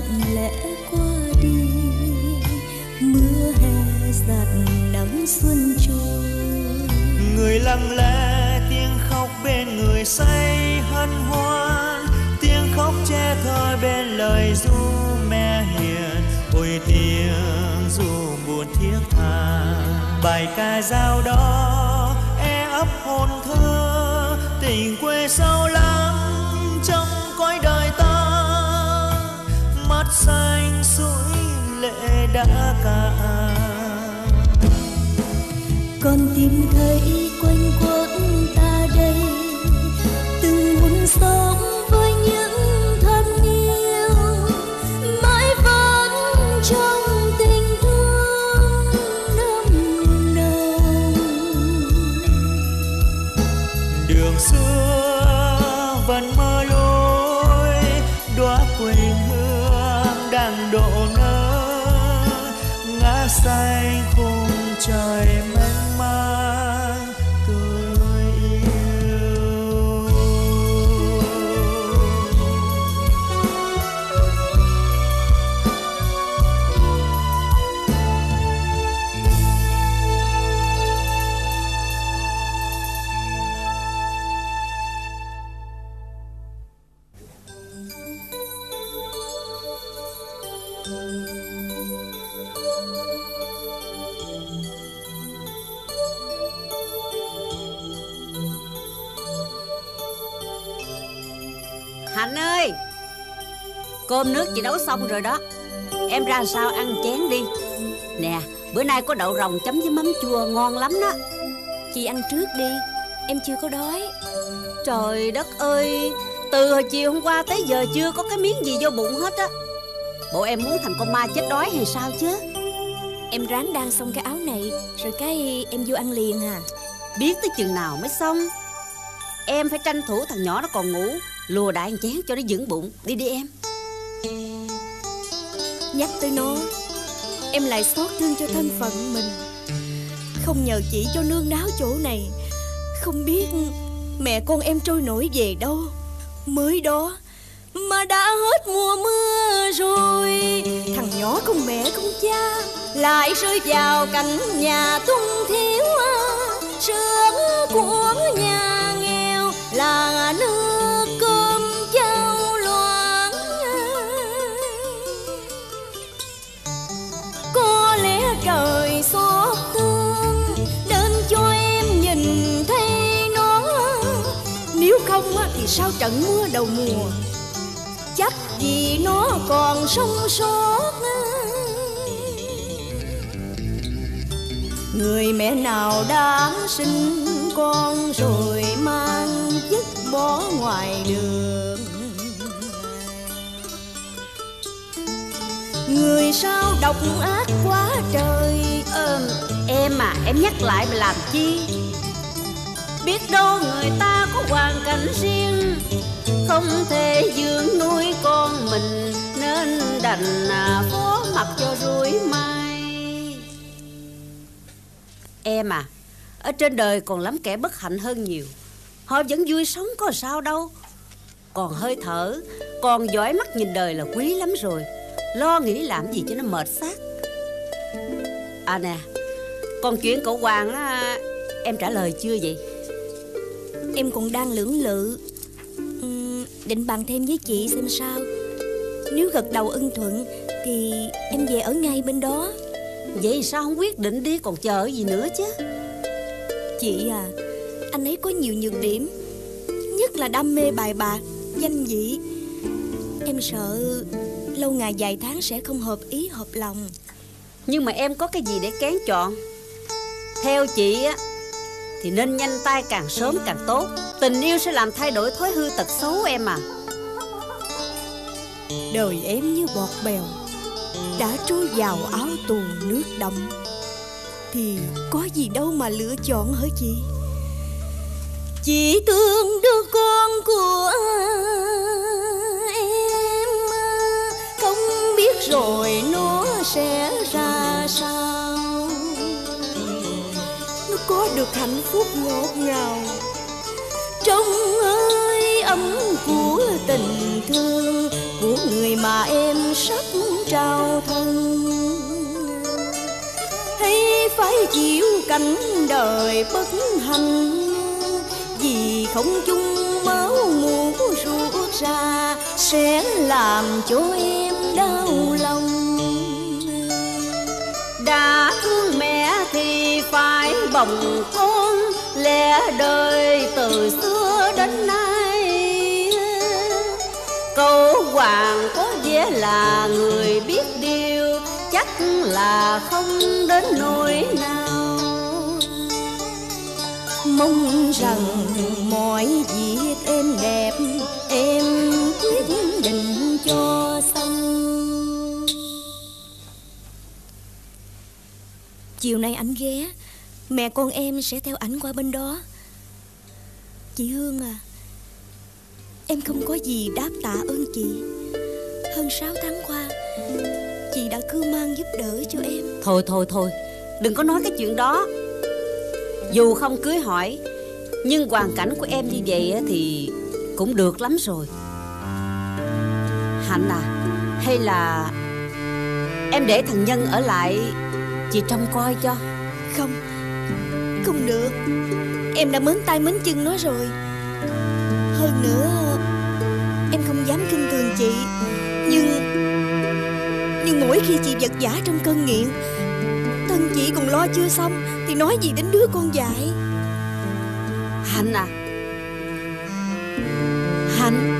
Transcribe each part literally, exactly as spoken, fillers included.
lặng lẽ qua đi, mưa hè giạt nắng xuân trôi. Người lặng lẽ tiếng khóc bên người say hân hoan, tiếng khóc che thơi bên lời ru mẹ hiền. Ôi tiếng ru buồn thiết tha, bài ca dao đó e ấp hồn thơ, tình quê sâu lắng trong cõi đời ta. Mắt xanh suối lệ đã cạn, con tìm thấy quanh quẩn ta đây, từng muốn sống với những thân yêu, mãi vẫn trong tình thương nồng nồng. Đường xưa vẫn mơ lối, đóa quỳnh hương đang độ nở, ngã xanh khung trời mênh mang tôi yêu. Hạnh ơi, cơm nước chị nấu xong rồi đó, em ra làm sao ăn chén đi. Nè, bữa nay có đậu rồng chấm với mắm chua ngon lắm đó. Chị ăn trước đi, em chưa có đói. Trời đất ơi, từ hồi chiều hôm qua tới giờ chưa có cái miếng gì vô bụng hết á. Bộ em muốn thành con ma chết đói hay sao chứ? Em ráng đan xong cái áo này rồi cái em vô ăn liền à. Biết tới chừng nào mới xong. Em phải tranh thủ thằng nhỏ nó còn ngủ, lùa đại một chén cho nó vững bụng. Đi đi em. Nhắc tới nó, em lại xót thương cho thân phận mình. Không nhờ chị cho nương náu chỗ này, không biết mẹ con em trôi nổi về đâu. Mới đó mà đã hết mùa mưa rồi, thằng nhỏ không mẹ không cha lại rơi vào cảnh nhà tung thiếu. Sướng của nhà nghèo là nước cơm chao loãng. Có lẽ trời xót thương nên cho em nhìn thấy nó, nếu không thì sao trận mưa đầu mùa. Chắc vì nó còn sống sót. Người mẹ nào đã sinh con rồi mang dứt bỏ ngoài đường, người sao độc ác quá trời. Ờ, em à, em nhắc lại mà làm chi? Biết đâu người ta có hoàn cảnh riêng, không thể dưỡng nuôi con mình, nên đành phó mặc cho rủi mai. Em à, ở trên đời còn lắm kẻ bất hạnh hơn nhiều. Họ vẫn vui sống có sao đâu. Còn hơi thở, còn giỏi mắt nhìn đời là quý lắm rồi. Lo nghĩ làm gì cho nó mệt xác. À nè, còn chuyện cậu Hoàng á, em trả lời chưa vậy? Em còn đang lưỡng lự, uhm, định bàn thêm với chị xem sao. Nếu gật đầu ưng thuận thì em về ở ngay bên đó. Vậy sao không quyết định đi, còn chờ gì nữa chứ? Chị à, anh ấy có nhiều nhược điểm, nhất là đam mê bài bạc, danh vị. Em sợ lâu ngày vài tháng sẽ không hợp ý hợp lòng. Nhưng mà em có cái gì để kén chọn? Theo chị á, thì nên nhanh tay càng sớm càng tốt. Tình yêu sẽ làm thay đổi thói hư tật xấu em à. Đời em như bọt bèo đã trôi vào áo tù nước đọng, thì có gì đâu mà lựa chọn hả chị? Chị thương đứa con của em, không biết rồi nó sẽ ra sao. Nó có được hạnh phúc ngọt ngào trong hơi ấm của tình thương, của người mà em rất trao thân. Hay phải chịu cảnh đời bất hạnh, vì không chung máu mủ ruột ra sẽ làm cho em đau lòng. Đã thương mẹ thì phải bồng con, lẽ đời từ xưa đến nay. Cậu Hoàng có vẻ là người biết điều, chắc là không đến nỗi nào. Mong rằng mọi việc êm đẹp, em quyết định cho xong. Chiều nay anh ghé, mẹ con em sẽ theo ảnh qua bên đó. Chị Hương à, em không có gì đáp tạ ơn chị. Hơn sáu tháng qua, chị đã cưu mang giúp đỡ cho em. Thôi thôi thôi, đừng có nói cái chuyện đó. Dù không cưới hỏi, nhưng hoàn cảnh của em như vậy thì cũng được lắm rồi. Hạnh à, hay là em để thằng Nhân ở lại chị trông coi cho? Không, không được. Em đã mến tay mến chân nó rồi. Hơn nữa, em không dám khinh thường chị, Nhưng Nhưng mỗi khi chị vật vã trong cơn nghiện, thân chị còn lo chưa xong thì nói gì đến đứa con dại. Hạnh à, Hạnh.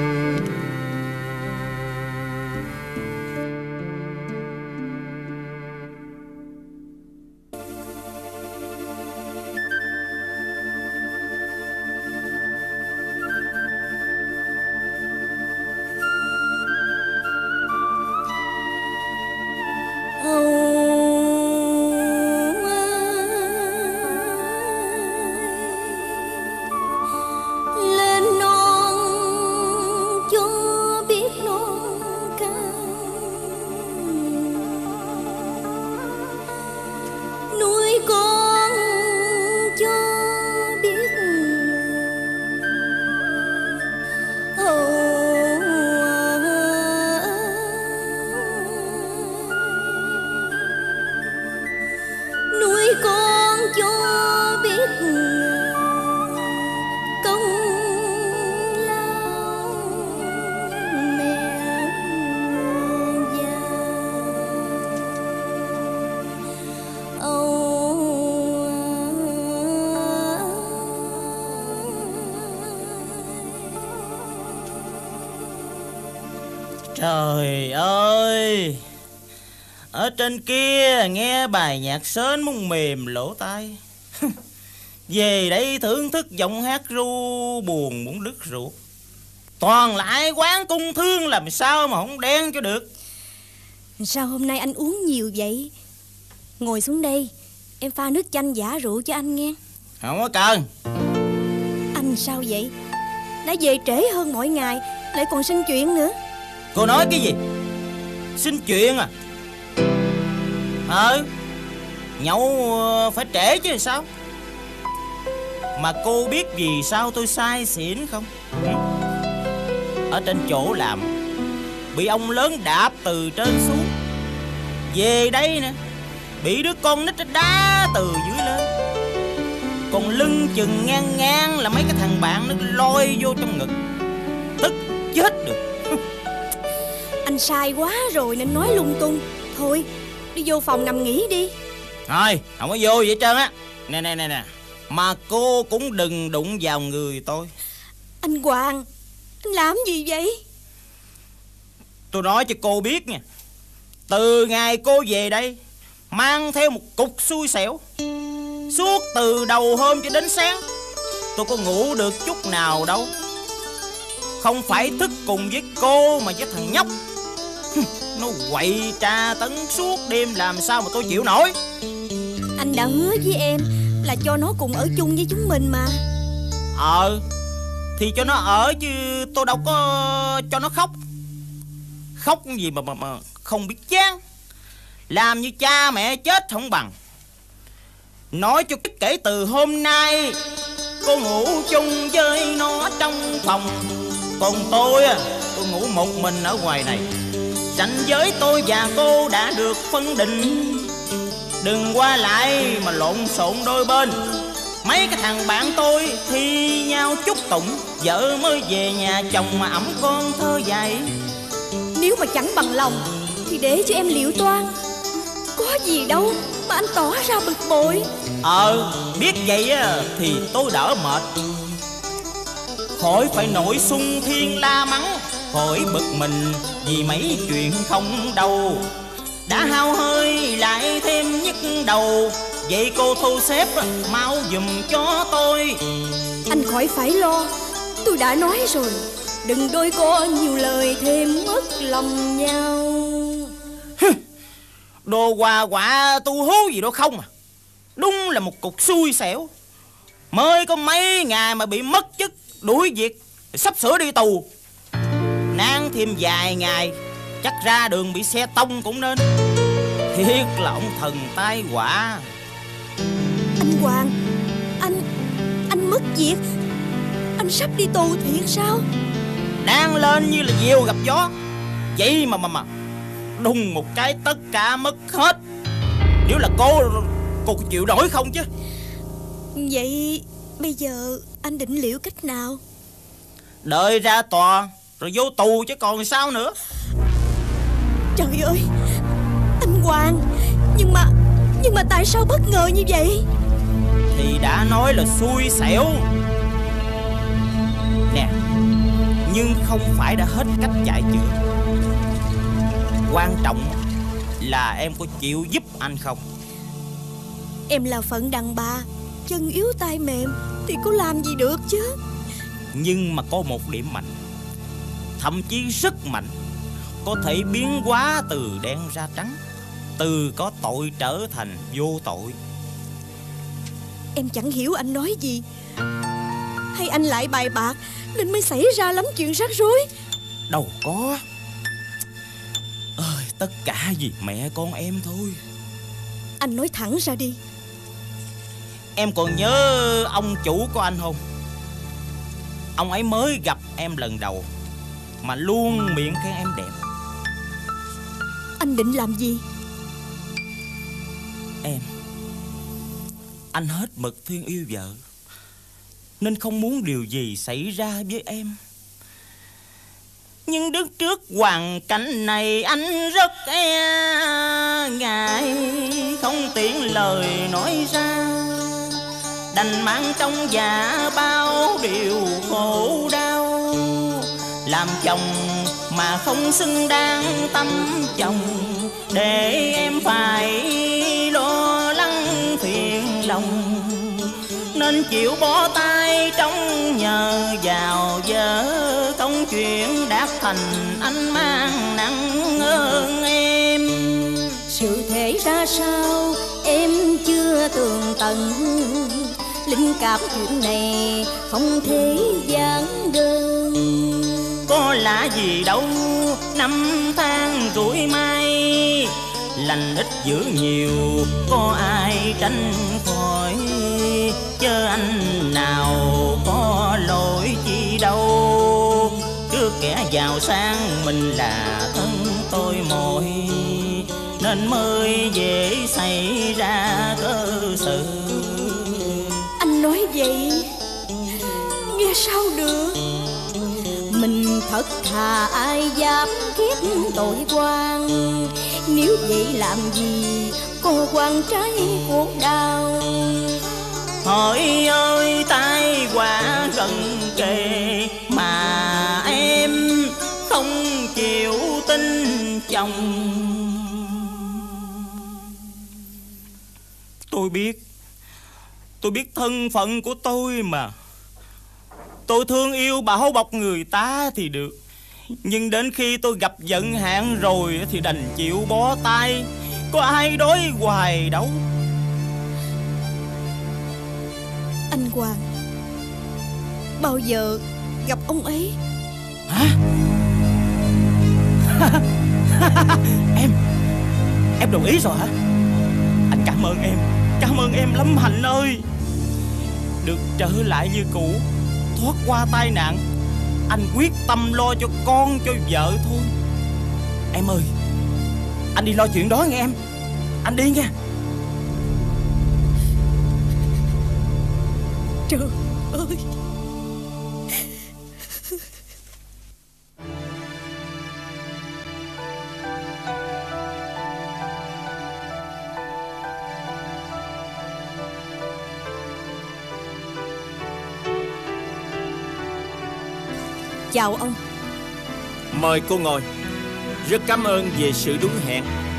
Trời ơi, ở trên kia nghe bài nhạc sến muốn mềm lỗ tai. Về đây thưởng thức giọng hát ru buồn muốn đứt ruột. Toàn lại quán cung thương, làm sao mà không đen cho được. Sao hôm nay anh uống nhiều vậy? Ngồi xuống đây, em pha nước chanh giả rượu cho anh nghe. Không có cần. Anh sao vậy? Đã về trễ hơn mọi ngày, lại còn sinh chuyện nữa. Cô nói cái gì? Xin chuyện à? Ờ, nhậu phải trễ chứ sao? Mà cô biết vì sao tôi say xỉn không? Ở trên chỗ làm bị ông lớn đạp từ trên xuống. Về đây nè, bị đứa con nít đá từ dưới lên. Còn lưng chừng ngang ngang là mấy cái thằng bạn nó lôi vô trong ngực. Tức chết được. Anh sai quá rồi nên nói lung tung. Thôi, đi vô phòng nằm nghỉ đi. Thôi, không có vô gì hết trơn á. Nè nè nè nè, mà cô cũng đừng đụng vào người tôi. Anh Hoàng, anh làm gì vậy? Tôi nói cho cô biết nha, từ ngày cô về đây mang theo một cục xui xẻo, suốt từ đầu hôm cho đến sáng tôi có ngủ được chút nào đâu. Không phải thức cùng với cô mà với thằng nhóc. Nó quậy tra tấn suốt đêm, làm sao mà tôi chịu nổi. Anh đã hứa với em là cho nó cùng ở chung với chúng mình mà. Ờ, thì cho nó ở chứ tôi đâu có cho nó khóc. Khóc gì mà, mà, mà không biết chán. Làm như cha mẹ chết không bằng. Nói cho kể từ hôm nay cô ngủ chung với nó trong phòng, Còn tôi á, tôi ngủ một mình ở ngoài này. Ranh giới tôi và cô đã được phân định. Đừng qua lại mà lộn xộn đôi bên. Mấy cái thằng bạn tôi thi nhau chúc tụng, vợ mới về nhà chồng mà ẵm con thơ dạy. Nếu mà chẳng bằng lòng thì để cho em liệu toan. Có gì đâu mà anh tỏ ra bực bội. Ờ, biết vậy á thì tôi đỡ mệt. Khỏi phải nổi xung thiên la mắng, khỏi bực mình vì mấy chuyện không đâu. Đã hao hơi lại thêm nhức đầu. Vậy cô thu xếp mau giùm cho tôi. Anh khỏi phải lo, tôi đã nói rồi, đừng đôi co nhiều lời thêm mất lòng nhau. Đồ quà quả tu hú gì đâu không à. Đúng là một cục xui xẻo. Mới có mấy ngày mà bị mất chức, đuổi việc, sắp sửa đi tù. Nán thêm vài ngày chắc ra đường bị xe tông cũng nên. Thiệt là ông thần tai họa. Anh Hoàng, Anh Anh mất việc, anh sắp đi tù thiệt sao? Đang lên như là diều gặp gió. Vậy mà mà mà đùng một cái tất cả mất hết. Nếu là cô, cô chịu nổi không chứ? Vậy bây giờ anh định liệu cách nào? Đợi ra tòa rồi vô tù chứ còn sao nữa. Trời ơi, anh Hoàng, Nhưng mà Nhưng mà tại sao bất ngờ như vậy? Thì đã nói là xui xẻo nè. Nhưng không phải đã hết cách chạy chữa. Quan trọng là em có chịu giúp anh không? Em là phận đàn bà, chân yếu tay mềm thì có làm gì được chứ. Nhưng mà có một điểm mạnh, thậm chí rất mạnh, có thể biến hóa từ đen ra trắng, từ có tội trở thành vô tội. Em chẳng hiểu anh nói gì. Hay anh lại bài bạc nên mới xảy ra lắm chuyện rắc rối? Đâu có. Ơi, tất cả vì mẹ con em thôi. Anh nói thẳng ra đi. Em còn nhớ ông chủ của anh không? Ông ấy mới gặp em lần đầu mà luôn miệng khen em đẹp. Anh định làm gì? Em, anh hết mực thương yêu vợ, nên không muốn điều gì xảy ra với em. Nhưng đứng trước hoàn cảnh này anh rất e ngại, không tiện lời nói ra, đành mang trong dạ bao điều khổ đau. Làm chồng mà không xứng đáng tâm chồng, để em phải lo lắng phiền lòng, nên chịu bó tay trong nhờ vào vợ công chuyện đã thành anh mang nặng hơn em. Sự thể ra sao em chưa tường tận, linh cảm chuyện này không thể giản đơn. Có lạ gì đâu năm tháng rủi mai, lành ít giữ nhiều có ai tránh khỏi. Chớ anh nào có lỗi chi đâu, trước kẻ giàu sang mình là thân tôi mồi, nên mới dễ xảy ra cơ sự. Anh nói vậy nghe sao được. Mình thật thà ai dám ghét tội quan, nếu vậy làm gì có quan trái cuộc đau. Hỏi ơi tai họa gần kề mà em không chịu tin chồng. Tôi biết, tôi biết thân phận của tôi mà. Tôi thương yêu bảo bọc người ta thì được, nhưng đến khi tôi gặp vận hạn rồi thì đành chịu bó tay. Có ai đói hoài đâu. Anh Hoàng bao giờ gặp ông ấy? Hả? Em Em đồng ý rồi hả? Anh cảm ơn em, cảm ơn em lắm Hạnh ơi. Được trở lại như cũ, thoát qua tai nạn, anh quyết tâm lo cho con cho vợ thôi. Em ơi, anh đi lo chuyện đó nghe em. Anh đi nha. Trời ơi. Chào ông. Mời cô ngồi. Rất cảm ơn về sự đúng hẹn.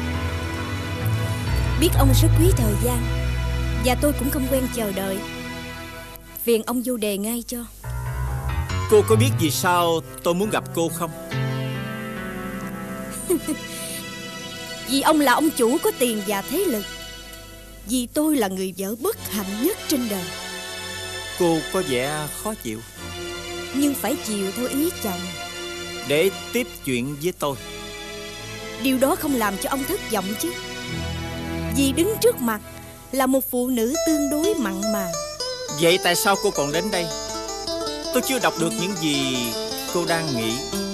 Biết ông rất quý thời gian, và tôi cũng không quen chờ đợi. Phiền ông vô đề ngay cho. Cô có biết vì sao tôi muốn gặp cô không? Vì ông là ông chủ có tiền và thế lực. Vì tôi là người vợ bất hạnh nhất trên đời. Cô có vẻ khó chịu. Nhưng phải chịu theo ý chồng. Để tiếp chuyện với tôi. Điều đó không làm cho ông thất vọng chứ. Vì đứng trước mặt là một phụ nữ tương đối mặn mà. Vậy tại sao cô còn đến đây? Tôi chưa đọc được những gì cô đang nghĩ.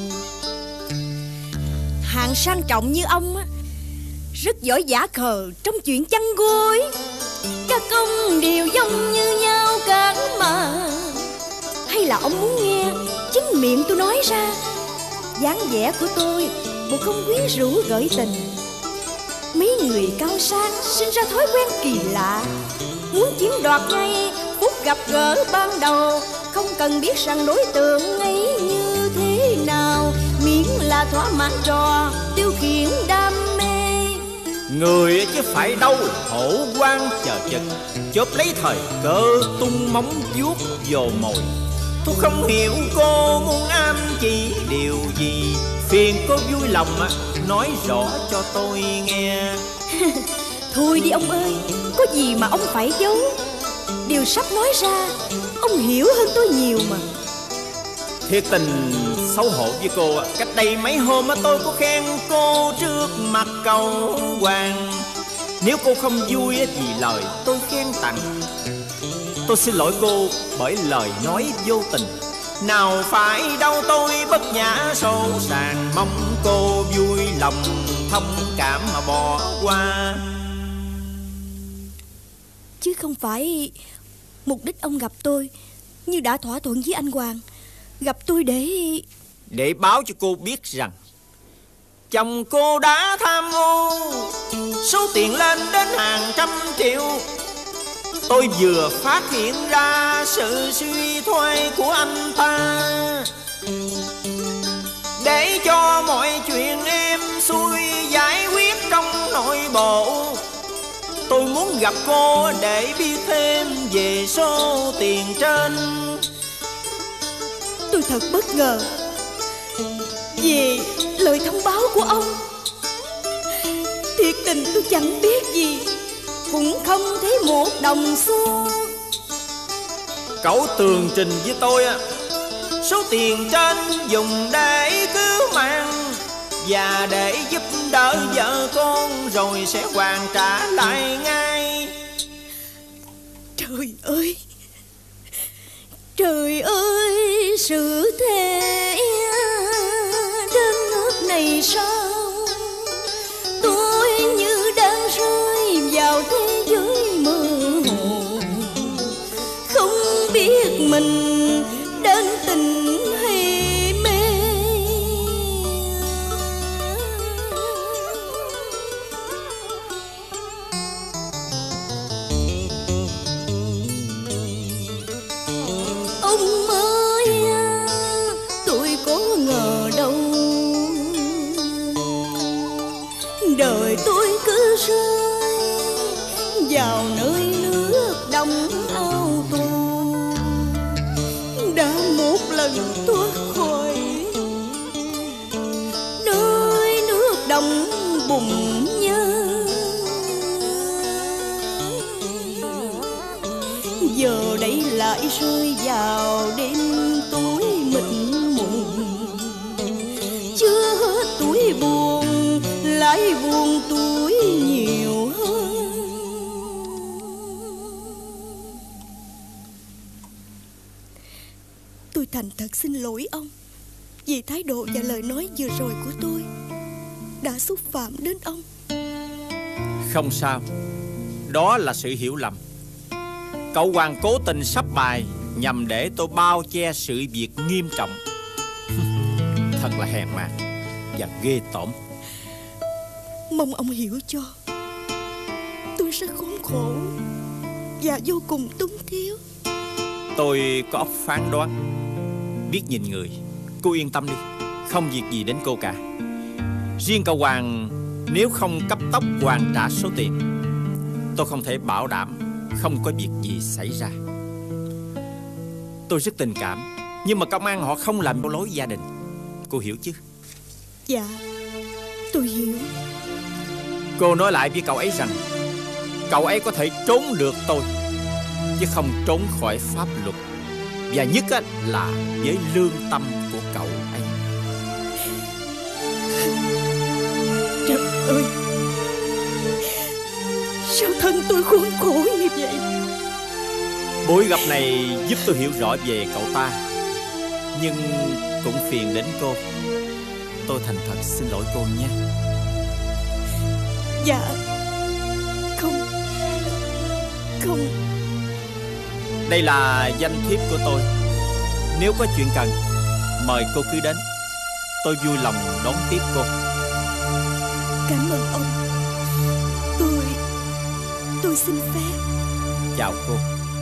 Hạng sang trọng như ông á, rất giỏi giả khờ trong chuyện chăn gối. Các ông đều giống như nhau cả mà. Hay là ông muốn nghe chính miệng tôi nói ra? Dáng vẻ của tôi một không quyến rũ gợi tình. Mấy người cao sang sinh ra thói quen kỳ lạ, muốn chiếm đoạt ngay phút gặp gỡ ban đầu, không cần biết rằng đối tượng ấy như thế nào, miễn là thỏa mãn trò tiêu khiển đam mê. Người chứ phải đâu hổ quan chờ chừng, chớp lấy thời cơ tung móng vuốt vồ mồi. Tôi không hiểu cô muốn ám chỉ điều gì, phiền cô vui lòng nói rõ cho tôi nghe. Thôi đi ông ơi, có gì mà ông phải giấu. Điều sắp nói ra ông hiểu hơn tôi nhiều mà. Thiệt tình xấu hổ với cô. Cách đây mấy hôm tôi có khen cô trước mặt cầu hoàng. Nếu cô không vui vì lời tôi khen tặng, tôi xin lỗi cô bởi lời nói vô tình. Nào phải đâu tôi bất nhã sâu sàng, mong cô vui lòng thông cảm mà bỏ qua. Chứ không phải mục đích ông gặp tôi như đã thỏa thuận với anh Hoàng. Gặp tôi để... Để báo cho cô biết rằng chồng cô đã tham ô, số tiền lên đến hàng trăm triệu. Tôi vừa phát hiện ra sự suy thoái của anh ta. Để cho mọi chuyện em xuôi giải quyết trong nội bộ, tôi muốn gặp cô để biết thêm về số tiền trên. Tôi thật bất ngờ về lời thông báo của ông. Thiệt tình tôi chẳng biết gì, cũng không thấy một đồng xu. Cậu tường trình với tôi số tiền trên dùng để cứu mạng và để giúp đỡ vợ con, rồi sẽ hoàn trả lại ngay. Trời ơi, trời ơi, sự thế đến nước này sao? Tôi như đang rơi vào thế giới mơ hồ, không biết mình đến tình hay mê. Ông ơi, tôi có ngờ đâu đời tôi cứ rơi vào nơi nước đông ao tù. Đã một lần thoát khỏi nơi nước đông bùn nhơ, giờ đây lại rơi vào đêm tối mịt mùng. Chưa hết tuổi buồn lại buồn tuổi nhiều hơn. Tôi thành thật xin lỗi ông. vì thái độ và lời nói vừa rồi của tôi đã xúc phạm đến ông. Không sao, đó là sự hiểu lầm. Cậu Hoàng cố tình sắp bài nhằm để tôi bao che sự việc nghiêm trọng. Thật là hèn mạt và ghê tởm. Mong ông hiểu cho. Tôi rất khốn khổ và vô cùng túng thiếu. Tôi có óc phán đoán, biết nhìn người. Cô yên tâm đi, không việc gì đến cô cả. Riêng cậu Hoàng, nếu không cấp tốc hoàn trả số tiền, tôi không thể bảo đảm không có việc gì xảy ra. Tôi rất tình cảm, nhưng mà công an họ không làm lối gia đình. Cô hiểu chứ? Dạ, tôi hiểu. Cô nói lại với cậu ấy rằng cậu ấy có thể trốn được tôi, chứ không trốn khỏi pháp luật. Và nhất là với lương tâm của cậu ấy. Trời ơi, sao thân tôi khốn khổ như vậy? Buổi gặp này giúp tôi hiểu rõ về cậu ta, nhưng cũng phiền đến cô. Tôi thành thật xin lỗi cô nhé. Dạ, không, không. Đây là danh thiếp của tôi. Nếu có chuyện cần, mời cô cứ đến. Tôi vui lòng đón tiếp cô. Cảm ơn ông. Tôi Tôi xin phép. Chào cô.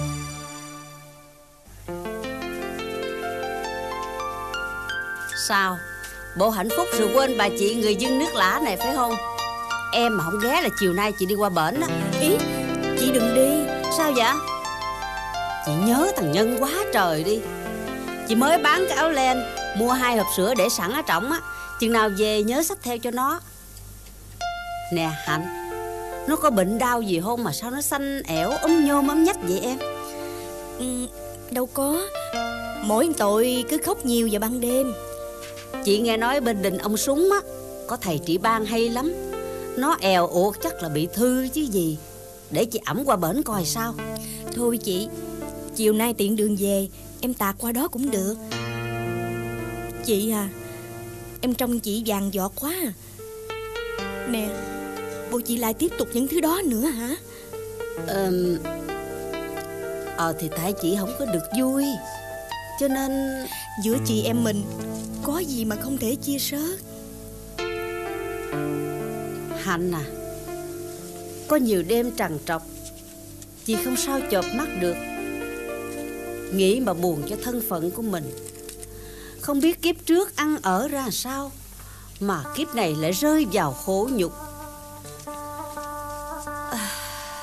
Sao? Bộ hạnh phúc rồi quên bà chị người dân nước lã này phải không? Em mà không ghé là chiều nay chị đi qua bển á. Ý, chị đừng đi. Sao vậy? Chị nhớ thằng Nhân quá trời đi. Chị mới bán cái áo len, mua hai hộp sữa để sẵn ở trỏng á. Chừng nào về nhớ xách theo cho nó. Nè Hạnh, nó có bệnh đau gì không mà sao nó xanh ẻo ốm nhôm ốm nhách vậy em? Ừ, đâu có. Mỗi tội cứ khóc nhiều vào ban đêm. Chị nghe nói bên đình ông Súng á có thầy trị ban hay lắm. Nó èo uột chắc là bị thư chứ gì. Để chị ẵm qua bển coi sao. Thôi chị, chiều nay tiện đường về, em tạt qua đó cũng được. Chị à, em trông chị vàng vọt quá à. Nè, bộ chị lại tiếp tục những thứ đó nữa hả? Ờ, ờ thì tại chị không có được vui, cho nên giữa chị em mình có gì mà không thể chia sớt. Hạnh à, có nhiều đêm trằn trọc chị không sao chợp mắt được. Nghĩ mà buồn cho thân phận của mình. Không biết kiếp trước ăn ở ra sao mà kiếp này lại rơi vào khổ nhục. à,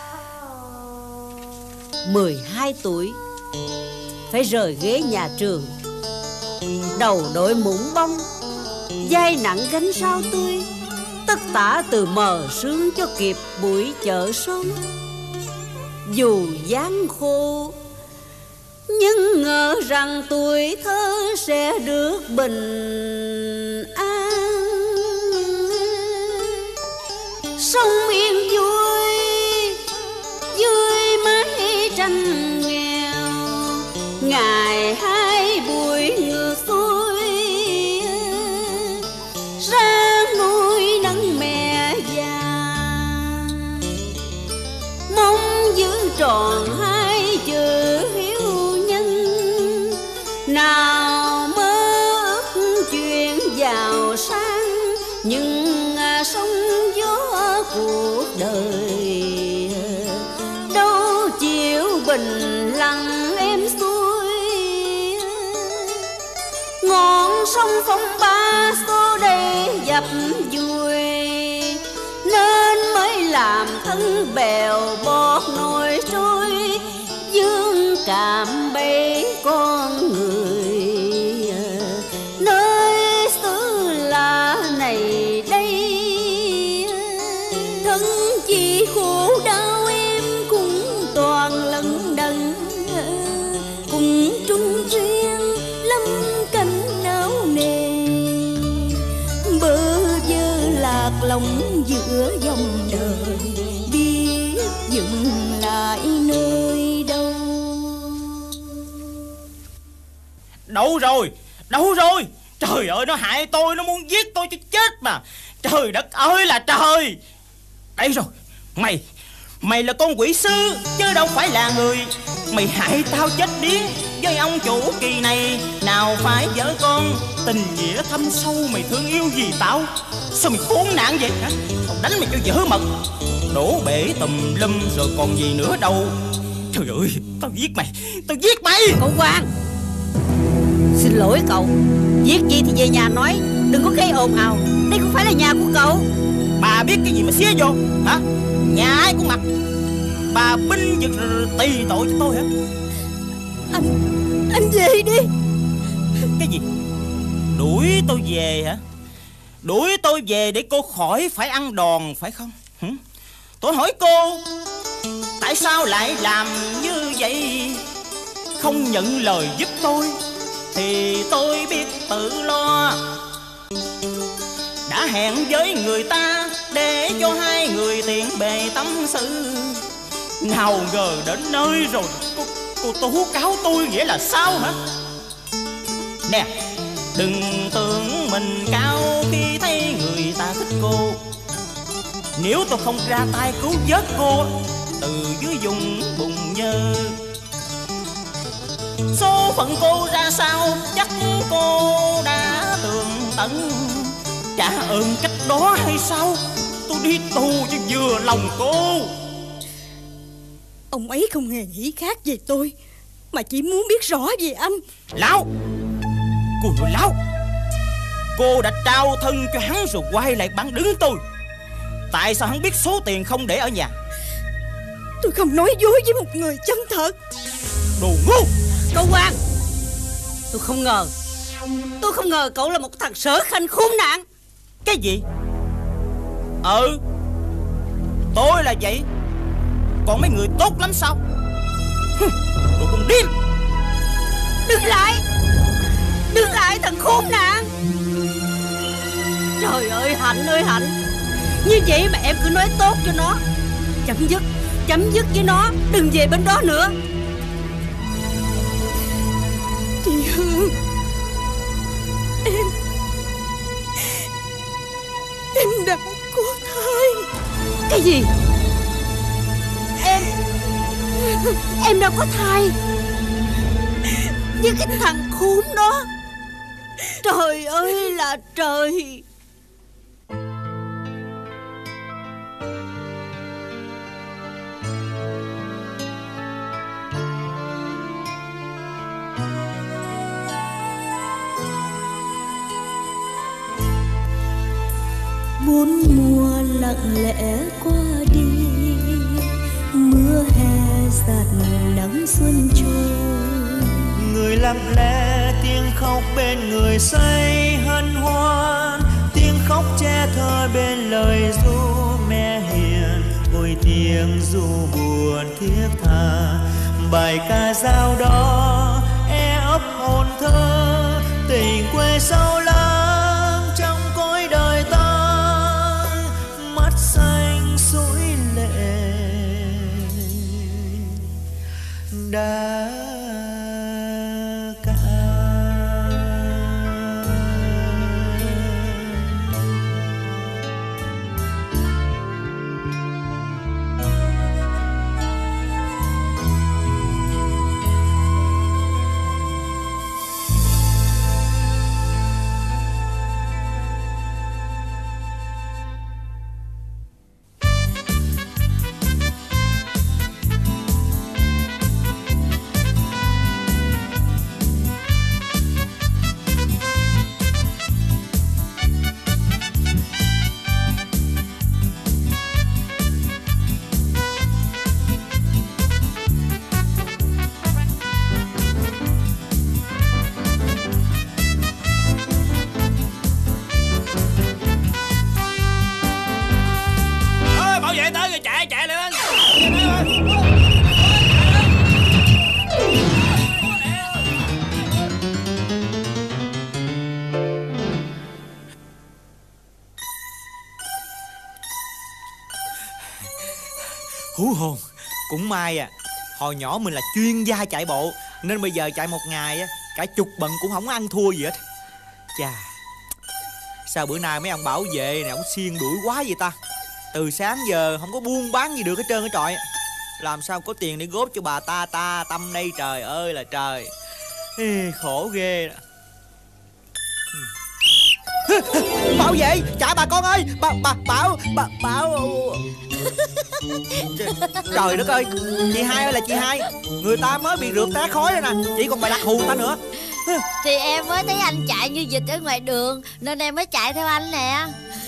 mười hai tuổi phải rời ghế nhà trường, đầu đội mũ bông, vai nặng gánh sao tươi, tất tả từ mờ sương cho kịp buổi chợ xuân. Dù dáng khô nhưng ngờ rằng tuổi thơ sẽ được bình an, sống yên vui vui mái tranh nghèo. Ngày hai buổi ngược xuôi ra nuôi nấng mẹ già, mong giữ tròn hai chữ hiếu nhân. Nào mơ ước chuyện giàu sang, nhưng sóng gió cuộc đời đâu chịu bình lặng êm xuôi. Ngọn sông phong ba xô đây dập vùi, nên mới làm thân bèo bọt nổi trôi, dương cảm bấy con người nơi xứ lạ này đây. Thân chỉ khổ đau em cũng toàn lận đận, cùng trung duyên lâm cảnh não nề, bơ vơ lạc lòng giữa dòng đời, biết dừng lại nơi đâu. Đâu rồi? Đâu rồi? Trời ơi, nó hại tôi, nó muốn giết tôi cho chết mà. Trời đất ơi là trời. Đây rồi, mày Mày là con quỷ sư chứ đâu phải là người. Mày hại tao chết điếng với ông chủ kỳ này. Nào phải vợ con tình nghĩa thâm sâu, mày thương yêu gì tao. Sao mày khốn nạn vậy hả? Tao đánh mày cho dở mật, đổ bể tùm lum rồi còn gì nữa đâu. Trời ơi, tao giết mày, tao giết mày. Cậu Quang, xin lỗi cậu. Giết gì thì về nhà nói, đừng có gây ồn ào. Đây không phải là nhà của cậu. Bà biết cái gì mà xía vô hả? Nhà ai cũng mặc. Bà binh vực tì tội cho tôi hả? Anh Anh về đi. Cái gì? Đuổi tôi về hả? Đuổi tôi về để cô khỏi phải ăn đòn phải không? Hử? Tôi hỏi cô, tại sao lại làm như vậy? Không nhận lời giúp tôi thì tôi biết tự lo. Đã hẹn với người ta để cho hai người tiện bề tâm sự. Nào ngờ đến nơi rồi Cô, cô tố cáo tôi nghĩa là sao hả? Nè, đừng tưởng mình cao khi thấy người ta thích cô. Nếu tôi không ra tay cứu vớt cô từ dưới vùng bùn nhơ, số phận cô ra sao chắc cô đã tường tận. Trả ơn cách đó hay sao? Tôi đi tù cho vừa lòng cô. Ông ấy không hề nghĩ khác về tôi, mà chỉ muốn biết rõ về anh. Láo! Cô nói láo! Cô đã trao thân cho hắn rồi quay lại bắn đứng tôi. Tại sao hắn biết số tiền không để ở nhà? Tôi không nói dối với một người chân thật. Đồ ngu! Cậu Quang, tôi không ngờ Tôi không ngờ cậu là một thằng sở khanh khốn nạn. Cái gì? Ừ, tôi là vậy. Còn mấy người tốt lắm sao? Đồ con điên! Đừng lại! Đừng lại thằng khốn nạn! Trời ơi Hạnh ơi Hạnh, như vậy mà em cứ nói tốt cho nó. Chấm dứt Chấm dứt với nó, đừng về bên đó nữa. Chị Hương, Em Em đã có thai. Cái gì? Em Em đã có thai với cái thằng khốn đó. Trời ơi là trời. Bốn mùa lặng lẽ qua đi, mưa hè giạt nắng xuân trôi. Người lặng lẽ tiếng khóc bên người say hân hoan, tiếng khóc che thơ bên lời ru mẹ hiền. Ôi tiếng ru buồn thiết tha, bài ca dao đó e ấp hồn thơ. Tình quê sâu lắng trong cõi đời ta, mắt xanh suối lệ đã cạn. Hú hồn, cũng may à, hồi nhỏ mình là chuyên gia chạy bộ, nên bây giờ chạy một ngày á, cả chục bận cũng không ăn thua gì hết. Chà, sao bữa nay mấy ông bảo vệ này ông xiên đuổi quá vậy ta? Từ sáng giờ không có buôn bán gì được hết trơn á trọi. Làm sao có tiền để góp cho bà ta ta tâm đây, trời ơi là trời. Ê, khổ ghê. Bảo vệ, trả bà con ơi. Bà, bà, bảo, bà, bảo. Trời đất ơi, chị Hai ơi là chị Hai. Người ta mới bị rượt té khói rồi nè, chị còn bày đặt hù ta nữa. Thì em mới thấy anh chạy như vịt ở ngoài đường nên em mới chạy theo anh nè.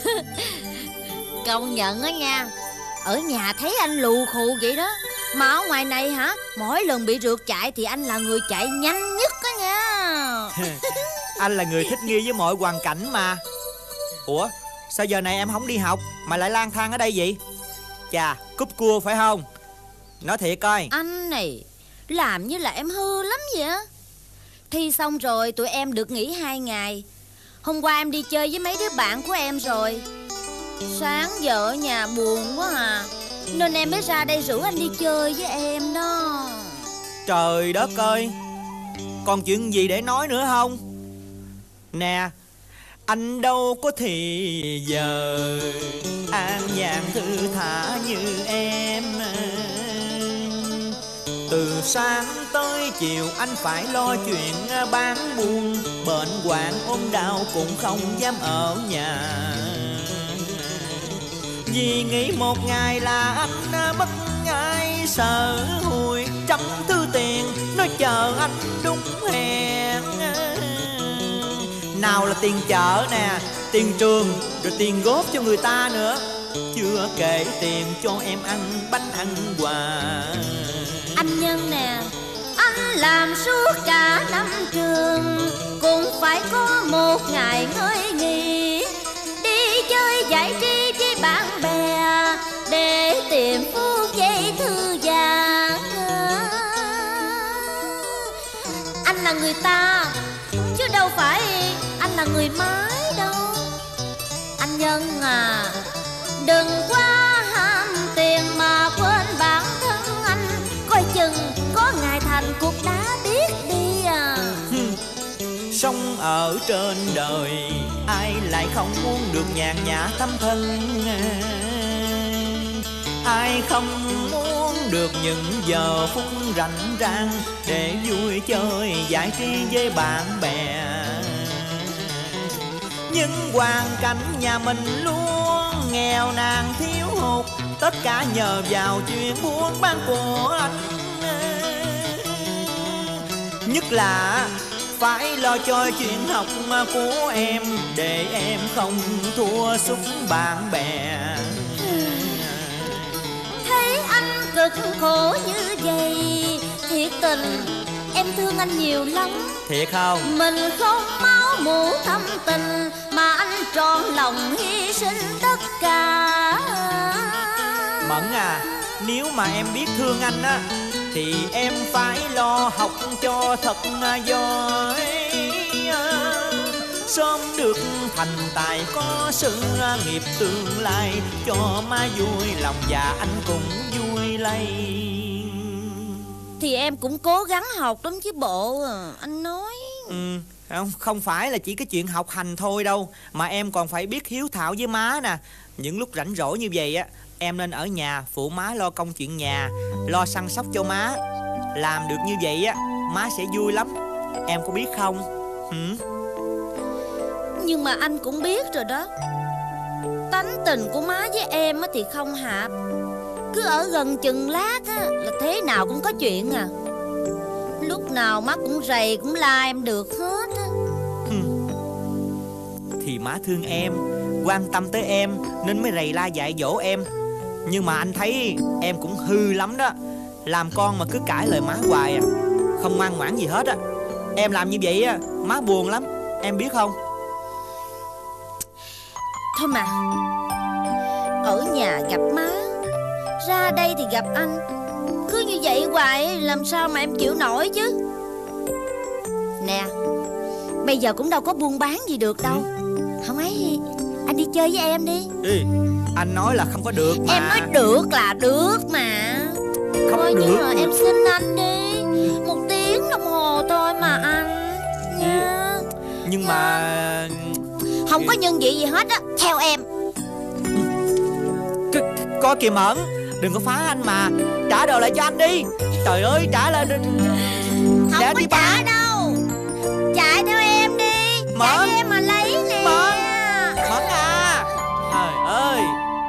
Công nhận á nha, ở nhà thấy anh lù khù vậy đó, mà ở ngoài này hả, mỗi lần bị rượt chạy thì anh là người chạy nhanh nhất á nha. Anh là người thích nghi với mọi hoàn cảnh mà. Ủa, sao giờ này em không đi học mà lại lang thang ở đây vậy? Chà, cúp cua phải không? Nói thiệt coi. Anh này làm như là em hư lắm vậy á. Thi xong rồi tụi em được nghỉ hai ngày. Hôm qua em đi chơi với mấy đứa bạn của em rồi. Sáng giờ ở nhà buồn quá à, nên em mới ra đây rủ anh đi chơi với em đó. Trời đất ơi, còn chuyện gì để nói nữa không? Nè, anh đâu có thì giờ an nhàn thư thả như em. Từ sáng tới chiều anh phải lo chuyện bán buôn, bệnh hoạn ốm đau cũng không dám ở nhà. Vì nghĩ một ngày là anh mất ai, sợ hùi trăm thứ tiền nó chờ anh đúng hẹn. Nào là tiền chợ nè, tiền trường, rồi tiền góp cho người ta nữa. Chưa kể tiền cho em ăn bánh ăn quà. Anh Nhân nè, anh làm suốt cả năm trường cũng phải có một ngày ngơi nghỉ, đi chơi giải trí với bạn bè để tìm phút giây thư giãn. Anh là người ta chứ đâu phải anh là người mái đâu. Anh Nhân à, đừng quá ham tiền mà quên bản thân anh, coi chừng có ngày thành cục đá biết đi à. Sống ở trên đời ai lại không muốn được nhàn nhã thăm thân, ai không muốn được những giờ phút rảnh rang để vui chơi giải trí với bạn bè. Nhưng hoàn cảnh nhà mình luôn nghèo nàn thiếu hụt, tất cả nhờ vào chuyện buôn bán của anh. Nhất là phải lo cho chuyện học của em, để em không thua sút bạn bè. Thấy anh cực khổ như vậy, thiệt tình em thương anh nhiều lắm. Thiệt không? Mình không máu mủ thâm tình mà anh trọn lòng hy sinh tất cả. Mẫn à, nếu mà em biết thương anh á thì em phải lo học cho thật giỏi, sớm được thành tài có sự nghiệp tương lai, cho má vui lòng và anh cũng vui lây. Thì em cũng cố gắng học lắm chứ bộ à, anh nói. Ừ, không, không phải là chỉ cái chuyện học hành thôi đâu, mà em còn phải biết hiếu thảo với má nè. Những lúc rảnh rỗi như vậy á, em nên ở nhà phụ má lo công chuyện nhà, lo săn sóc cho má. Làm được như vậy á, má sẽ vui lắm. Em có biết không? Hử? Nhưng mà anh cũng biết rồi đó, tánh tình của má với em á thì không hợp. Cứ ở gần chừng lát á là thế nào cũng có chuyện à. Lúc nào má cũng rầy cũng la em được hết á. Thì má thương em, quan tâm tới em nên mới rầy la dạy dỗ em. Nhưng mà anh thấy em cũng hư lắm đó. Làm con mà cứ cãi lời má hoài à, không ngoan ngoãn gì hết á. Em làm như vậy á, má buồn lắm, em biết không? Thôi mà, ở nhà gặp má, ra đây thì gặp anh, cứ như vậy hoài làm sao mà em chịu nổi chứ. Nè, bây giờ cũng đâu có buôn bán gì được đâu. Không ấy, anh đi chơi với em đi. Ê, anh nói là không có được mà. Em nói được là được mà. Không Coi được. như là em xin anh đi, một tiếng đồng hồ thôi mà anh nha. Nhưng Nhưng mà không có nhân vị gì hết á, theo em. Coi kìa Mẫn, đừng có phá anh mà. Trả đồ lại cho anh đi. Trời ơi, trả lại. Không Để có đi trả ba. đâu. Chạy theo em đi. Mẫn. Chạy theo em mà lấy nè. Mẫn. Mẫn à. Trời ơi.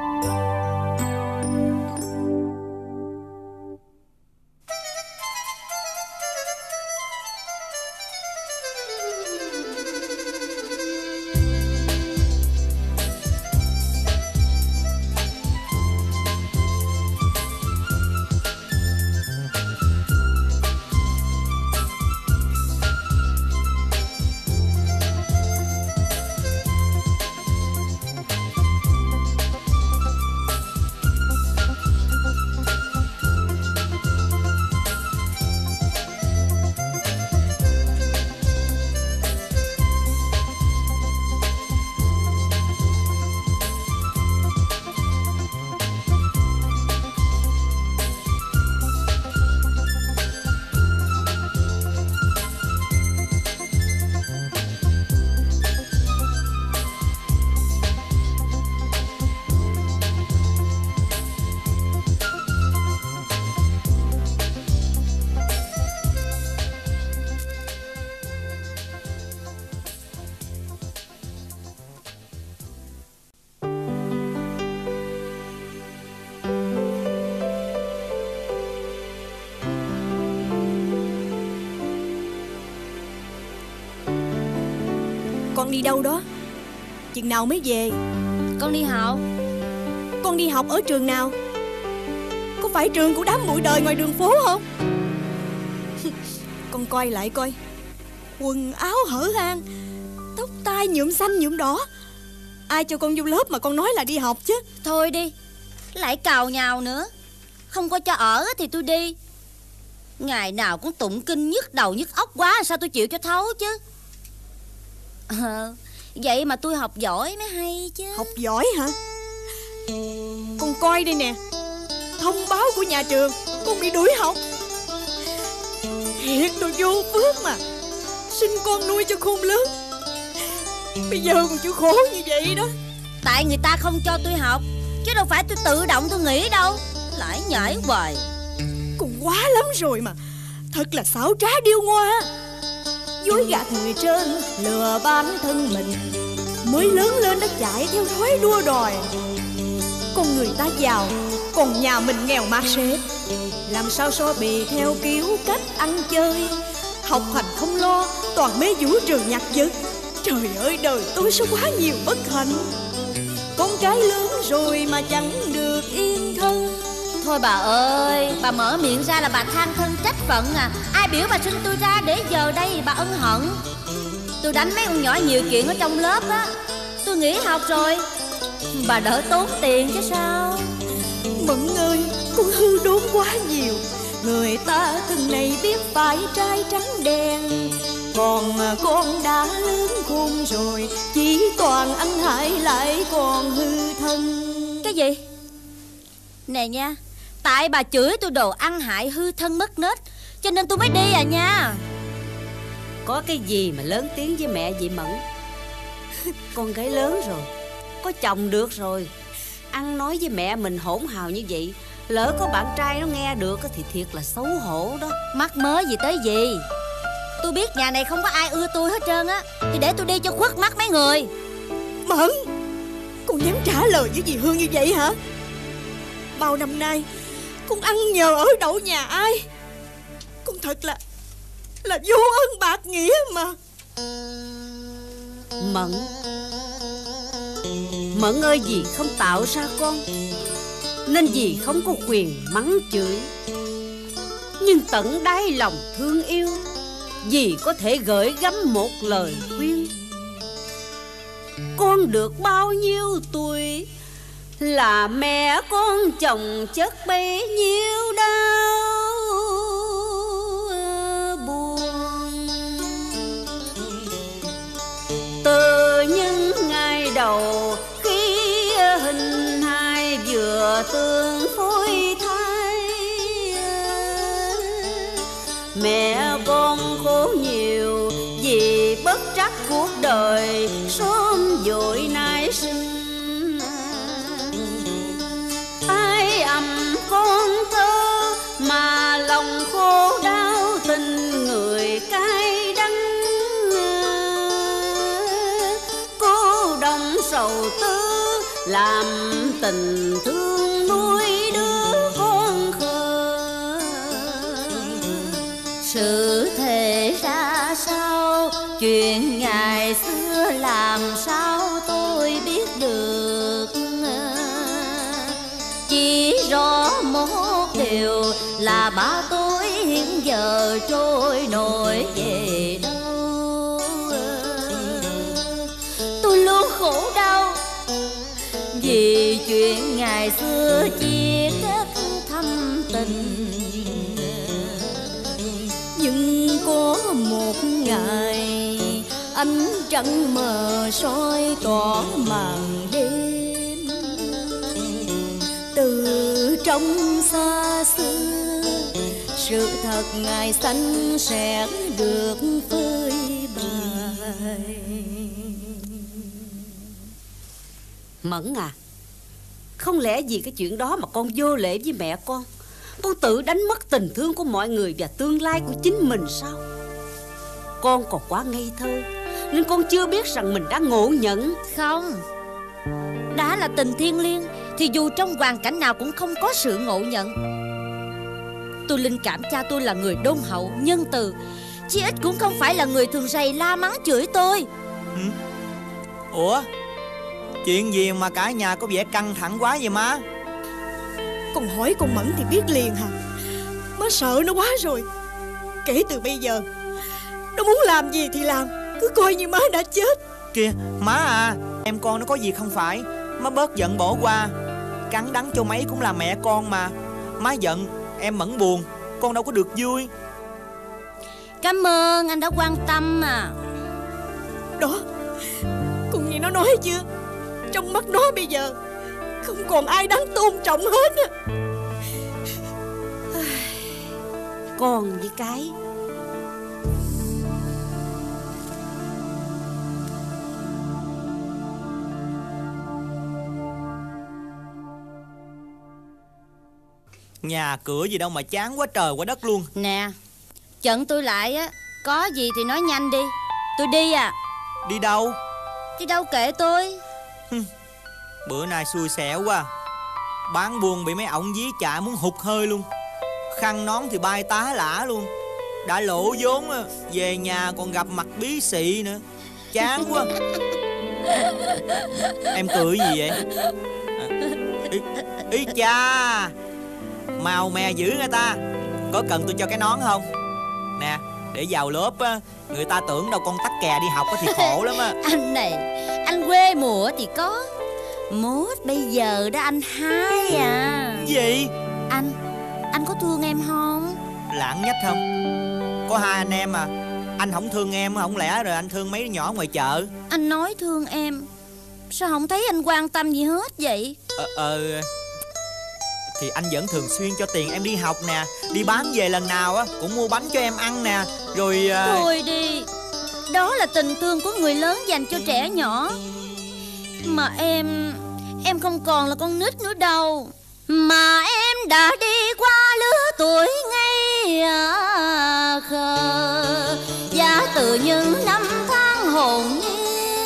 Con đi đâu đó? Chừng nào mới về? Con đi học. Con đi học ở trường nào? Có phải trường của đám bụi đời ngoài đường phố không? Con coi lại coi. Quần áo hở hang, tóc tai nhuộm xanh nhuộm đỏ. Ai cho con vô lớp mà con nói là đi học chứ? Thôi đi, lại cào nhào nữa. Không có cho ở thì tôi đi. Ngày nào cũng tụng kinh nhức đầu nhức óc quá, sao tôi chịu cho thấu chứ. Ờ, vậy mà tôi học giỏi mới hay chứ. Học giỏi hả? Con coi đây nè, thông báo của nhà trường con bị đuổi học. Thiệt tôi vô phước mà, sinh con nuôi cho khôn lớn, bây giờ còn chịu khổ như vậy đó. Tại người ta không cho tôi học, chứ đâu phải tôi tự động tôi nghĩ đâu. Lại nhảy hoài. Con quá lắm rồi mà, thật là xảo trá điêu ngoa. Dối gạt người trên, lừa bản thân mình, mới lớn lên đã chạy theo thói đua đòi. Con người ta giàu, còn nhà mình nghèo mạt sệt, làm sao so bì theo kiểu cách ăn chơi. Học hành không lo, toàn mê vũ trường nhạc dứt. Trời ơi, đời tôi sao quá nhiều bất hạnh. Con cái lớn rồi mà chẳng được yên thân. Thôi bà ơi, bà mở miệng ra là bà than thân trách phận à. Ai biểu bà sinh tôi ra để giờ đây bà ân hận. Tôi đánh mấy con nhỏ nhiều chuyện ở trong lớp á, tôi nghỉ học rồi, bà đỡ tốn tiền chứ sao. Mẫn ơi, con hư đốn quá nhiều. Người ta từng này biết phải trai trắng đen, còn con đã lớn khôn rồi, chỉ toàn ăn hại lại còn hư thân. Cái gì? Nè nha, tại bà chửi tôi đồ ăn hại hư thân mất nết, cho nên tôi mới đi à nha. Có cái gì mà lớn tiếng với mẹ vậy Mẫn? Con gái lớn rồi, có chồng được rồi, ăn nói với mẹ mình hỗn hào như vậy, lỡ có bạn trai nó nghe được thì thiệt là xấu hổ đó. Mắc mớ gì tới gì. Tôi biết nhà này không có ai ưa tôi hết trơn á, thì để tôi đi cho khuất mắt mấy người. Mẫn, con dám trả lời với dì Hương như vậy hả? Bao năm nay con ăn nhờ ở đậu nhà ai? Con thật là Là vô ơn bạc nghĩa mà. Mẫn, Mẫn ơi, dì không tạo ra con, nên dì không có quyền mắng chửi. Nhưng tận đáy lòng thương yêu, dì có thể gửi gắm một lời khuyên. Con được bao nhiêu tuổi là mẹ con chồng chất bấy nhiêu đau buồn. Từ những ngày đầu khi hình hài vừa tương phôi thai, mẹ con khổ nhiều vì bất trắc cuộc đời đời sớm vội nảy sinh. Ai ầm con thơ mà lòng khô đau, tình người cay đắng. Cô đồng sầu tư làm tình thương nuôi đứa con khờ. Sự thể ra sao, chuyện ngày xưa làm sao tôi biết được. Chỉ rõ một điều là ba tôi hiện giờ trôi nổi về đâu. Tôi luôn khổ đau vì chuyện ngày xưa chia kết thâm tình. Nhưng có một ngày ánh trăng mờ soi tỏ màn đêm. Từ trong xa xưa sự thật ngày xanh sẽ được phơi bày. Mẫn à, không lẽ vì cái chuyện đó mà con vô lễ với mẹ con? Con tự đánh mất tình thương của mọi người và tương lai của chính mình sao? Con còn quá ngây thơ nên con chưa biết rằng mình đã ngộ nhận. Không, đã là tình thiêng liêng thì dù trong hoàn cảnh nào cũng không có sự ngộ nhận. Tôi linh cảm cha tôi là người đôn hậu, nhân từ, chí ít cũng không phải là người thường rầy la mắng chửi tôi. Ừ? Ủa, chuyện gì mà cả nhà có vẻ căng thẳng quá vậy má? Con hỏi con Mẫn thì biết liền hả? Má sợ nó quá rồi. Kể từ bây giờ nó muốn làm gì thì làm, cứ coi như má đã chết. Kìa, má à, em con nó có gì không phải, má bớt giận bỏ qua. Cắn đắng cho mấy cũng là mẹ con mà. Má giận, em Mẫn buồn, con đâu có được vui. Cảm ơn anh đã quan tâm mà. Đó, con nghe nó nói chưa? Trong mắt nó bây giờ không còn ai đáng tôn trọng hết á. Con với cái nhà cửa gì đâu mà chán quá trời quá đất luôn. Nè, chận tôi lại á, có gì thì nói nhanh đi. Tôi đi à. Đi đâu? Đi đâu kệ tôi. Bữa nay xui xẻo quá. Bán buôn bị mấy ổng dí chạ muốn hụt hơi luôn. Khăn nón thì bay tá lả luôn. Đã lỗ vốn á, về nhà còn gặp mặt bí xị nữa. Chán quá. Em cười gì vậy? À, ý, ý cha, màu mè dữ người ta. Có cần tôi cho cái nón không? Nè, để vào lớp á, người ta tưởng đâu con tắc kè đi học á thì khổ lắm á. Anh này, anh quê mùa thì có, mốt bây giờ đó anh hai à. Gì? Anh, anh có thương em không? Lãng nhách không? Có hai anh em à. Anh không thương em, không lẽ rồi anh thương mấy đứa nhỏ ngoài chợ? Anh nói thương em, sao không thấy anh quan tâm gì hết vậy? Ờ, ờ thì anh vẫn thường xuyên cho tiền em đi học nè. Đi bán về lần nào á cũng mua bánh cho em ăn nè. Rồi uh... thôi đi, đó là tình thương của người lớn dành cho trẻ nhỏ. Mà em, em không còn là con nít nữa đâu. Mà em đã đi qua lứa tuổi ngây khờ, và từ những năm tháng hồn nhiên,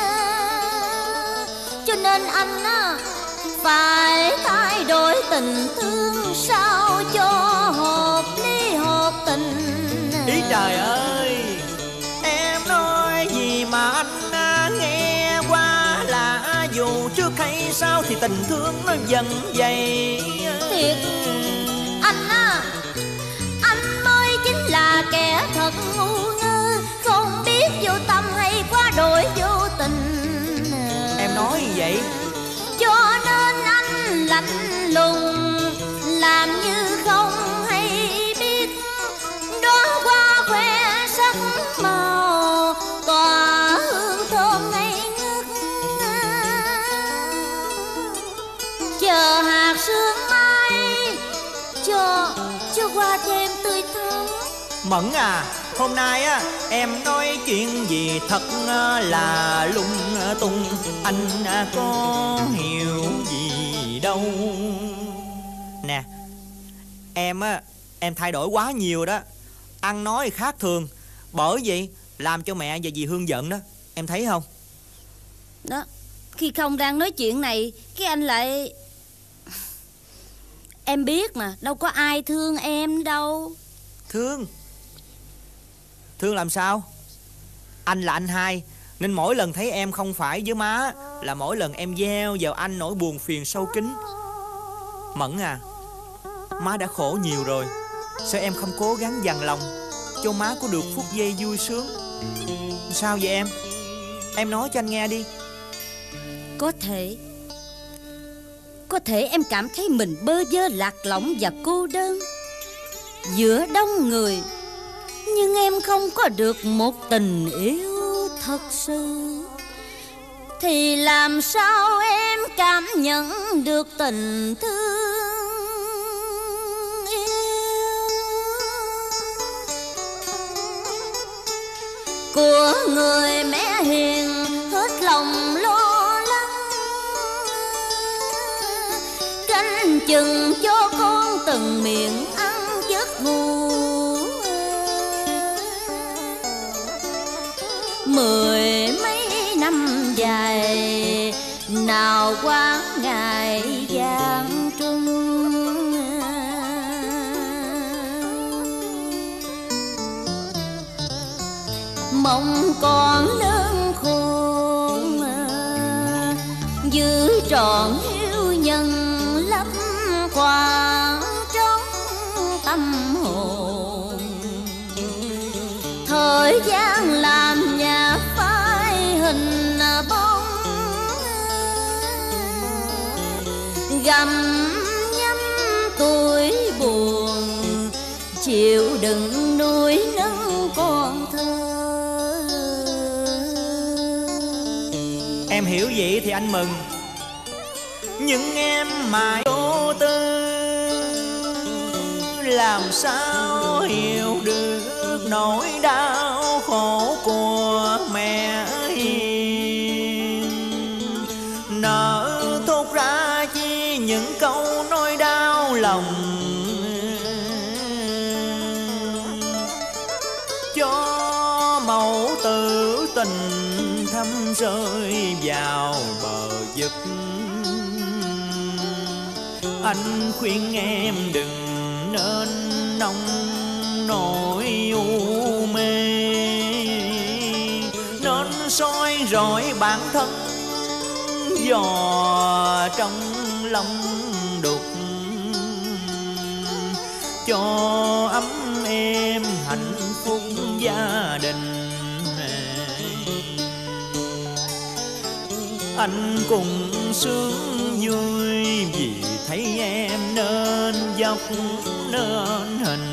cho nên anh á phải thay đổi tình thương sao cho hợp lý hợp tình. Ý trời ơi, em nói gì mà anh nghe qua là dù trước hay sau thì tình thương nó dần dày. Thiệt, anh á, anh mới chính là kẻ thật ngu ngơ, không biết vô tâm hay quá đổi vô tình. Em nói gì vậy? Cho nên anh lạnh lùng, làm như không hay biết, đó qua khoe sắc màu, tỏa hương thơm ngây ngất. Chờ hạt sương mai cho cho qua thêm tươi thắm. Mẫn à, Hôm nay á em nói chuyện gì thật là lung tung, anh có hiểu gì đâu. Nè, em á, em thay đổi quá nhiều đó. Ăn nói khác thường, bởi vậy làm cho mẹ và dì Hương giận đó. Em thấy không? Đó, khi không đang nói chuyện này, cái anh lại... Em biết mà, đâu có ai thương em đâu. Thương? Thương làm sao? Anh là anh hai, nên mỗi lần thấy em không phải với má là mỗi lần em gieo vào anh nỗi buồn phiền sâu kín. Mẫn à, má đã khổ nhiều rồi, sao em không cố gắng dằn lòng cho má có được phút giây vui sướng? Sao vậy em? Em nói cho anh nghe đi. Có thể Có thể em cảm thấy mình bơ vơ lạc lõng và cô đơn giữa đông người, nhưng em không có được một tình yêu thật sự. Thì làm sao em cảm nhận được tình thương yêu của người mẹ hiền hết lòng lo lắng, canh chừng cho con từng miệng ăn giấc ngủ. Mười mấy năm dài nào quán ngày gian truân, mong con lớn khôn giữ trọn hiếu nhân lấp khoảng trong tâm hồn. Thời gian làm nhà phai hình bóng, gặm nhấm tuổi buồn, chịu đựng nuôi nấng con thơ. Em hiểu vậy thì anh mừng, nhưng em mãi vô tư, làm sao hiểu được nỗi đau khổ của mẹ hiền. Nỡ thốt ra chi những câu nói đau lòng, cho mẫu tử tình thâm rơi vào bờ vực. Anh khuyên em đừng nên nông nỗi u mê, nên soi rọi bản thân dò trong lòng đục, cho ấm êm hạnh phúc gia đình. Anh cùng sướng vui vì thấy em nên dốc nên hình.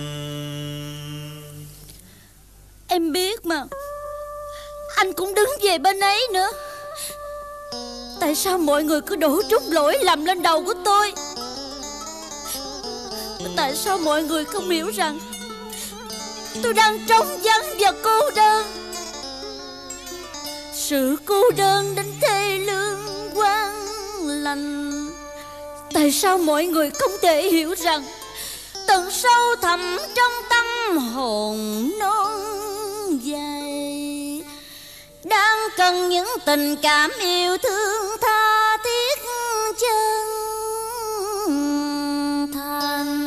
Em biết mà, anh cũng đứng về bên ấy nữa. Tại sao mọi người cứ đổ trút lỗi lầm lên đầu của tôi? Tại sao mọi người không hiểu rằng tôi đang trống vắng và cô đơn? Sự cô đơn đến thê lương quang lành. Tại sao mọi người không thể hiểu rằng tận sâu thẳm trong tâm hồn non dài đang cần những tình cảm yêu thương tha thiết chân thành.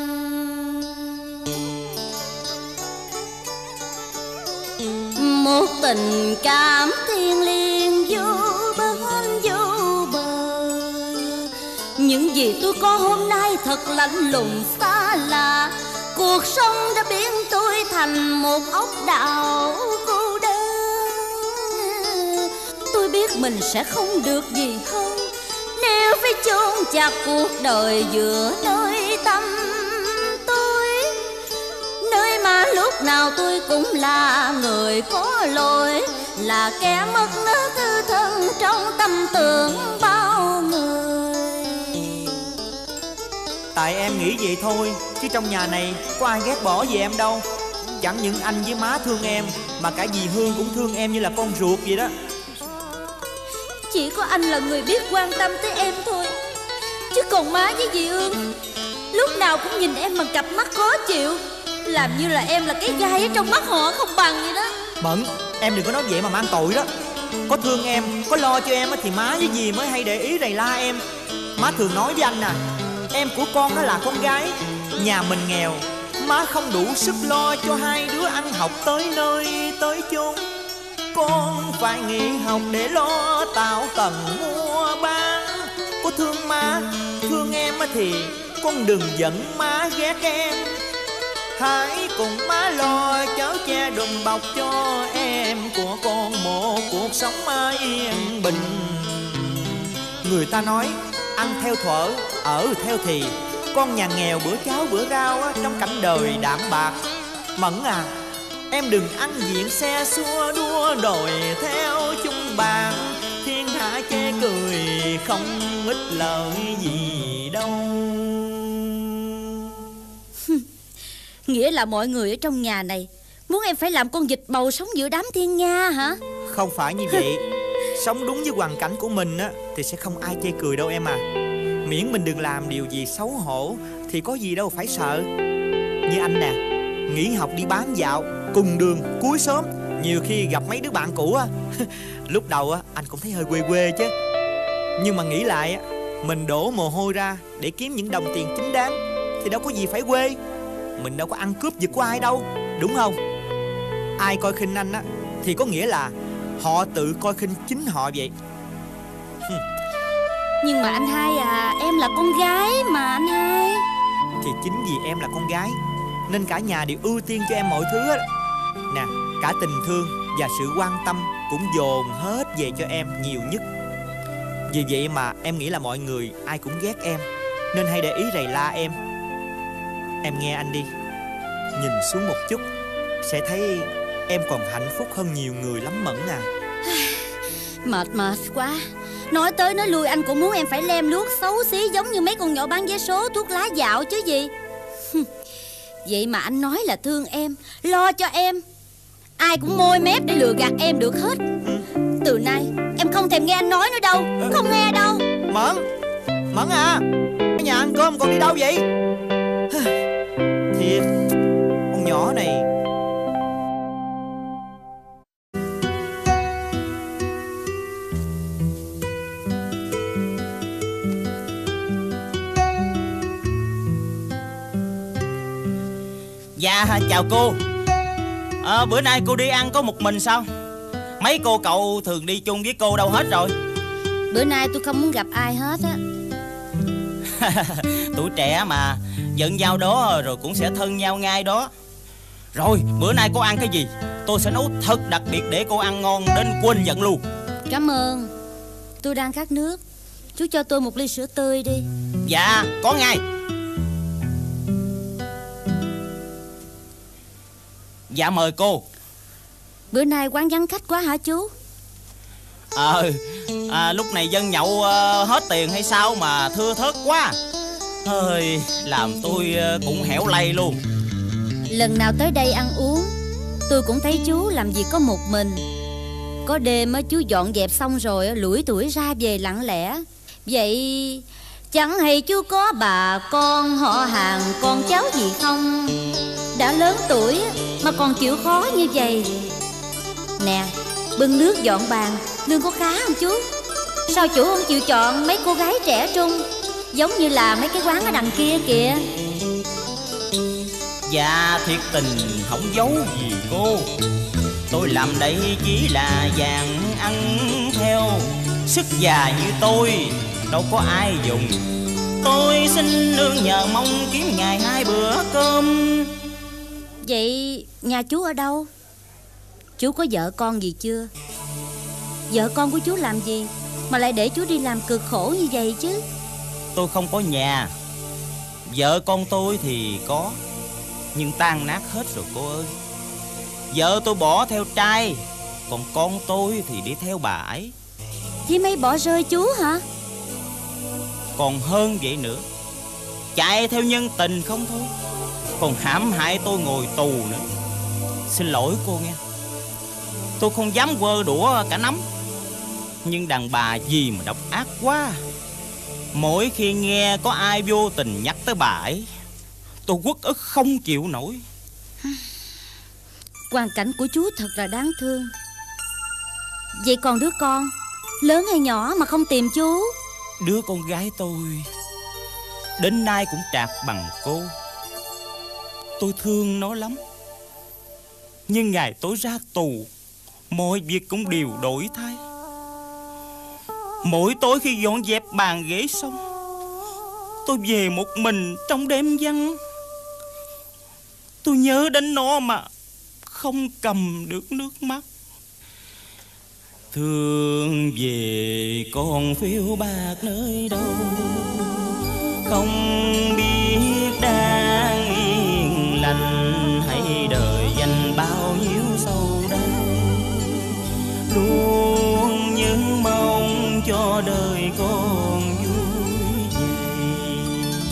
Một tình cảm thiêng liêng vô bên vô bờ. Những gì tôi có hôm nay thật lạnh lùng xa lạ. Cuộc sống đã biến tôi thành một ốc đảo cô đơn. Tôi biết mình sẽ không được gì hơn nếu phải chôn chặt cuộc đời giữa nơi tâm tôi, nơi mà lúc nào tôi cũng là người có lỗi, là kẻ mất nước tư thân trong tâm tưởng bao người. Tại em nghĩ vậy thôi, chứ trong nhà này có ai ghét bỏ gì em đâu. chẳng những anh với má thương em, mà cả dì Hương cũng thương em như là con ruột vậy đó. Chỉ có anh là người biết quan tâm tới em thôi. Chứ còn má với dì Hương lúc nào cũng nhìn em bằng cặp mắt khó chịu, làm như là em là cái gai ở trong mắt họ không bằng vậy đó. Mận, em đừng có nói vậy mà mang tội đó. Có thương em, có lo cho em thì má với dì mới hay để ý rầy la em. Má thường nói với anh nè, em của con đó là con gái, nhà mình nghèo, má không đủ sức lo cho hai đứa ăn học tới nơi tới chốn. Con phải nghỉ học để lo tạo tầng mua bán. Có thương má, thương em thì con đừng giận má ghét em. Hãy cùng má lo cháu che đùm bọc cho em của con một cuộc sống yên bình. Người ta nói ăn theo thuở, ở theo thì. Con nhà nghèo bữa cháo bữa rau á, trong cảnh đời đạm bạc. Mẫn à, em đừng ăn diện xe xua đua đòi theo chung bạn. Thiên hạ chê cười không ích lợi gì đâu. Nghĩa là mọi người ở trong nhà này muốn em phải làm con vịt bầu sống giữa đám thiên nga hả? Không phải như vậy. Sống đúng với hoàn cảnh của mình á thì sẽ không ai chê cười đâu em à. Miễn mình đừng làm điều gì xấu hổ thì có gì đâu phải sợ. Như anh nè, nghỉ học đi bán dạo cùng đường cuối xóm, nhiều khi gặp mấy đứa bạn cũ á. Lúc đầu á anh cũng thấy hơi quê quê chứ, nhưng mà nghĩ lại á, mình đổ mồ hôi ra để kiếm những đồng tiền chính đáng thì đâu có gì phải quê. Mình đâu có ăn cướp giật của ai đâu, đúng không? Ai coi khinh anh á thì có nghĩa là họ tự coi khinh chính họ vậy. Nhưng mà anh hai à, em là con gái mà anh hai. Thì chính vì em là con gái nên cả nhà đều ưu tiên cho em mọi thứ á. Nè, cả tình thương và sự quan tâm cũng dồn hết về cho em nhiều nhất. Vì vậy mà em nghĩ là mọi người ai cũng ghét em, nên hay để ý rầy la em. Em nghe anh đi, nhìn xuống một chút sẽ thấy em còn hạnh phúc hơn nhiều người lắm Mẫn à. Mệt mệt quá. Nói tới nói lui anh cũng muốn em phải lem luốc xấu xí giống như mấy con nhỏ bán vé số thuốc lá dạo chứ gì. Vậy mà anh nói là thương em, lo cho em. Ai cũng môi mép để lừa gạt em được hết. Từ nay em không thèm nghe anh nói nữa đâu. Không nghe đâu. Mẫn, Mẫn à, cái nhà ăn cơm còn đi đâu vậy? Thiệt, con nhỏ này. Dạ chào cô. à, Bữa nay cô đi ăn có một mình sao? Mấy cô cậu thường đi chung với cô đâu hết rồi? Bữa nay tôi không muốn gặp ai hết á. Tuổi trẻ mà, giận nhau đó rồi cũng sẽ thân nhau ngay đó. Rồi bữa nay cô ăn cái gì tôi sẽ nấu thật đặc biệt để cô ăn ngon đến quên giận luôn. Cảm ơn. Tôi đang khát nước, chú cho tôi một ly sữa tươi đi. Dạ có ngay. Dạ mời cô. Bữa nay quán vắng khách quá hả chú? Ờ à, lúc này dân nhậu uh, hết tiền hay sao mà thưa thớt quá. Ơi, làm tôi uh, cũng hẻo lay luôn. Lần nào tới đây ăn uống tôi cũng thấy chú làm việc có một mình. Có đêm chú dọn dẹp xong rồi lủi thủi ra về lặng lẽ. Vậy chẳng hay chú có bà con họ hàng con cháu gì không? Đã lớn tuổi mà còn chịu khó như vậy. Nè, bưng nước dọn bàn lương có khá không chú? Sao chủ không chịu chọn mấy cô gái trẻ trung giống như là mấy cái quán ở đằng kia kìa? Dạ thiệt tình không giấu gì cô, tôi làm đây chỉ là vàng ăn theo. Sức già như tôi đâu có ai dùng. Tôi xin nương nhờ mong kiếm ngày hai bữa cơm. Vậy nhà chú ở đâu? Chú có vợ con gì chưa? Vợ con của chú làm gì mà lại để chú đi làm cực khổ như vậy chứ? Tôi không có nhà. Vợ con tôi thì có, nhưng tan nát hết rồi cô ơi. Vợ tôi bỏ theo trai, còn con tôi thì đi theo bà ấy. Thì mấy bỏ rơi chú hả? Còn hơn vậy nữa, chạy theo nhân tình không thôi, còn hãm hại tôi ngồi tù nữa. Xin lỗi cô nghe. Tôi không dám quơ đũa cả nắm. Nhưng đàn bà gì mà độc ác quá. Mỗi khi nghe có ai vô tình nhắc tới bà ấy, tôi uất ức không chịu nổi. Hoàn cảnh của chú thật là đáng thương. Vậy còn đứa con, lớn hay nhỏ mà không tìm chú? Đứa con gái tôi đến nay cũng trạc bằng cô. Tôi thương nó lắm. Nhưng ngày tôi ra tù, mọi việc cũng đều đổi thay. Mỗi tối khi dọn dẹp bàn ghế xong, tôi về một mình trong đêm vắng. Tôi nhớ đến nó mà không cầm được nước mắt. Thương về con phiêu bạc nơi đâu, không biết đang yên lành hay đời dành bao nhiêu sâu đau. Luôn những mong cho đời con vui vậy.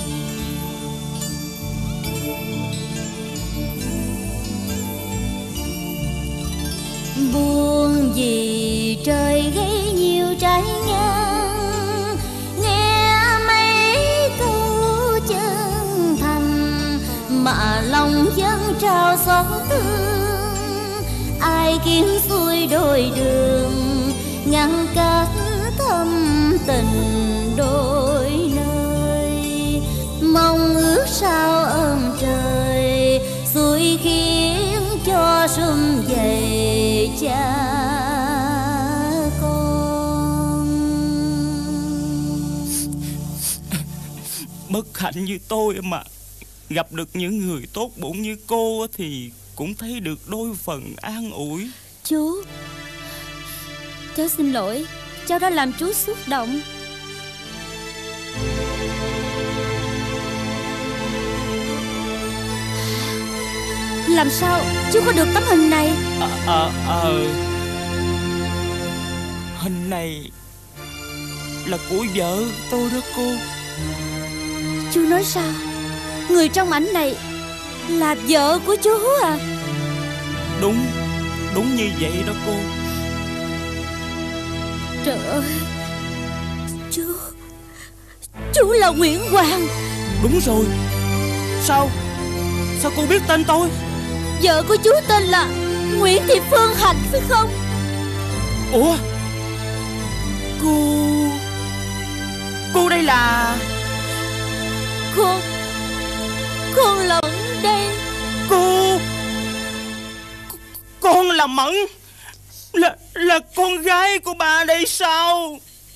Buồn vì trời gây nhiều trái ngang, nghe mấy câu chân thành mà lòng dân trào xót thương. Ai kiếm xuôi đôi đường, ngăn cách thâm tình đôi nơi. Mong ước sao ơn trời xuôi khiến cho sum vầy cha con. Bất hạnh như tôi mà gặp được những người tốt bụng như cô thì cũng thấy được đôi phần an ủi. Chú, cháu xin lỗi, cháu đã làm chú xúc động. Làm sao chú có được tấm hình này? Ờ ờ ờ Hình này là của vợ tôi đó cô. Chú nói sao? Người trong ảnh này là vợ của chú à? Đúng, đúng như vậy đó cô. Trời ơi, chú, chú là Nguyễn Hoàng. Đúng rồi. Sao, sao cô biết tên tôi? Vợ của chú tên là Nguyễn Thị Phương Hạnh phải không? Ủa, cô, cô đây là... Con, con là Mẫn đây. Cô, con là Mẫn, là là con gái của bà đây sao?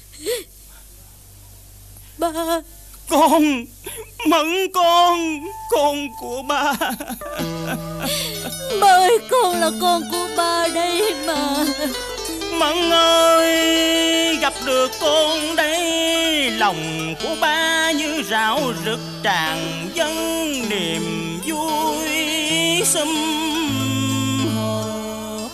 Ba, Con, Mẫn con, con của ba. ba ơi, con là con của ba đây mà. Mẫn ơi, gặp được con đây, lòng của ba như rạo rực tràn dâng niềm vui sum họp.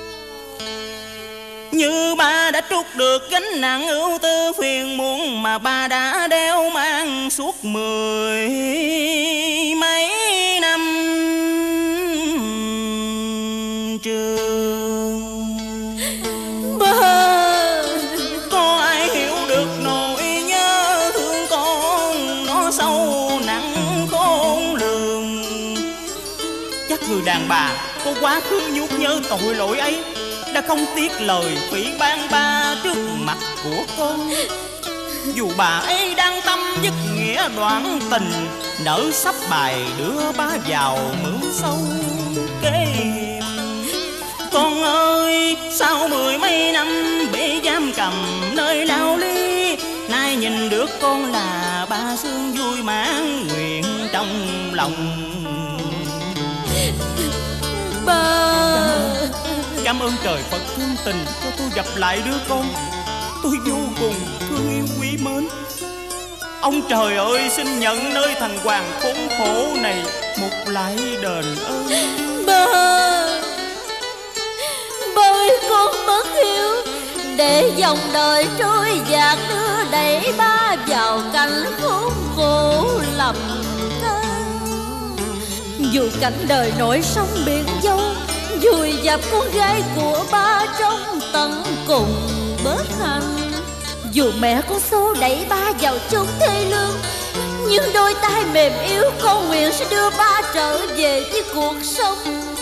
Như ba đã trút được gánh nặng ưu tư phiền muộn mà ba đã đeo mang suốt mười mấy năm trường. Ba, có ai hiểu được nỗi nhớ thương con, nó sâu nặng khôn lường. Chắc người đàn bà có quá khứ nhút nhớ tội lỗi ấy đã không tiếc lời phỉ báng ba trước mặt của con. Dù bà ấy đang tâm dứt nghĩa đoạn tình, nỡ sắp bài đưa ba vào mướn sâu kế hiệp. Con ơi, sau mười mấy năm bị giam cầm nơi lao ly, nay nhìn được con là ba sương vui mãn nguyện trong lòng. ba. Cảm ơn trời Phật thương tình cho tôi gặp lại đứa con tôi vô cùng thương yêu quý mến. Ông trời ơi, xin nhận nơi thành hoàng khốn khổ này một lại đền ơn. Ba, ba ơi, con mất hiếu để dòng đời trôi dạt đưa đẩy ba vào cảnh khốn khổ lầm than. Dù cảnh đời nổi sóng biển dâu, vùi dập con gái của ba trong tận cùng bất hạnh. Dù mẹ con xô đẩy ba vào chốn thê lương, nhưng đôi tay mềm yếu con nguyện sẽ đưa ba trở về với cuộc sống.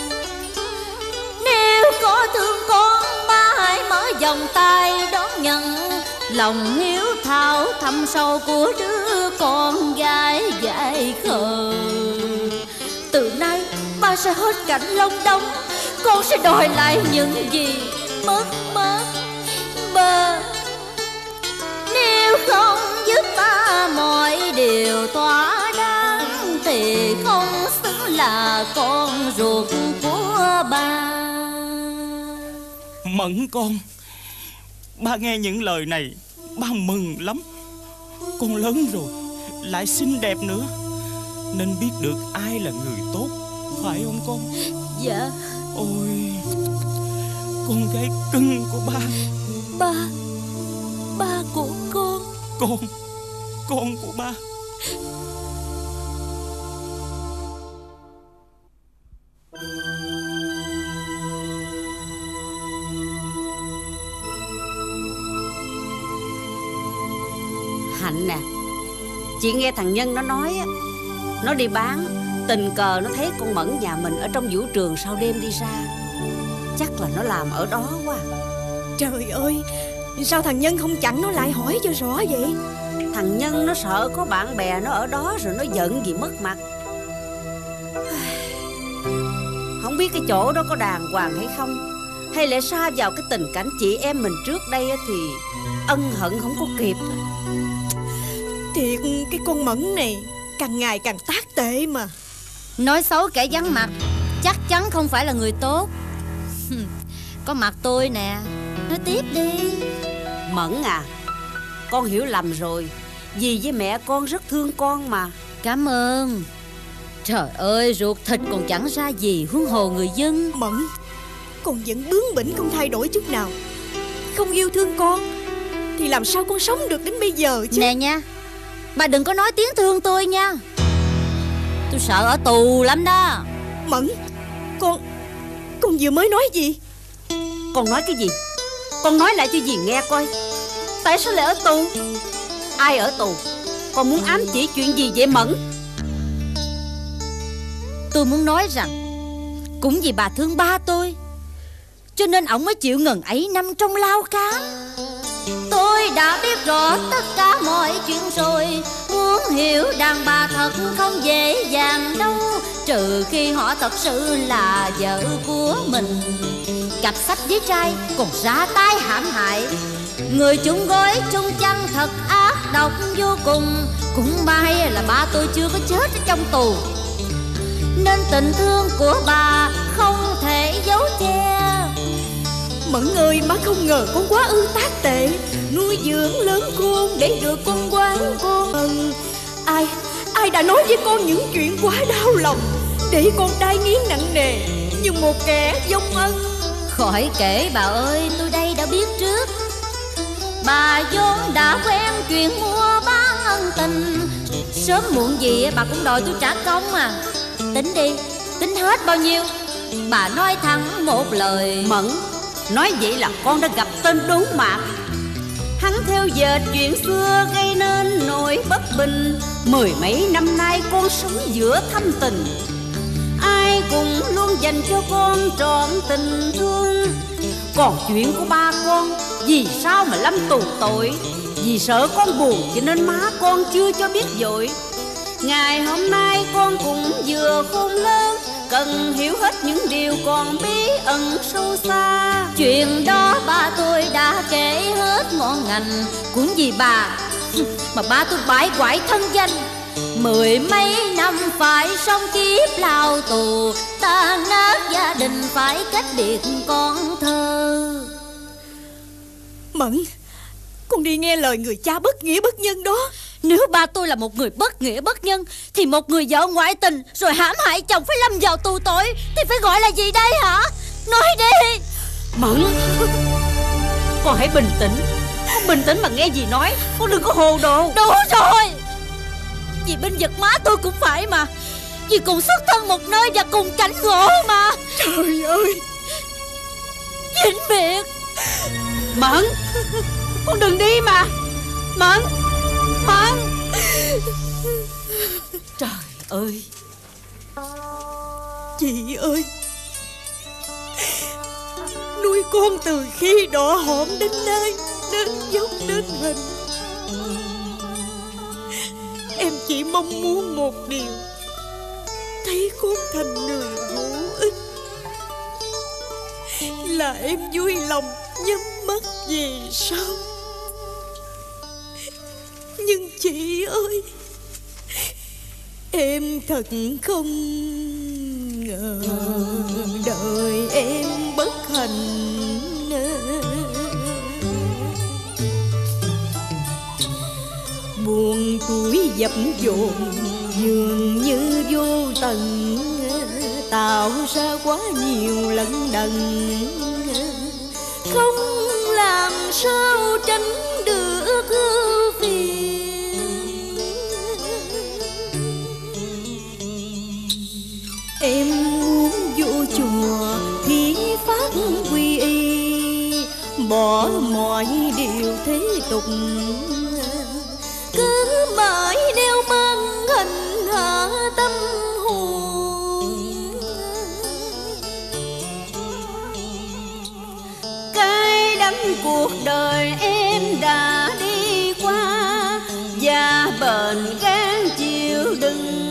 Nếu có thương con, ba hãy mở vòng tay đón nhận lòng hiếu thảo thâm sâu của đứa con gái dại khờ. Từ nay ba sẽ hết cảnh long đong, con sẽ đòi lại những gì mất mất. Ba nếu không giúp ba mọi điều thỏa đáng thì không xứng là con ruột của ba. Mẫn con, ba nghe những lời này ba mừng lắm. Con lớn rồi, lại xinh đẹp nữa, nên biết được ai là người tốt, phải không con? Dạ. Ôi, con gái cưng của ba. Ba, ba của con. Con, con của ba. Hạnh nè, chị nghe thằng Nhân nó nói á, nó đi bán, tình cờ nó thấy con Mẫn nhà mình ở trong vũ trường sau đêm đi ra. Chắc là nó làm ở đó quá. Trời ơi, sao thằng Nhân không chặn nó lại hỏi cho rõ vậy? Thằng Nhân nó sợ có bạn bè nó ở đó rồi nó giận vì mất mặt. Không biết cái chỗ đó có đàng hoàng hay không, hay lẽ xa vào cái tình cảnh chị em mình trước đây thì ân hận không có kịp. Thiệt, cái con Mẫn này càng ngày càng tác tệ mà. Nói xấu kẻ vắng mặt chắc chắn không phải là người tốt. Có mặt tôi nè, nói tiếp đi. Mẫn à, con hiểu lầm rồi. Dì với mẹ con rất thương con mà. Cảm ơn. Trời ơi, ruột thịt còn chẳng ra gì, huống hồ người dân. Mẫn, con vẫn bướng bỉnh không thay đổi chút nào. Không yêu thương con thì làm sao con sống được đến bây giờ chứ? Nè nha, bà đừng có nói tiếng thương tôi nha. Tôi sợ ở tù lắm đó. Mẫn, con Con vừa mới nói gì? Con nói cái gì? Con nói lại cho dì nghe coi. Tại sao lại ở tù? Ai ở tù? Con muốn ám chỉ chuyện gì vậy Mẫn? Tôi muốn nói rằng cũng vì bà thương ba tôi, cho nên ổng mới chịu ngần ấy năm trong lao cá. Tôi đã biết rõ tất cả mọi chuyện rồi. Muốn hiểu đàn bà thật không dễ dàng đâu, trừ khi họ thật sự là vợ của mình. Cặp sách với trai còn ra tay hãm hại, người chúng gói chung chăn thật ác độc vô cùng. Cũng may là ba tôi chưa có chết ở trong tù, nên tình thương của bà không thể giấu che. Mẫn ơi, má không ngờ con quá ư tác tệ, nuôi dưỡng lớn con để được con quán con. Ừ, ai ai đã nói với con những chuyện quá đau lòng, để con đai nghiến nặng nề như một kẻ vong ân. Khỏi kể bà ơi, tôi đây đã biết trước. Bà vốn đã quen chuyện mua bán ân tình, sớm muộn gì bà cũng đòi tôi trả công mà. Tính đi, tính hết bao nhiêu? Bà nói thẳng một lời. Mẫn, nói vậy là con đã gặp tên đốn mạc. Hắn theo dệt chuyện xưa gây nên nỗi bất bình. Mười mấy năm nay con sống giữa thâm tình, ai cũng luôn dành cho con trọn tình thương. Còn chuyện của ba con, vì sao mà lâm tù tội? Vì sợ con buồn cho nên má con chưa cho biết vội. Ngày hôm nay con cũng vừa khôn lớn, cần hiểu hết những điều còn bí ẩn sâu xa. Chuyện đó ba tôi đã kể hết ngọn ngành, cũng vì bà mà ba tôi bãi quải thân danh. Mười mấy năm phải sống kiếp lao tù, tan nát gia đình phải cách biệt con thơ. Mẫn, con đi nghe lời người cha bất nghĩa bất nhân đó. Nếu ba tôi là một người bất nghĩa bất nhân, thì một người vợ ngoại tình rồi hãm hại chồng phải lâm vào tù tội thì phải gọi là gì đây hả? Nói đi. Mẫn, con hãy bình tĩnh. Con bình tĩnh mà nghe dì nói, con đừng có hồ đồ. Đủ rồi, vì bên giật má tôi cũng phải mà. Vì cùng xuất thân một nơi và cùng cảnh ngộ mà. Trời ơi, Vĩnh biệt. Mận, con đừng đi mà. Mận, Mận. Trời ơi. chị ơi, nuôi con từ khi đỏ hỏn đến nay, đến dốc đến hình, em chỉ mong muốn một điều: thấy con thành người hữu ích, là em vui lòng nhắm mắt về sau. Nhưng chị ơi, em thật không ngờ đời em bất hạnh. Buồn tuổi dập dồn dường như vô tận, tạo ra quá nhiều lẫn đận, không làm sao tránh được ưu phiền. Em muốn vô chùa thì phát quy y, bỏ mọi điều thế tục, cứ mãi đeo mang hình hạ tâm hồn. Cái đắng cuộc đời em đã đi qua, và bền gan chịu đựng.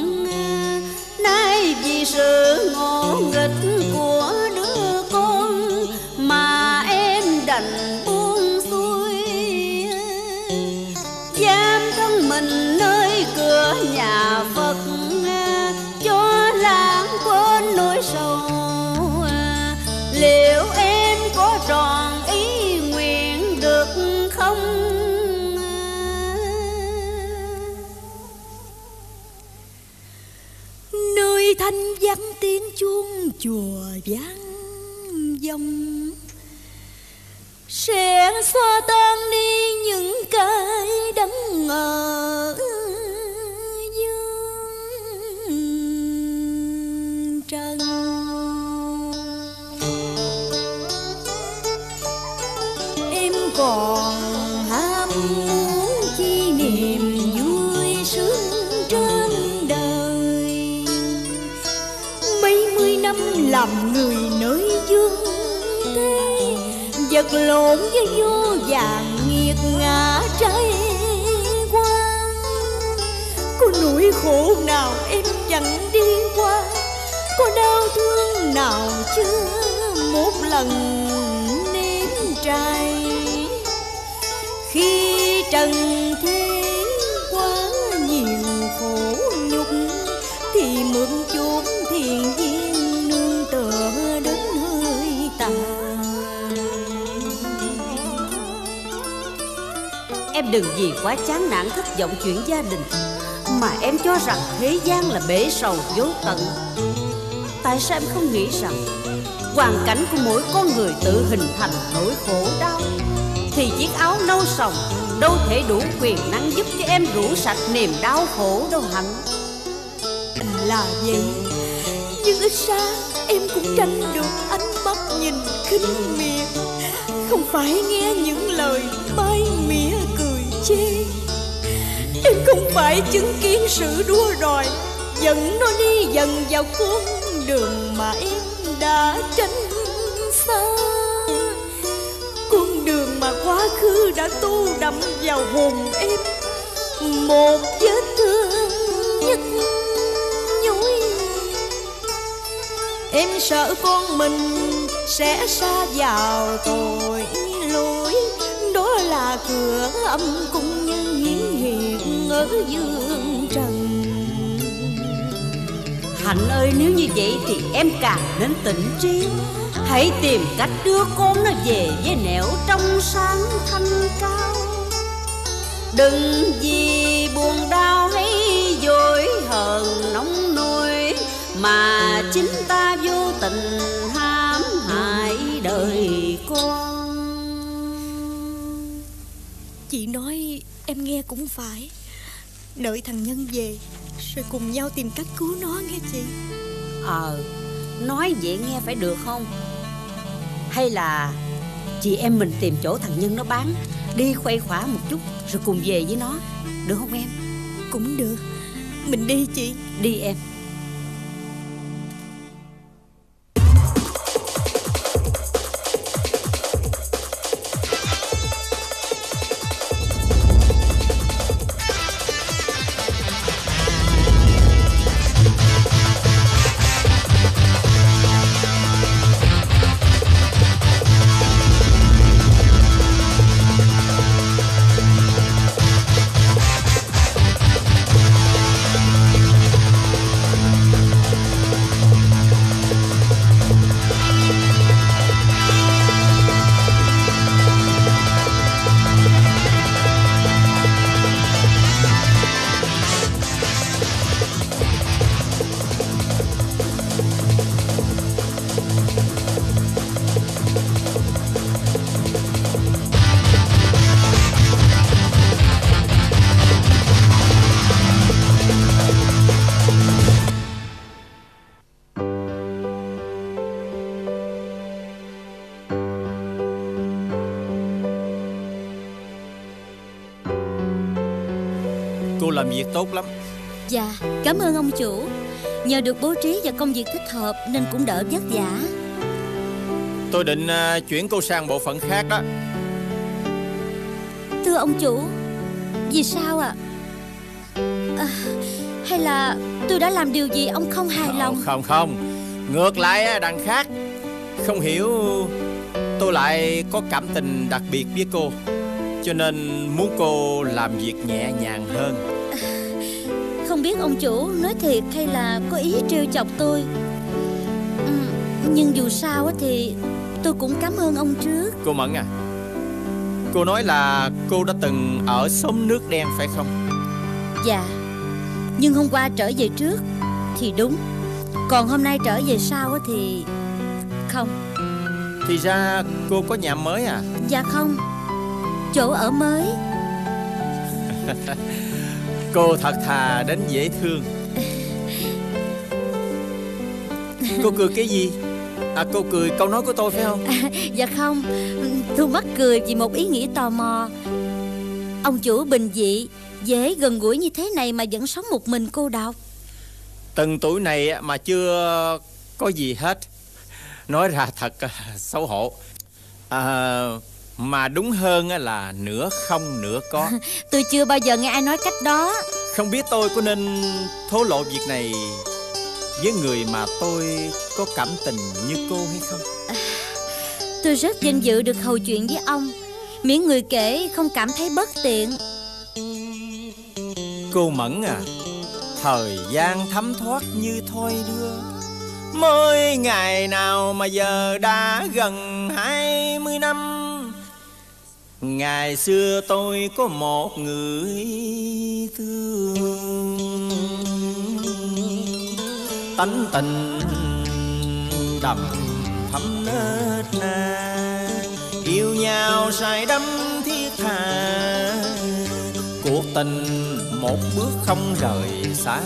Nay vì sự ngộ nghịch của đứa con mà em đành buông xuôi, giam thân mình nơi cửa nhà Phật, cho lãng quên nỗi sầu. Liệu em có tròn ý nguyện được không? Nơi thanh vắng tiếng chuông chùa vang vọng, sẽ xóa tan đi những cái đắng ngờ dương trần. Em còn ham muốn chi niềm vui sướng trên đời, mấy mươi năm làm người nơi dương thế, vật lộn với vô vàng nghiệt ngã trái qua. Có nỗi khổ nào em chẳng đi qua, có đau thương nào chưa một lần nếm trải. Khi trần thế quá nhiều khổ nhục, thì mượn chốn thiền viên nương tựa đến hơi tàn. Em đừng vì quá chán nản thất vọng chuyện gia đình mà em cho rằng thế gian là bể sầu vô tận. Tại sao em không nghĩ rằng hoàn cảnh của mỗi con người tự hình thành nỗi khổ đau, thì chiếc áo nâu sòng đâu thể đủ quyền năng giúp cho em rũ sạch niềm đau khổ đâu Hạnh. Là vậy, nhưng ít ra em cũng tránh được ánh mắt nhìn khinh miệt, không phải nghe những lời mai mỉa cười chê. Em không phải chứng kiến sự đua đòi dẫn nó đi dần vào con đường mà em đã tránh xa, con đường mà quá khứ đã tô đậm vào hồn em một vết thương nhức nhối. Em sợ con mình sẽ sa vào tội lỗi, đó là cửa âm cũng như hiển hiện ở dương trần. Hạnh ơi, nếu như vậy thì em càng nên tỉnh trí. Hãy tìm cách đưa con nó về với nẻo trong sáng thanh cao. Đừng vì buồn đau hay dối hờn nóng nôi mà chính ta vô tình hãm hại đời con. Chị nói em nghe cũng phải. Đợi thằng Nhân về rồi cùng nhau tìm cách cứu nó nghe chị. Ờ, nói vậy nghe phải được không? Hay là chị em mình tìm chỗ thằng Nhân nó bán, đi khuây khỏa một chút rồi cùng về với nó, được không em? Cũng được, mình đi chị. Đi em. Cô làm việc tốt lắm. Dạ, cảm ơn ông chủ. Nhờ được bố trí và công việc thích hợp nên cũng đỡ vất vả. Tôi định uh, chuyển cô sang bộ phận khác đó. Thưa ông chủ, vì sao ạ? À? À, hay là tôi đã làm điều gì ông không hài lòng? Không không, ngược lại đằng khác. Không hiểu tôi lại có cảm tình đặc biệt với cô, cho nên muốn cô làm việc nhẹ nhàng hơn. Không biết ông chủ nói thiệt hay là có ý trêu chọc tôi. ừ, Nhưng dù sao thì tôi cũng cảm ơn ông trước. Cô Mẫn à, cô nói là cô đã từng ở xóm nước đen phải không? Dạ, nhưng hôm qua trở về trước thì đúng, còn hôm nay trở về sau thì không. Thì ra cô có nhà mới à? Dạ không, chỗ ở mới. Cô thật thà đến dễ thương. Cô cười cái gì? À, cô cười câu nói của tôi phải không? À, dạ không, tôi mắc cười vì một ý nghĩ tò mò. Ông chủ bình dị, dễ gần gũi như thế này mà vẫn sống một mình cô độc. Từng tuổi này mà chưa có gì hết. Nói ra thật xấu hổ. À, mà đúng hơn là nửa không nửa có. Tôi chưa bao giờ nghe ai nói cách đó. Không biết tôi có nên thổ lộ việc này với người mà tôi có cảm tình như cô hay không? À, tôi rất vinh dự được hầu chuyện với ông, miễn người kể không cảm thấy bất tiện. Cô Mẫn à, thời gian thấm thoát như thoi đưa, mới ngày nào mà giờ đã gần hai mươi năm. Ngày xưa tôi có một người thương, tánh tình đậm thấm nết na, yêu nhau say đắm thiết tha, cuộc tình một bước không rời xa.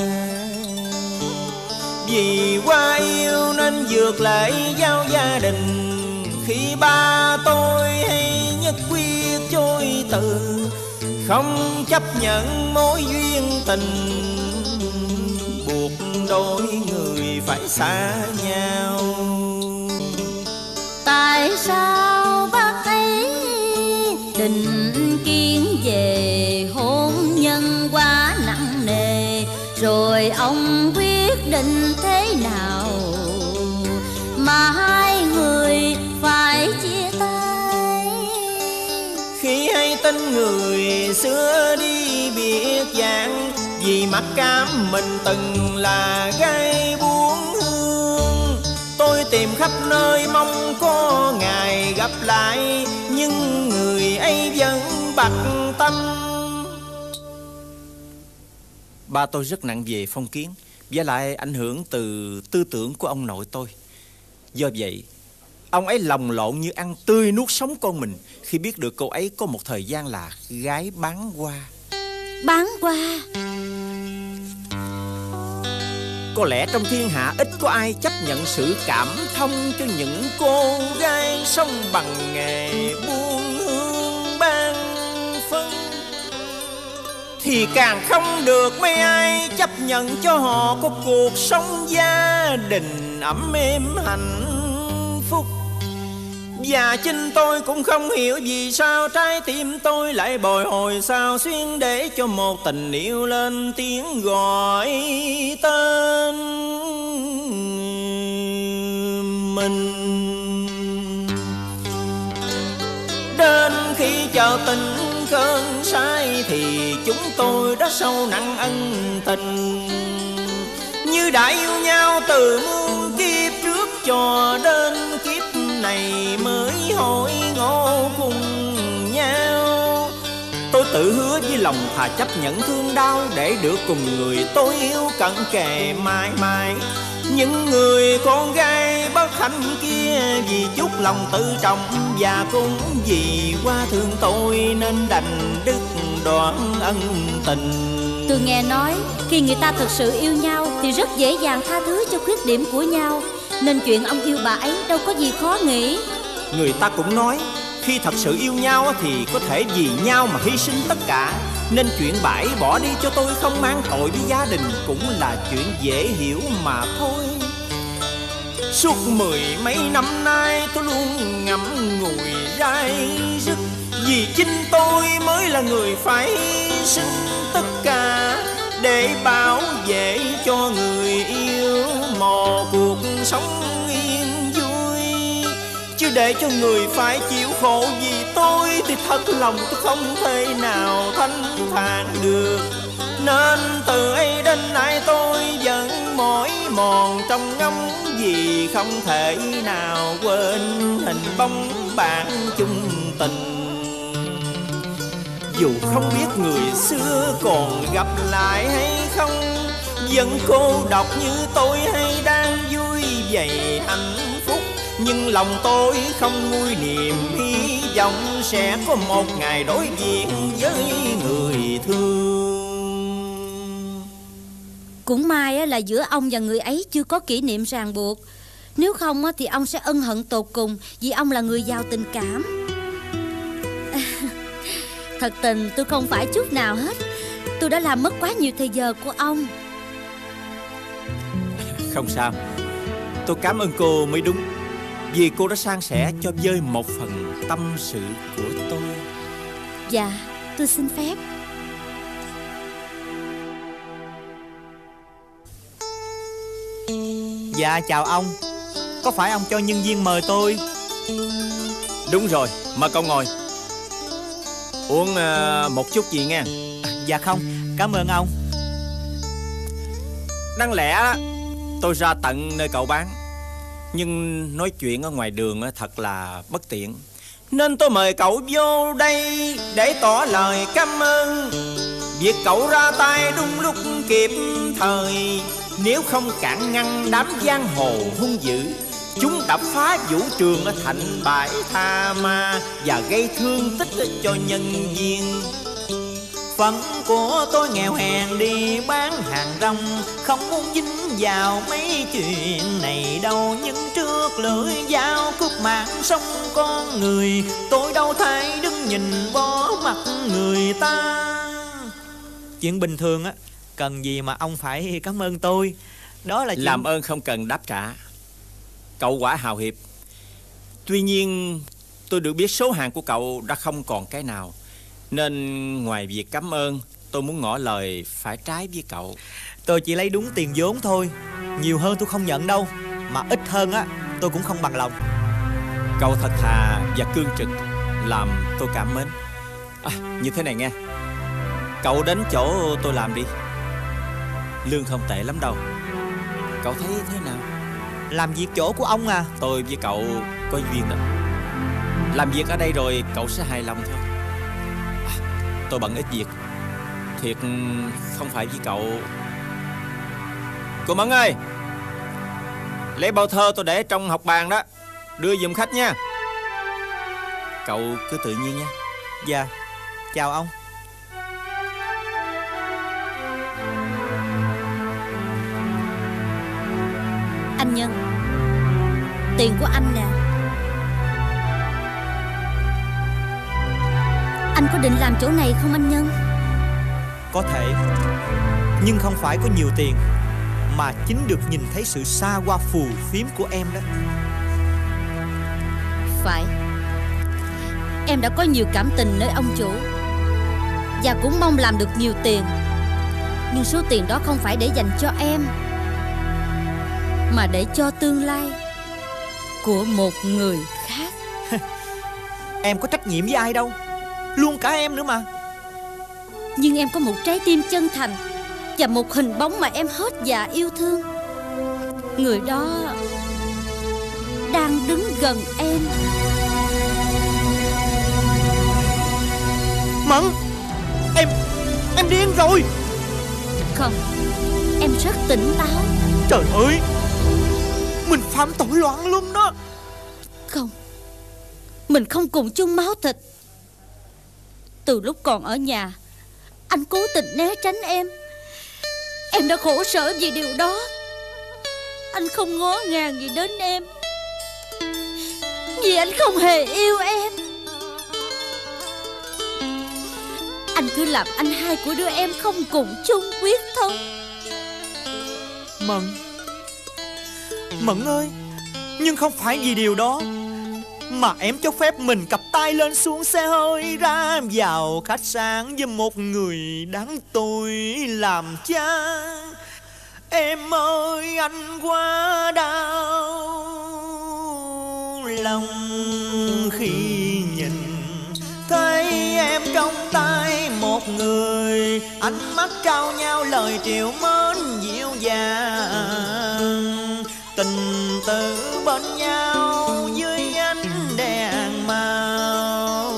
Vì quá yêu nên vượt lại giao gia đình, khi ba tôi hay nhất quyết chối từ, không chấp nhận mối duyên tình, buộc đôi người phải xa nhau. Tại sao bác ấy định kiến về hôn nhân quá nặng nề, rồi ông quyết định thế nào mà hai người phải chia tay? Khi hay tin người xưa đi biệt dạng, vì mặc cảm mình từng là gái buồn hương, tôi tìm khắp nơi mong có ngày gặp lại, nhưng người ấy vẫn bặt tâm. Ba tôi rất nặng về phong kiến, với lại ảnh hưởng từ tư tưởng của ông nội tôi. Do vậy, ông ấy lồng lộn như ăn tươi nuốt sống con mình khi biết được cô ấy có một thời gian là gái bán hoa. Bán hoa? Có lẽ trong thiên hạ ít có ai chấp nhận sự cảm thông cho những cô gái sống bằng nghề buôn hương ban phân, thì càng không được mấy ai chấp nhận cho họ có cuộc sống gia đình ấm êm hạnh phúc. Và chính tôi cũng không hiểu vì sao trái tim tôi lại bồi hồi sao xuyên để cho một tình yêu lên tiếng gọi tên mình. Đến khi chờ tình cơn say thì chúng tôi đã sâu nặng ân tình, như đã yêu nhau từ muôn kiếp trước cho đến kiếp này mới hội ngộ cùng nhau. Tôi tự hứa với lòng thà chấp nhận thương đau để được cùng người tôi yêu cận kề mãi mãi. Những người con gái bất hạnh kia vì chút lòng tự trọng và cũng vì quá thương tôi nên đành đứt đoạn ân tình. Tôi nghe nói khi người ta thực sự yêu nhau thì rất dễ dàng tha thứ cho khuyết điểm của nhau, nên chuyện ông yêu bà ấy đâu có gì khó nghĩ. Người ta cũng nói khi thật sự yêu nhau thì có thể vì nhau mà hy sinh tất cả, nên chuyện bà ấy bỏ đi cho tôi không mang tội với gia đình cũng là chuyện dễ hiểu mà thôi. Suốt mười mấy năm nay tôi luôn ngậm ngùi dai dứt, vì chính tôi mới là người phải hy sinh tất cả để bảo vệ cho người yêu một cuộc sống yên vui. Chứ để cho người phải chịu khổ vì tôi thì thật lòng tôi không thể nào thanh thản được. Nên từ ấy đến nay tôi vẫn mỏi mòn trong ngóng, vì không thể nào quên hình bóng bạn chung tình. Dù không biết người xưa còn gặp lại hay không, vẫn cô độc như tôi hay đang vui vậy hạnh phúc, nhưng lòng tôi không nguôi niềm hy vọng sẽ có một ngày đối diện với người thương. Cũng may là giữa ông và người ấy chưa có kỷ niệm ràng buộc, nếu không thì ông sẽ ân hận tột cùng vì ông là người giàu tình cảm. Thật tình tôi không phải chút nào hết, tôi đã làm mất quá nhiều thời giờ của ông. Không sao, tôi cảm ơn cô mới đúng, vì cô đã san sẻ cho Vơi một phần tâm sự của tôi. Dạ, tôi xin phép. Dạ chào ông, có phải ông cho nhân viên mời tôi? Đúng rồi, mời cậu ngồi. Uống uh, một chút gì nghe. À, dạ không, cảm ơn ông. Đáng lẽ tôi ra tận nơi cậu bán, nhưng nói chuyện ở ngoài đường thật là bất tiện, nên tôi mời cậu vô đây để tỏ lời cảm ơn. Việc cậu ra tay đúng lúc kịp thời, nếu không cản ngăn đám giang hồ hung dữ, chúng đã phá vũ trường ở thành bãi tha ma và gây thương tích cho nhân viên. Phận của tôi nghèo hèn đi bán hàng rong, không muốn dính vào mấy chuyện này đâu, nhưng trước lưỡi dao cướp mạng sống con người, tôi đâu thể đứng nhìn bỏ mặt người ta. Chuyện bình thường á, cần gì mà ông phải cảm ơn tôi. Đó là chuyện... Làm ơn không cần đáp trả. Cậu quả hào hiệp. Tuy nhiên tôi được biết số hàng của cậu đã không còn cái nào, nên ngoài việc cảm ơn, tôi muốn ngỏ lời phải trái với cậu. Tôi chỉ lấy đúng tiền vốn thôi, nhiều hơn tôi không nhận đâu, mà ít hơn á tôi cũng không bằng lòng. Cậu thật thà và cương trực, làm tôi cảm mến. À, như thế này nghe, cậu đến chỗ tôi làm đi, lương không tệ lắm đâu. Cậu thấy thế nào? Làm việc chỗ của ông à? Tôi với cậu có duyên đó. Làm việc ở đây rồi cậu sẽ hài lòng thôi. À, tôi bận ít việc, thiệt không phải với cậu. Cô Mẫn ơi, lấy bao thơ tôi để trong học bàn đó, đưa giùm khách nha. Cậu cứ tự nhiên nha. Dạ, chào ông. Nhân, tiền của anh nè. Anh có định làm chỗ này không anh Nhân? Có thể, nhưng không phải có nhiều tiền, mà chính được nhìn thấy sự xa hoa phù phiếm của em đó. Phải, em đã có nhiều cảm tình nơi ông chủ, và cũng mong làm được nhiều tiền. Nhưng số tiền đó không phải để dành cho em, mà để cho tương lai của một người khác. Em có trách nhiệm với ai đâu, luôn cả em nữa mà. Nhưng em có một trái tim chân thành và một hình bóng mà em hết dạ yêu thương. Người đó đang đứng gần em. Mận, em, em điên rồi. Không, em rất tỉnh táo. Trời ơi, mình phạm tội loạn luôn đó. Không, mình không cùng chung máu thịt. Từ lúc còn ở nhà, anh cố tình né tránh em. Em đã khổ sở vì điều đó. Anh không ngó ngàng gì đến em, vì anh không hề yêu em. Anh cứ làm anh hai của đứa em không cùng chung quyết thân. Mận, Mận ơi, nhưng không phải vì điều đó mà em cho phép mình cặp tay lên xuống xe hơi ra vào khách sạn với một người đáng tôi làm cha. Em ơi, anh quá đau lòng khi nhìn thấy em trong tay một người, ánh mắt trao nhau lời trìu mến dịu dàng, tình tự bên nhau dưới ánh đèn màu.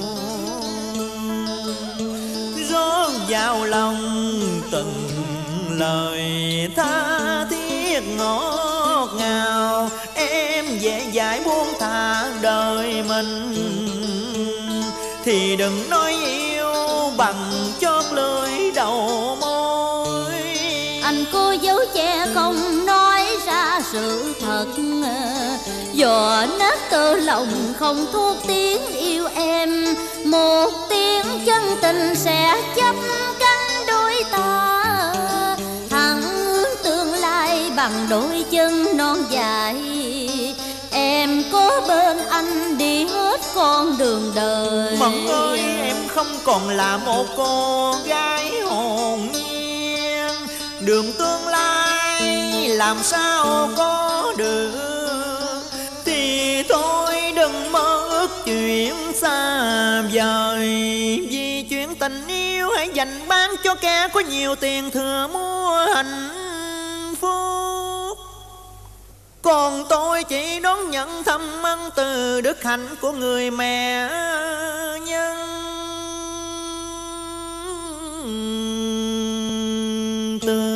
Gió vào lòng từng lời tha thiết ngọt ngào, em dễ dãi buông thả đời mình, thì đừng nói yêu bằng chót lưỡi đầu môi. Anh cố giấu che không nói ra sự thật, dò nát tơ lòng không thuốc tiếng yêu em. Một tiếng chân tình sẽ chấp cánh đôi ta, thẳng hướng tương lai bằng đôi chân non dài. Em có bên anh đi hết con đường đời. Mận ơi, em không còn là một cô gái hồn nhiên, đường tương lai làm sao có được. Thì thôi đừng mơ ước chuyện xa vời, vì chuyện tình yêu hãy dành bán cho kẻ có nhiều tiền thừa mua hạnh phúc. Còn tôi chỉ đón nhận thâm ân từ đức hạnh của người mẹ nhân từ.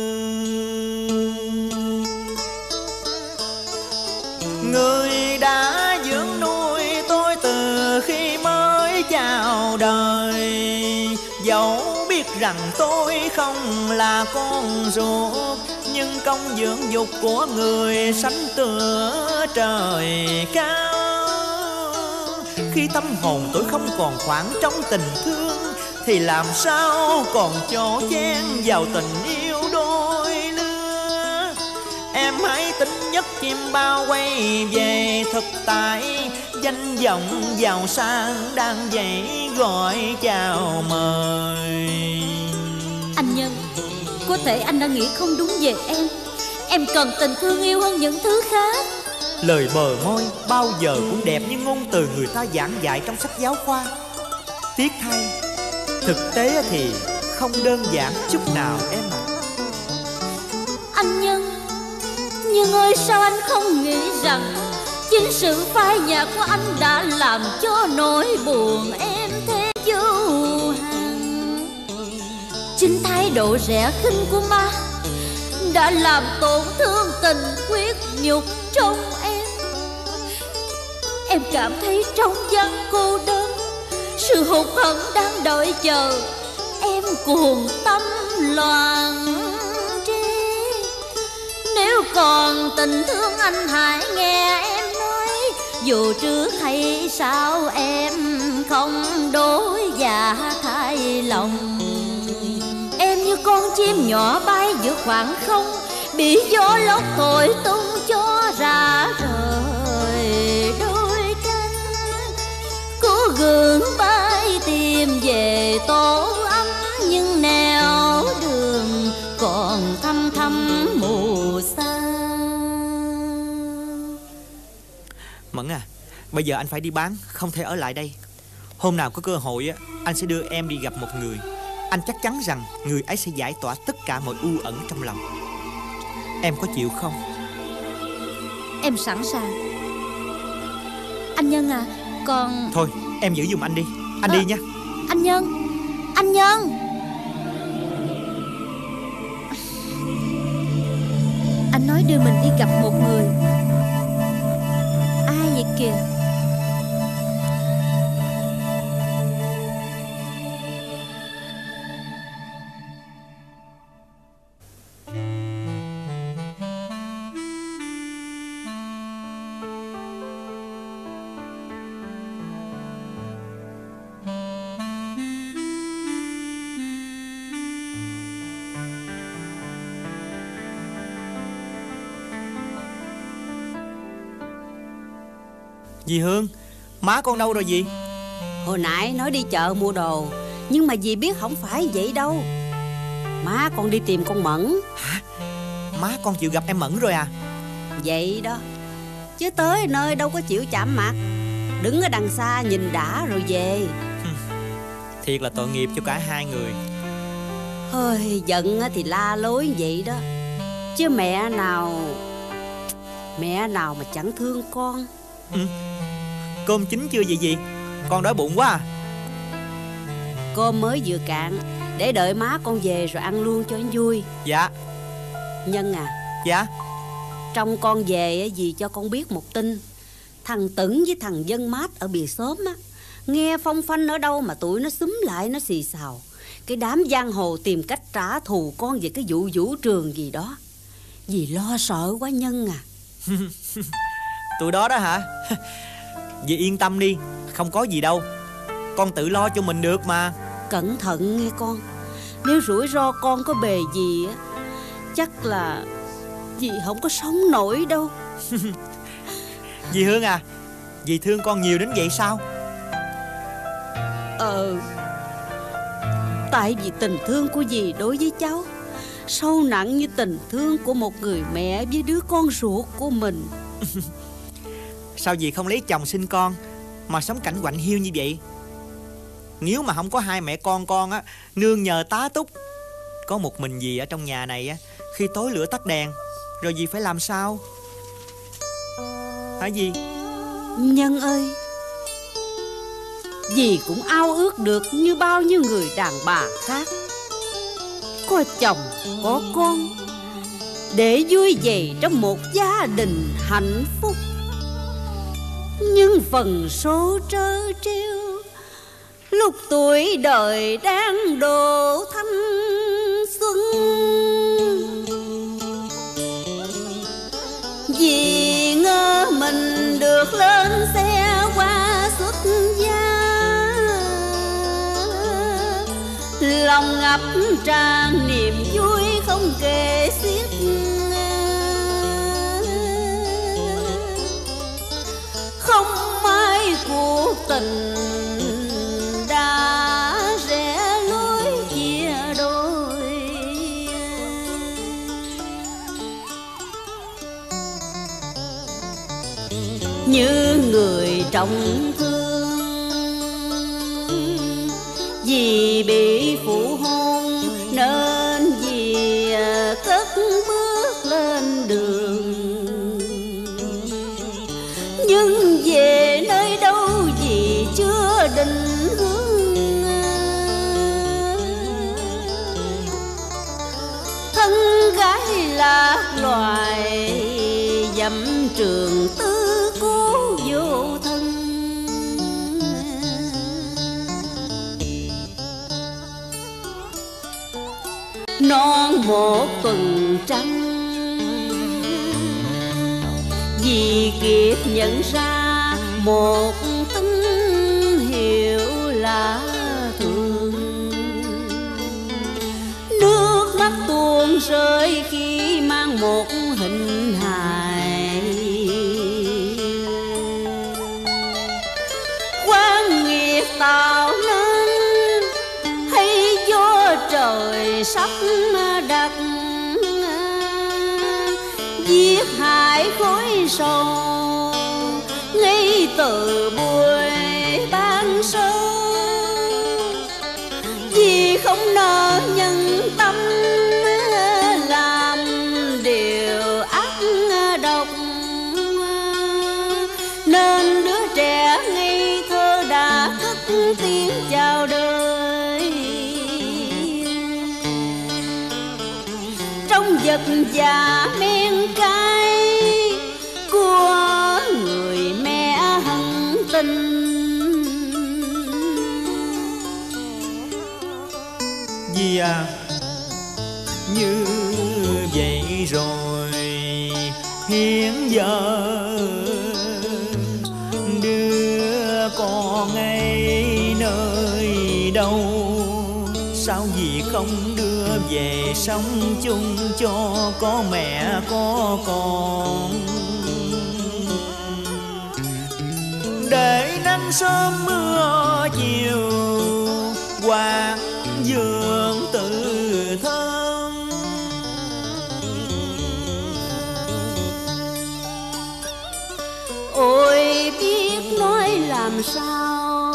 Người đã dưỡng nuôi tôi từ khi mới chào đời, dẫu biết rằng tôi không là con ruột, nhưng công dưỡng dục của người sánh tựa trời cao. Khi tâm hồn tôi không còn khoảng trong tình thương, thì làm sao còn chỗ chen vào tình yêu đôi lứa. Em hãy tính nhất chim bao quay về thực tại, danh vọng giàu sang đang dậy gọi chào mời. Anh Nhân, có thể anh đã nghĩ không đúng về em. Em cần tình thương yêu hơn những thứ khác. Lời bờ môi bao giờ cũng đẹp như ngôn từ người ta giảng dạy trong sách giáo khoa. Tiếc thay, thực tế thì không đơn giản chút nào em ạ. Anh Nhân, nhưng ơi sao anh không nghĩ rằng chính sự phai nhạt của anh đã làm cho nỗi buồn em thêm vô hạn. Chính thái độ rẻ khinh của má đã làm tổn thương tình huyết nhục trong em. Em cảm thấy trong vắng cô đơn, sự hụt hẫng đang đợi chờ em cuồng tâm loạn trí. Nếu còn tình thương anh hãy nghe em nói, dù trước hay sau em không đổi dạ thay lòng. Em như con chim nhỏ bay giữa khoảng không, bị gió lốc thổi tung cho ra rời đôi cánh. Cố gượng bay tìm về tổ ấm, nhưng nẻo đường còn thăm thăm mù xa. Mẫn à, bây giờ anh phải đi bán, không thể ở lại đây. Hôm nào có cơ hội á, anh sẽ đưa em đi gặp một người. Anh chắc chắn rằng người ấy sẽ giải tỏa tất cả mọi u ẩn trong lòng. Em có chịu không? Em sẵn sàng. Anh Nhân à, còn... Thôi, em giữ giùm anh đi. Anh à, đi nha. Anh Nhân, anh Nhân. Anh nói đưa mình đi gặp một người. Ai vậy kìa? Dì Hương, má con đâu rồi dì? Hồi nãy nói đi chợ mua đồ, nhưng mà dì biết không phải vậy đâu. Má con đi tìm con Mẫn. Hả? Má con chịu gặp em Mẫn rồi à? Vậy đó, chứ tới nơi đâu có chịu chạm mặt. Đứng ở đằng xa nhìn đã rồi về. Thiệt là tội nghiệp cho cả hai người. Hơi giận thì la lối vậy đó, chứ mẹ nào Mẹ nào mà chẳng thương con. Ừ. Cơm chín chưa vậy dì? Con đói bụng quá à. Cơm mới vừa cạn, để đợi má con về rồi ăn luôn cho anh vui. Dạ. Nhân à. Dạ. Trong con về dì cho con biết một tin. Thằng Tửng với thằng Dân Mát ở bìa xóm á, nghe phong phanh ở đâu mà tụi nó xúm lại nó xì xào. Cái đám giang hồ tìm cách trả thù con về cái vụ vũ trường gì đó. Dì lo sợ quá Nhân à. Tụi đó đó hả? Dì yên tâm đi, không có gì đâu. Con tự lo cho mình được mà. Cẩn thận nghe con. Nếu rủi ro con có bề gì á, chắc là dì không có sống nổi đâu. Dì Hương à, dì thương con nhiều đến vậy sao? Ờ, tại vì tình thương của dì đối với cháu sâu nặng như tình thương của một người mẹ với đứa con ruột của mình. Sao dì không lấy chồng sinh con mà sống cảnh quạnh hiu như vậy? Nếu mà không có hai mẹ con con á, nương nhờ tá túc, có một mình dì ở trong nhà này á, khi tối lửa tắt đèn, rồi dì phải làm sao? Hả dì? Nhân ơi, dì cũng ao ước được như bao nhiêu người đàn bà khác, có chồng, có con, để vui vẻ trong một gia đình hạnh phúc. Nhưng phần số trớ trêu, lúc tuổi đời đang độ thanh xuân, vì ngỡ mình được lên xe qua xuất gia, lòng ngập tràn niềm vui không kể xiết. Không ai cuộc tình đã rẽ lối chia đôi, như người trọng thương vì bị phụ hôn, nên vì cất bước lên đường. Nhưng về nơi đâu vì chưa định hướng, thân gái lạc loài dặm trường tư cố vô thân. Non một tuần trăng Vì kịp nhận ra một tín hiệu lạ thường, nước mắt tuôn rơi khi mang một hình hài. Quan nghiệt tạo nên hay do trời sắp đặt, giết hại khối sầu ngay từ buổi ban sơ. Vì không nỡ nhân tâm làm điều ác độc, nên đứa trẻ ngây thơ đã cất tiếng chào đời. Trong vật và men cay của người mẹ hận tình. Dì à, như vậy rồi hiện giờ đứa con ấy nơi đâu? Sao dì không đưa về sống chung cho có mẹ có con, để nắng sớm mưa chiều quán dương tự thân. Ôi biết nói làm sao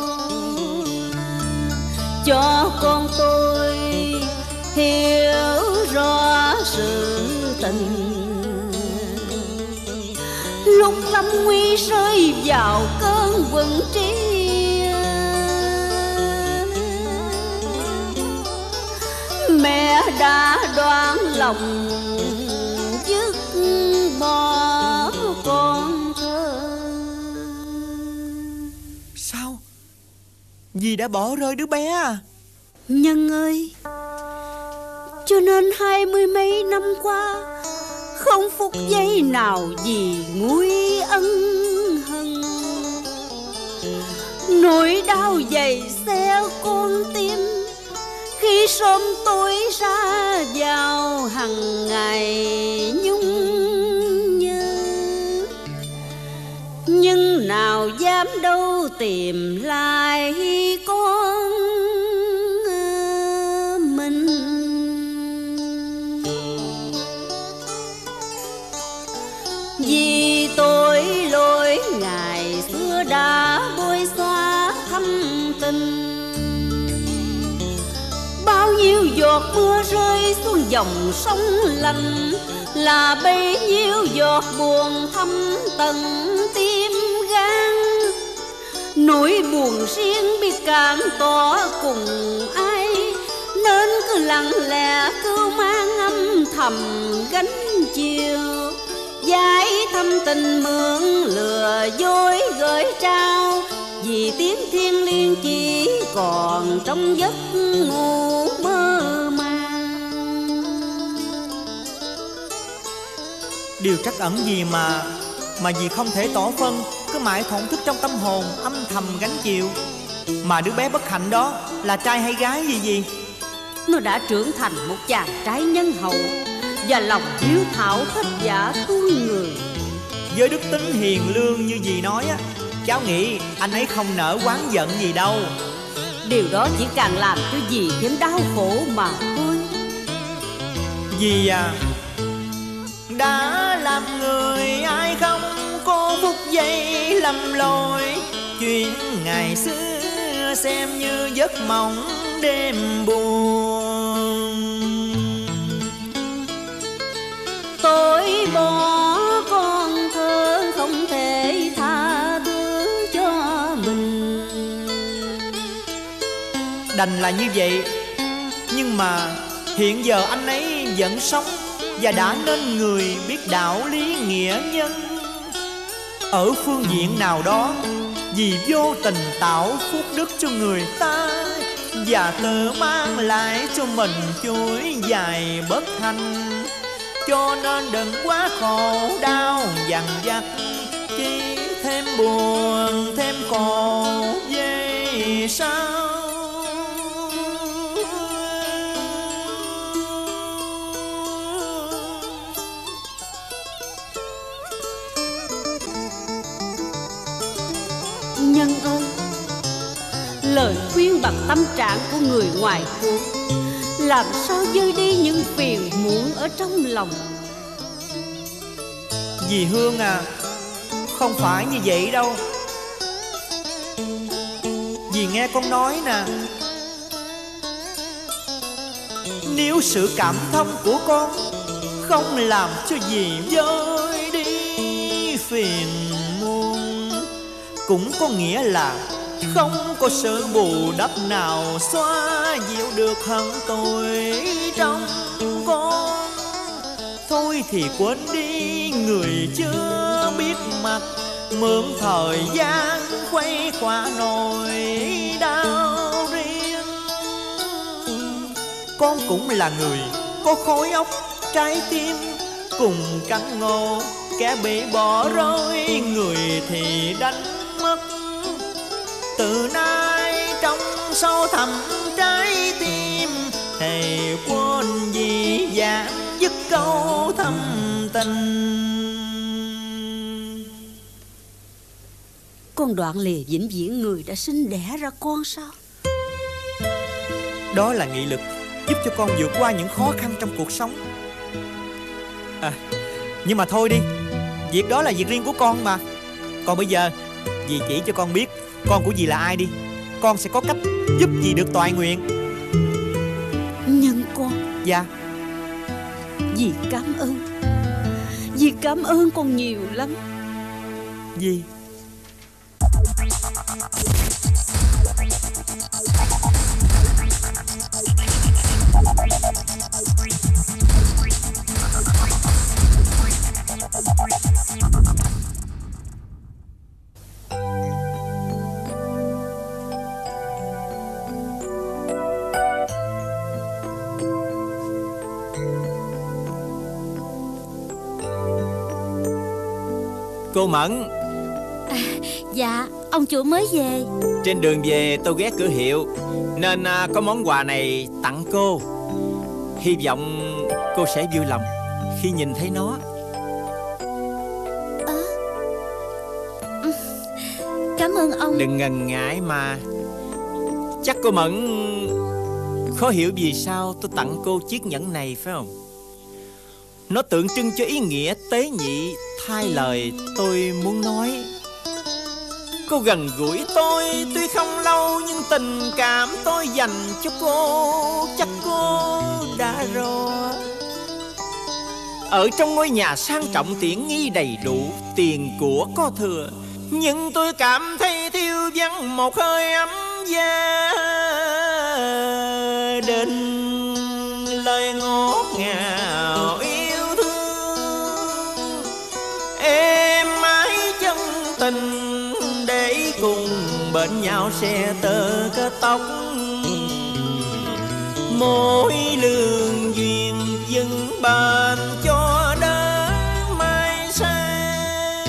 cho con tôi hiểu rõ sự tình. Lúc lâm nguy rơi vào cơn quẫn trí, mẹ đã đoán lòng dứt bỏ con thơ. Sao? Dì đã bỏ rơi đứa bé à? Nhân ơi, cho nên hai mươi mấy năm qua không phút giây nào vì nguy ân hận. Nỗi đau dày xéo con tim khi sớm tối ra vào hằng ngày nhung nhớ. Nhưng nào dám đâu tìm lại con mình. Vì tội lỗi ngày xưa đã bôi xóa thâm tình. Bao nhiêu giọt mưa rơi xuống dòng sông lạnh, là bấy nhiêu giọt buồn thâm tận tim gan. Nỗi buồn riêng biết càng tỏ cùng ai, nên cứ lặng lẽ cứ mang âm thầm gánh chiều. Giải thâm tình mượn lừa dối gửi trao, vì tiếng thiêng liêng chỉ còn trong giấc ngủ mơ màng. Điều trắc ẩn gì mà Mà dì không thể tỏ phân, cứ mãi thổn thức trong tâm hồn, âm thầm gánh chịu. Mà đứa bé bất hạnh đó là trai hay gái gì gì? Nó đã trưởng thành một chàng trai nhân hậu và lòng hiếu thảo thích giả thương người. Với đức tính hiền lương như dì nói á, cháu nghĩ anh ấy không nỡ oán giận gì đâu. Điều đó chỉ càng làm cho dì thêm đau khổ mà thôi. Dì à, đã làm người ai không có phút giây lầm lỗi. Chuyện ngày xưa xem như giấc mộng đêm buồn. Tôi bỏ con thơ không thể tha thứ cho mình. Đành là như vậy, nhưng mà hiện giờ anh ấy vẫn sống và đã nên người biết đạo lý nghĩa nhân. Ở phương diện nào đó, vì vô tình tạo phúc đức cho người ta, và tự mang lại cho mình chuỗi dài bất hạnh. cho nên đừng quá khổ đau dằn vặt, chỉ thêm buồn thêm khổ về sau. Nhân ơi, lời khuyên bằng tâm trạng của người ngoài cuộc làm sao vơi đi những phiền muộn ở trong lòng. Dì Hương à, không phải như vậy đâu. Dì nghe con nói nè, nếu sự cảm thông của con không làm cho dì vơi đi phiền muộn, cũng có nghĩa là không có sự bù đắp nào xóa dịu được hận tội trong con. Thôi thì quên đi người chưa biết mặt, mượn thời gian khuây khỏa nỗi đau riêng. Con cũng là người có khối óc trái tim cùng cắn ngô, kẻ bị bỏ rơi người thì đánh mất. Từ nay trong sâu thẳm trái tim thề quên gì dáng dứt câu thâm tình. Con đoạn lìa vĩnh viễn người đã sinh đẻ ra con sao? Đó là nghị lực giúp cho con vượt qua những khó khăn trong cuộc sống. À, nhưng mà thôi đi, việc đó là việc riêng của con mà. Còn bây giờ dì chỉ cho con biết con của dì là ai đi, con sẽ có cách giúp dì được toại nguyện. Nhân con. Dạ. Dì cảm ơn. Dì cảm ơn con nhiều lắm. Dì. Cô Mẫn. À, dạ, ông chủ mới về. Trên đường về tôi ghé cửa hiệu nên à, có món quà này tặng cô. Hy vọng cô sẽ vui lòng khi nhìn thấy nó. À, cảm ơn ông. Đừng ngần ngại mà. Chắc cô Mẫn khó hiểu vì sao tôi tặng cô chiếc nhẫn này phải không? Nó tượng trưng cho ý nghĩa tế nhị thay lời tôi muốn nói. Cô gần gũi tôi tuy không lâu, nhưng tình cảm tôi dành cho cô chắc cô đã rõ. Ở trong ngôi nhà sang trọng tiện nghi đầy đủ, tiền của có thừa, nhưng tôi cảm thấy thiếu vắng một hơi ấm gia đình. Lời ngọt ngào yêu thương, em mãi chân tình để cùng bên nhau xe tơ kết tóc. Mỗi lương duyên dừng bền cho đến mai sau.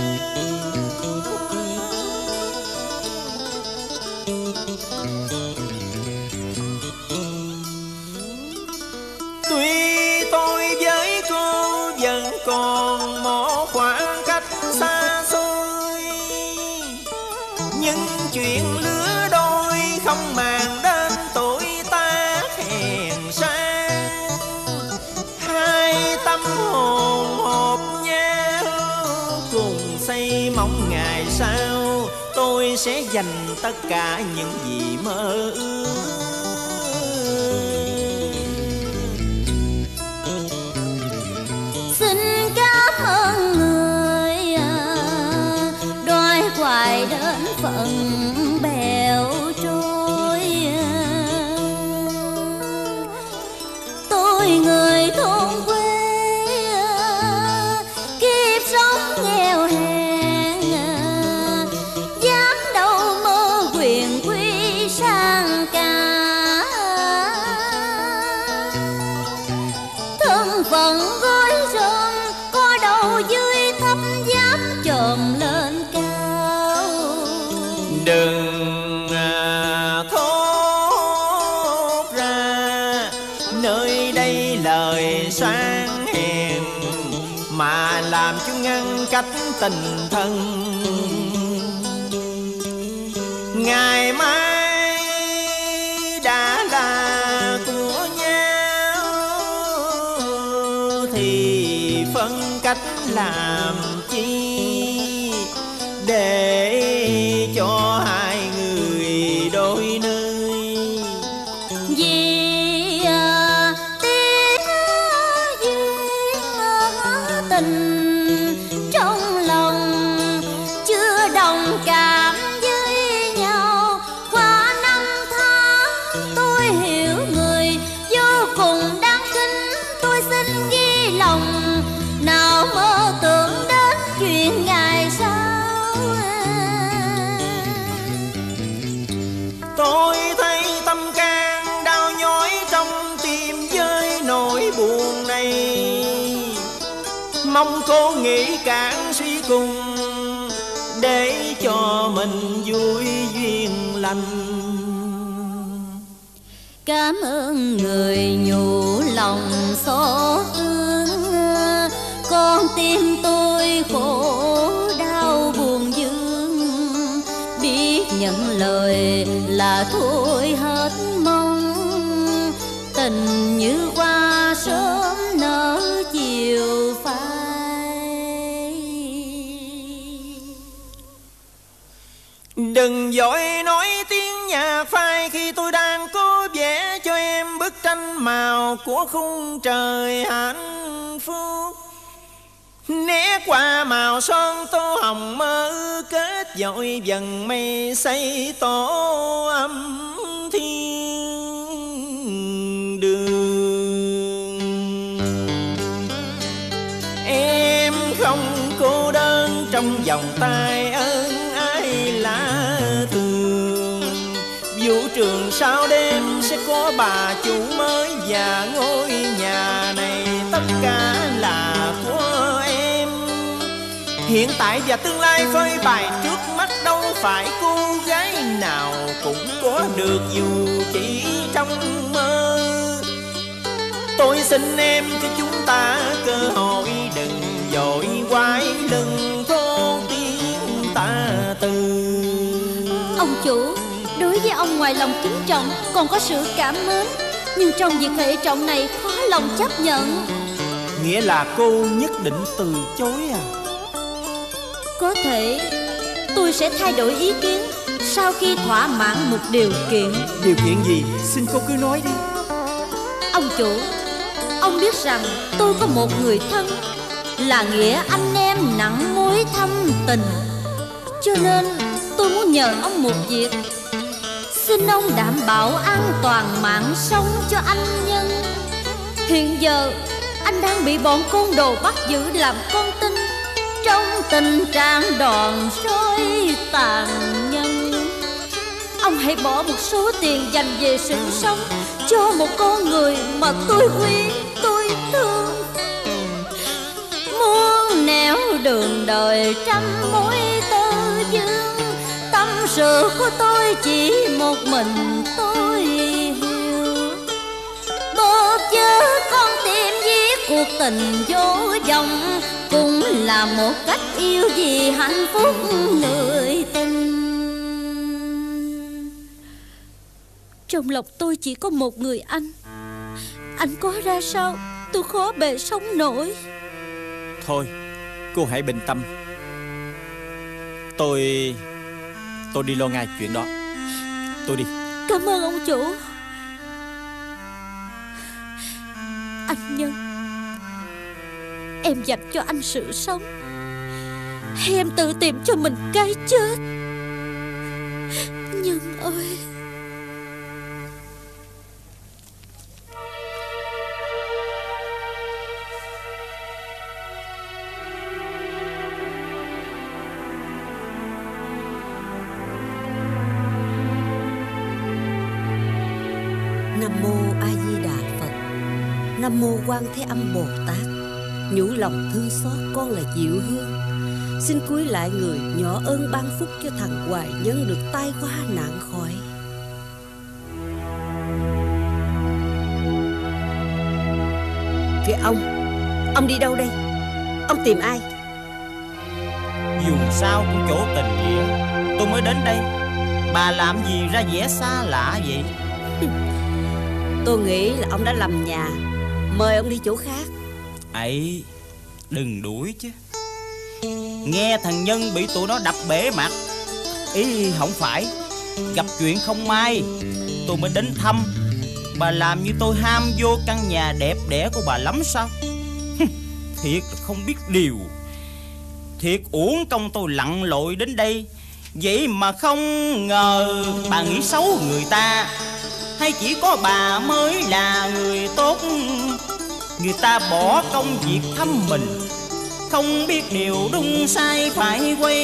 Tuy tôi với cô vẫn còn một khoảng cách xa xôi, nhưng chuyện lứa đôi không màng đến tuổi tác hèn sang. Hai tâm hồn hợp nhau cùng xây mong ngày sau, tôi sẽ dành tất cả những gì mơ ước. Xin cảm ơn người đói hoài đến phận bèo trôi. Tôi người thôn quê kiếp sống nghèo hèn, dám đâu mơ quyền quý sang cả. Thân phận gói rơi lời sáng hèn mà làm cho ngăn cách tình thân. Ngày mai đã là của nhau thì phân cách làm chi, để cho hai người đôi nơi. Vì à, tiếng duyên tình trong lòng chưa đồng cảm với nhau. Qua năm tháng tôi hiểu người vô cùng đáng kính, tôi xin ghi lòng nào mơ tưởng đến chuyện ngày sau. Tôi thấy tâm can đau nhói trong tim với nỗi buồn này, mong cô nghĩ cạn suy cùng để cho mình vui duyên lành. Cảm ơn người nhủ lòng xót thương, con tim tôi khổ đau buồn vương, biết nhận lời là thôi hết mong. Tình như hoa sớm nở chiều phai. Đừng vội nói tiếng nhạc phai khi tôi đang cố vẽ cho em bức tranh màu của khung trời hạnh phúc. Né qua màu son tô hồng mơ kết dội dần mây xây tổ âm thiên đường. Em không cô đơn trong vòng tay ơn ai lá thường. Vũ trường sau đêm sẽ có bà chủ mới, và ngôi nhà này tất cả là của em. Hiện tại và tương lai phơi bày trước mắt, đâu phải cô gái nào cũng có được dù chỉ trong mơ. Tôi xin em cho chúng ta cơ hội, đừng vội quay lưng thô tiếng ta từ. Ông chủ, đối với ông ngoài lòng kính trọng còn có sự cảm mến, nhưng trong việc hệ trọng này khó lòng chấp nhận. Nghĩa là cô nhất định từ chối à? Có thể tôi sẽ thay đổi ý kiến sau khi thỏa mãn một điều kiện. Điều kiện gì? Xin cô cứ nói đi. Ông chủ, ông biết rằng tôi có một người thân, là nghĩa anh em nặng mối thâm tình. Cho nên tôi muốn nhờ ông một việc. Xin ông đảm bảo an toàn mạng sống cho anh Nhân. Hiện giờ anh đang bị bọn côn đồ bắt giữ làm con tin, trong tình trạng đòn roi tàn nhẫn. Ông hãy bỏ một số tiền dành về sự sống cho một con người mà tôi quý, tôi thương. Muôn nẻo đường đời trăm mối tơ vương, tâm sự của tôi chỉ một mình tôi hiểu. Bớt chớ con tim viết cuộc tình vô vọng, cũng là một cách yêu vì hạnh phúc người tình. Trong lòng tôi chỉ có một người anh. Anh có ra sao tôi khó bề sống nổi. Thôi, cô hãy bình tâm. Tôi... tôi đi lo ngay chuyện đó. Tôi đi. Cảm ơn ông chủ. Anh Nhân, em dành cho anh sự sống, hay em tự tìm cho mình cái chết? Nhân ơi. Nam mô A Di Đà Phật. Nam mô Quan Thế Âm Bồ Tát. Nhủ lòng thương xót con là Diệu Hương, xin cúi lại người nhỏ ơn ban phúc cho thằng Hoài Nhân được tai qua nạn khỏi. Kìa ông, ông đi đâu đây? Ông tìm ai? Dù sao cũng chỗ tình nghĩa, tôi mới đến đây. Bà làm gì ra vẻ xa lạ vậy? Tôi nghĩ là ông đã lầm nhà. Mời ông đi chỗ khác. Ấy, đừng đuổi chứ. Nghe thằng Nhân bị tụi nó đập bể mặt. Ý không phải, gặp chuyện không may tôi mới đến thăm. Bà làm như tôi ham vô căn nhà đẹp đẽ của bà lắm sao? Thiệt là không biết điều. Thiệt uổng công tôi lặn lội đến đây. Vậy mà không ngờ bà nghĩ xấu người ta. Hay chỉ có bà mới là người tốt? Người ta bỏ công việc thăm mình, không biết điều đúng sai phải quay.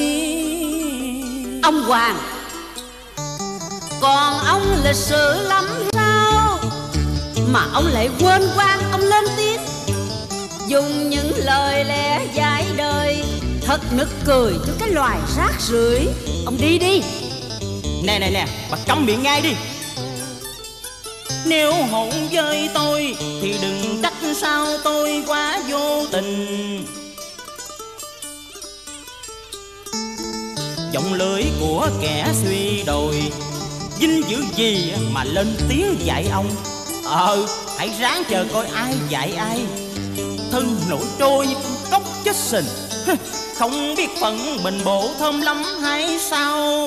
Ông Hoàng, còn ông lịch sự lắm sao mà ông lại quên quan ông lên tiếng, dùng những lời lẽ dại đời, thật nực cười cho cái loài rác rưởi. Ông đi đi. Nè nè nè, bà câm miệng ngay đi. Nếu hôn với tôi thì đừng trách sao tôi quá vô tình. Giọng lưỡi của kẻ suy đồi, dinh dữ gì mà lên tiếng dạy ông. Ờ, hãy ráng chờ coi ai dạy ai. Thân nổi trôi như con cốc chết sình, không biết phận mình bộ thơm lắm hay sao?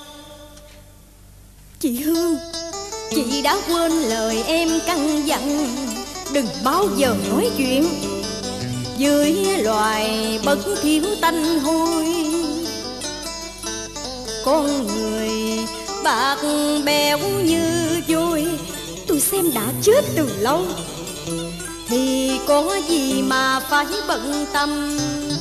Chị Hương, chị đã quên lời em căn dặn, đừng bao giờ nói chuyện dưới loài bất thiếu tanh hôi. Con người bạc bẽo như vôi, tôi xem đã chết từ lâu, thì có gì mà phải bận tâm.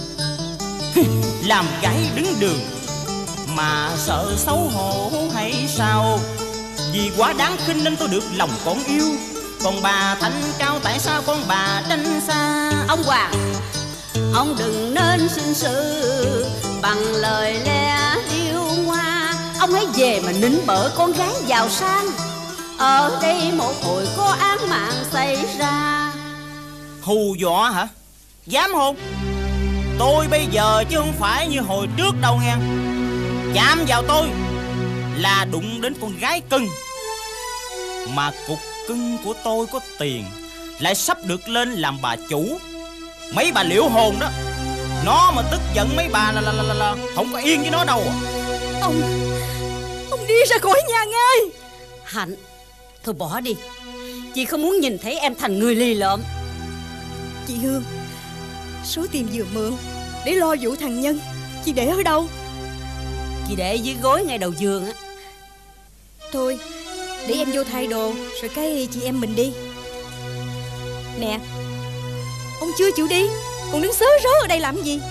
Làm gái đứng đường mà sợ xấu hổ hay sao? Vì quá đáng khinh nên tôi được lòng con yêu. Còn bà thanh cao tại sao con bà tránh xa? Ông Hoàng, ông đừng nên sinh sự bằng lời lẽ điêu hoa. Ông hãy về mà nịnh bợ con gái giàu sang. Ở đây một hồi có án mạng xảy ra. Hù dọa hả? Dám không? Tôi bây giờ chứ không phải như hồi trước đâu nghe. Chạm vào tôi là đụng đến con gái cưng. Mà cục cưng của tôi có tiền, lại sắp được lên làm bà chủ. Mấy bà liễu hồn đó, nó mà tức giận mấy bà là, là, là, là, là không có yên với nó đâu à. Ông Ông đi ra khỏi nhà ngay. Hạnh, thôi bỏ đi. Chị không muốn nhìn thấy em thành người lì lợm. Chị Hương, số tiền vừa mượn để lo vụ thằng Nhân, chị để ở đâu? Chị để dưới gối ngay đầu giường á. Thôi, để em vô thay đồ rồi cái chị em mình đi. Nè, ông chưa chịu đi, còn đứng sớ rớ ở đây làm gì?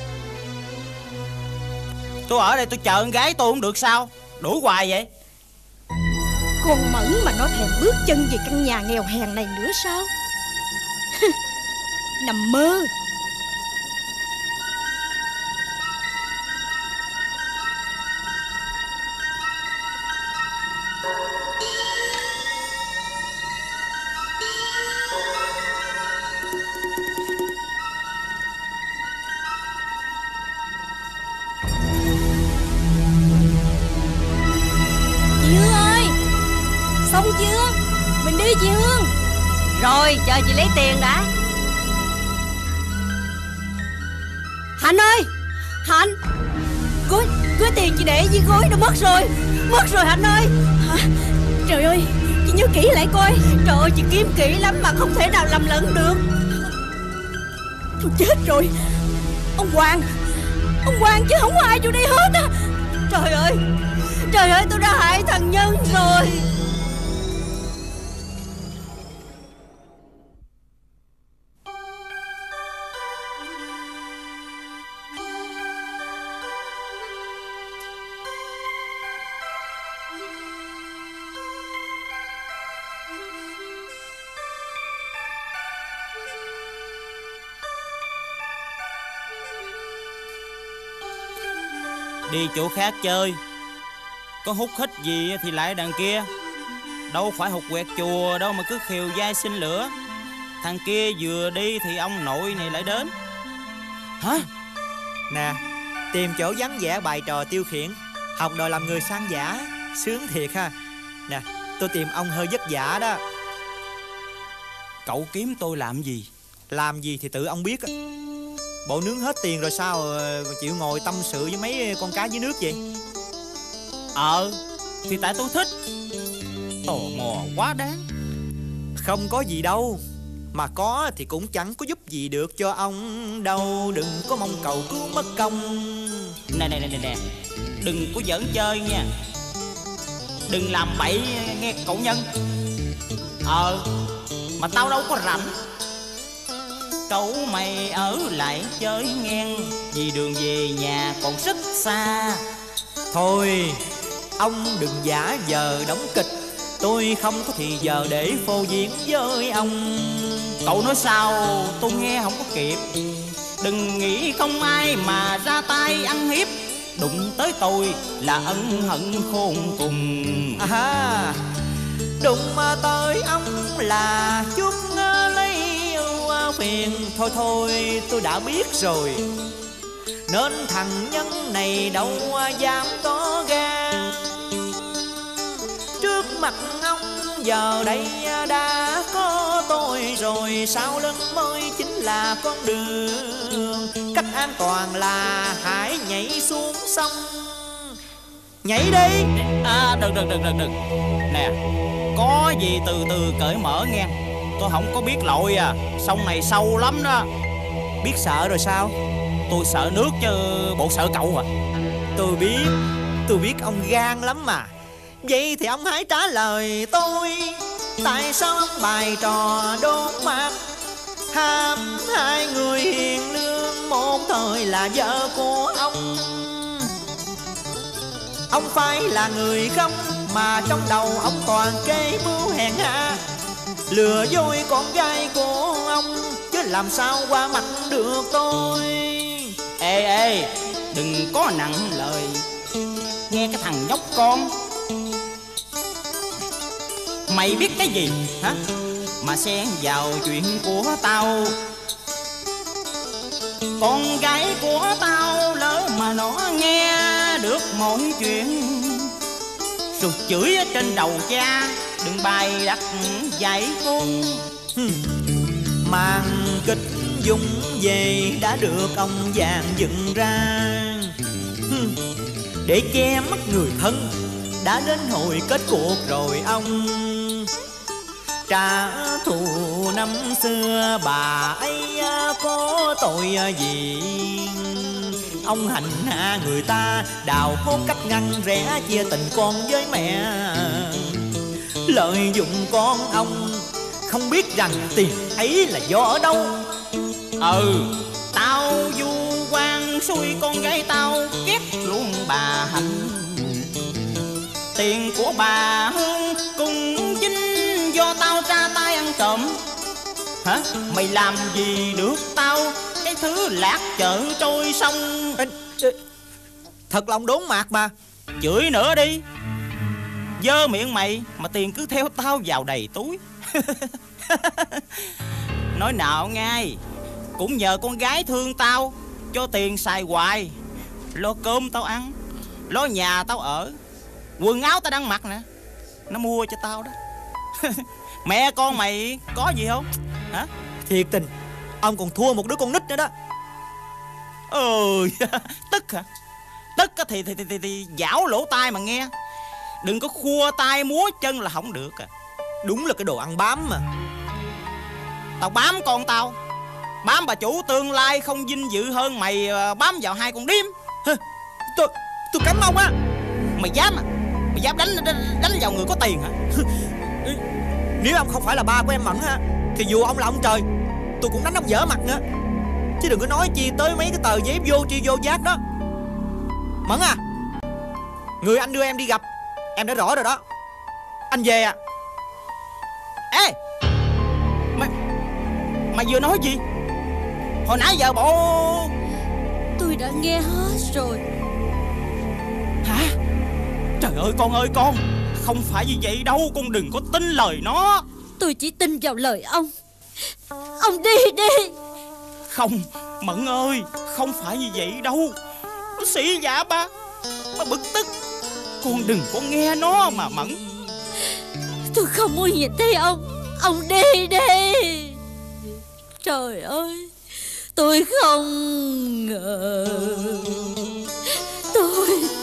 Tôi ở đây tôi chờ con gái tôi không được sao? Đuổi hoài vậy. Con Mẫn mà nó thèm bước chân về căn nhà nghèo hèn này nữa sao? Nằm mơ. Chị Hương ơi, xong chưa? Mình đi chị Hương. Rồi, chờ chị lấy tiền đã. Hạnh ơi, Hạnh, gối, gối tiền chị để dưới gối đã mất rồi. Mất rồi Hạnh ơi. Hả? Trời ơi, chị nhớ kỹ lại coi. Trời ơi, chị kiếm kỹ lắm mà không thể nào lầm lẫn được. Tôi chết rồi. Ông Hoàng, ông Hoàng chứ không có ai vô đây hết á. Trời ơi, trời ơi, tôi đã hại thằng Nhân rồi. Đi chỗ khác chơi. Có hút hít gì thì lại đằng kia. Đâu phải hụt quẹt chùa đâu mà cứ khều dai xin lửa. Thằng kia vừa đi thì ông nội này lại đến. Hả? Nè, tìm chỗ vắng vẻ bày trò tiêu khiển, học đòi làm người sang giả, sướng thiệt ha. Nè, tôi tìm ông hơi vất vả đó. Cậu kiếm tôi làm gì? Làm gì thì tự ông biết. Bộ nướng hết tiền rồi sao chịu ngồi tâm sự với mấy con cá dưới nước vậy? Ờ, thì tại tôi thích. Tò mò quá đáng. Không có gì đâu. Mà có thì cũng chẳng có giúp gì được cho ông đâu. Đừng có mong cầu cứu mất công. Nè nè nè nè, đừng có giỡn chơi nha. Đừng làm bậy nghe cậu Nhân. Ờ, mà tao đâu có rảnh. Cậu mày ở lại chơi ngang, vì đường về nhà còn rất xa. Thôi, ông đừng giả vờ đóng kịch. Tôi không có thì giờ để phô diễn với ông. Cậu nói sao tôi nghe không có kịp. Đừng nghĩ không ai mà ra tay ăn hiếp. Đụng tới tôi là ân hận khôn cùng. À, đụng mà tới ông là chút lấy ưu phiền. Thôi thôi tôi đã biết rồi. Nên thằng Nhân này đâu dám có gan. Trước mặt ông giờ đây đã có tôi rồi. Sau lưng mới chính là con đường. Cách an toàn là hãy nhảy xuống sông. Nhảy đi. À đừng đừng đừng đừng đừng. Nè, có gì từ từ cởi mở nghe. Tôi không có biết lội à. Sông này sâu lắm đó. Biết sợ rồi sao? Tôi sợ nước chứ bộ sợ cậu à. Tôi biết. Tôi biết ông gan lắm mà. Vậy thì ông hãy trả lời tôi. Tại sao ông bày trò đốt mặt hàm hai người hiền lương một thời là vợ của ông? Ông phải là người không mà trong đầu ông toàn kê mưu hèn hạ, lừa dối con gái của ông chứ làm sao qua mặt được tôi. Ê ê, đừng có nặng lời. Nghe cái thằng nhóc con, mày biết cái gì hả mà xen vào chuyện của tao? Con gái của tao lỡ mà nó nghe được mọi chuyện rồi chửi ở trên đầu cha, đừng bày đặt dạy con. Màn kịch dung về đã được ông vàng dựng ra để che mắt người thân. Đã đến hồi kết cuộc rồi ông trả thù năm xưa bà ấy có tội gì. Ông hành hạ người ta, đào hố cách ngăn rẽ chia tình con với mẹ, lợi dụng con ông không biết rằng tiền ấy là do ở đâu. Ừ, tao vu quan xui con gái tao ghét luôn bà Hạnh. Tiền của bà Hương cùng chính do tao ra tay ăn trộm. Hả? Mày làm gì được tao cái thứ lạc chợ trôi sông. Thật lòng đốn mạc mà. Chửi nữa đi. Dơ miệng mày mà tiền cứ theo tao vào đầy túi. Nói nào ngay, cũng nhờ con gái thương tao cho tiền xài hoài, lo cơm tao ăn, lo nhà tao ở, quần áo tao đang mặc nè, nó mua cho tao đó. Mẹ con mày có gì không hả? Thiệt tình, ông còn thua một đứa con nít nữa đó. Ừ. Tức hả? Tức thì thì, thì, thì, thì dảo lỗ tai mà nghe. Đừng có khua tay múa chân là không được à. Đúng là cái đồ ăn bám mà. Tao bám con tao, bám bà chủ tương lai không vinh dự hơn mày bám vào hai con điếm. Tôi tôi cấm ông á. Mày dám à? Mày dám đánh đánh, đánh vào người có tiền hả? Nếu ông không phải là ba của em Mẫn ha, thì dù ông là ông trời, tôi cũng đánh ông dở mặt nữa. Chứ đừng có nói chi tới mấy cái tờ giấy vô tri vô giác đó. Mẫn à, người anh đưa em đi gặp em đã rõ rồi đó. Anh về à. Ê, mày mày vừa nói gì? Hồi nãy giờ bộ... Tôi đã nghe hết rồi. Hả? Trời ơi con ơi con, không phải như vậy đâu, con đừng có tin lời nó. Tôi chỉ tin vào lời ông. Ông đi đi. Không, Mận ơi, không phải như vậy đâu. Nó sĩ giả ba, ba bực tức. Con đừng có nghe nó mà Mận. Tôi không muốn nhìn thấy ông. Ông đi đi. Trời ơi, tôi không ngờ Tôi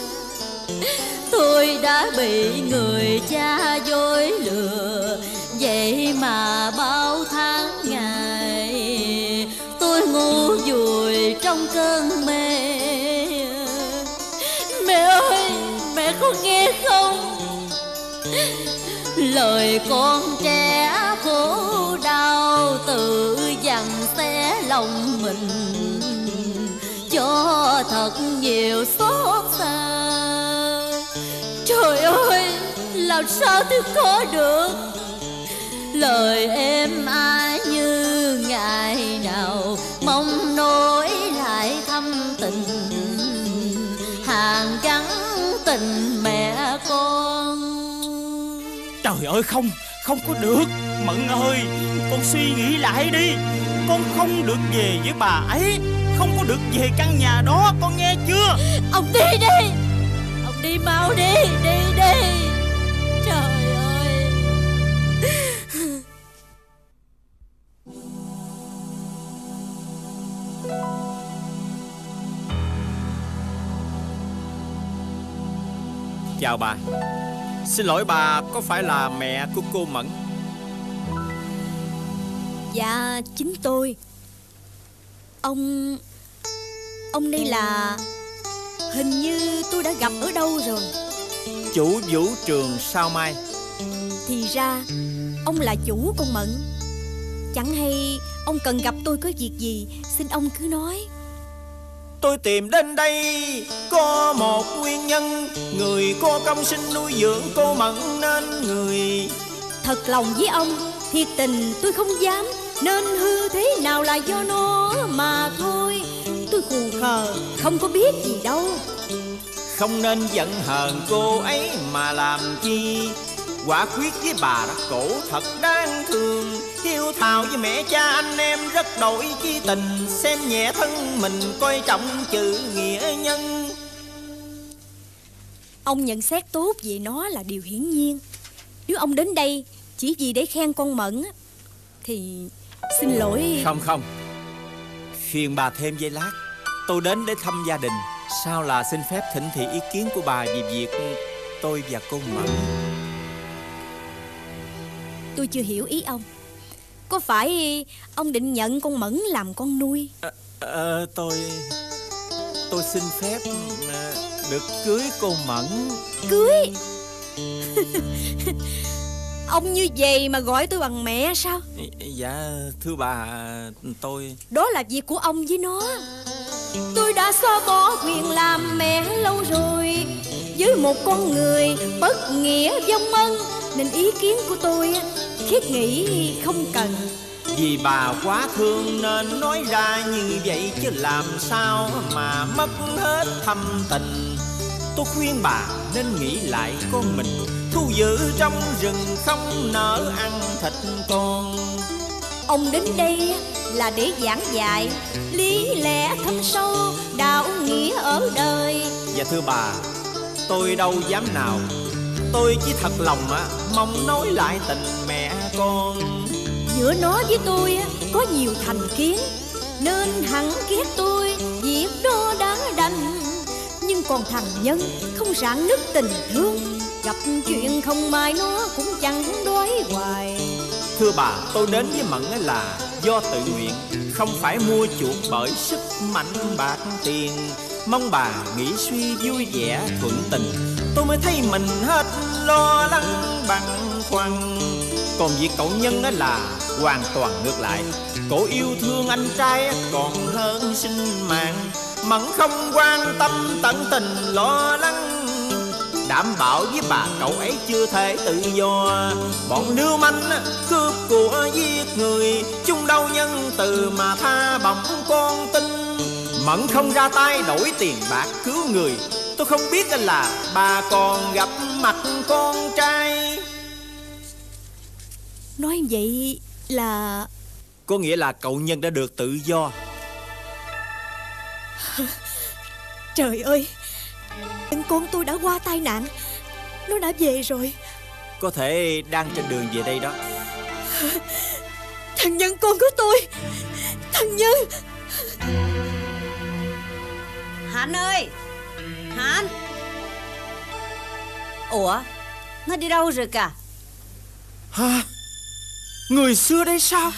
Tôi đã bị người cha dối lừa. Vậy mà bao tháng ngày tôi ngu vùi trong cơn mê. Mẹ ơi, mẹ có nghe không? Lời con trẻ khổ đau tự dằn xé lòng mình, cho thật nhiều xót xa. Trời ơi, làm sao tôi có được lời êm ái như ngày nào mong nối lại thăm tình, hàn gắn tình mẹ con. Trời ơi, không, không có được. Mận ơi, con suy nghĩ lại đi. Con không được về với bà ấy, không có được về căn nhà đó, con nghe chưa? Ông đi đi. Ông đi mau đi, đi đi. Trời ơi. Chào bà. Xin lỗi bà, có phải là mẹ của cô Mận? Dạ, chính tôi. Ông... Ông đây là... Hình như tôi đã gặp ở đâu rồi. Chủ vũ trường Sao Mai. Thì ra ông là chủ con Mận. Chẳng hay ông cần gặp tôi có việc gì, xin ông cứ nói. Tôi tìm đến đây có một nguyên nhân. Người có công sinh nuôi dưỡng cô Mận nên người. Thật lòng với ông, thiệt tình tôi không dám. Nên hư thế nào là do nó mà thôi. Tôi khù khờ, không có biết gì đâu. Không nên giận hờn cô ấy mà làm chi. Quả quyết với bà đã cổ thật đáng thương. Hiếu thảo với mẹ cha anh em rất đổi chi tình. Xem nhẹ thân mình coi trọng chữ nghĩa nhân. Ông nhận xét tốt về nó là điều hiển nhiên. Nếu ông đến đây chỉ vì để khen con Mận thì xin lỗi. Không không, phiền bà thêm giây lát. Tôi đến để thăm gia đình. Sao là xin phép thỉnh thị ý kiến của bà về việc tôi và cô Mận. Tôi chưa hiểu ý ông. Có phải ông định nhận con Mận làm con nuôi? à, à, Tôi Tôi xin phép à, được cưới cô Mận. Cưới? Ông như vậy mà gọi tôi bằng mẹ sao? Dạ thưa bà, tôi... Đó là việc của ông với nó. Tôi đã xóa bỏ quyền làm mẹ lâu rồi với một con người bất nghĩa vong ân. Nên ý kiến của tôi Khiết nghĩ không cần. Vì bà quá thương nên nói ra như vậy, chứ làm sao mà mất hết thâm tình. Tôi khuyên bà nên nghĩ lại con mình, thu giữ trong rừng không nỡ ăn thịt con. Ông đến đây là để giảng dạy lý lẽ thâm sâu, đạo nghĩa ở đời. Dạ thưa bà, tôi đâu dám nào. Tôi chỉ thật lòng á mong nói lại tình mẹ con. Giữa nó với tôi có nhiều thành kiến, nên hẳn ghét tôi, việc đó đáng đành. Nhưng còn thằng Nhân không rạn nứt tình thương, gặp chuyện không may nó cũng chẳng đói hoài. Thưa bà, tôi đến với Mận là do tự nguyện, không phải mua chuộc bởi sức mạnh bạc tiền. Mong bà nghĩ suy vui vẻ thuận tình, tôi mới thấy mình hết lo lắng băn khoăn. Còn việc cậu Nhân là hoàn toàn ngược lại. Cổ yêu thương anh trai còn hơn sinh mạng. Mận không quan tâm tận tình lo lắng, đảm bảo với bà cậu ấy chưa thể tự do. Bọn lưu manh cướp của giết người, chung đâu nhân từ mà tha bỏng con tin. Mận không ra tay đổi tiền bạc cứu người, tôi không biết là bà còn gặp mặt con trai. Nói vậy là Có nghĩa là cậu Nhân đã được tự do. Trời ơi, con tôi đã qua tai nạn. Nó đã về rồi. Có thể đang trên đường về đây đó. Thằng Nhân con của tôi. Thằng Nhân. Hạnh ơi, Hạnh. Ủa, nó đi đâu rồi cả? Hả? Người xưa đây sao?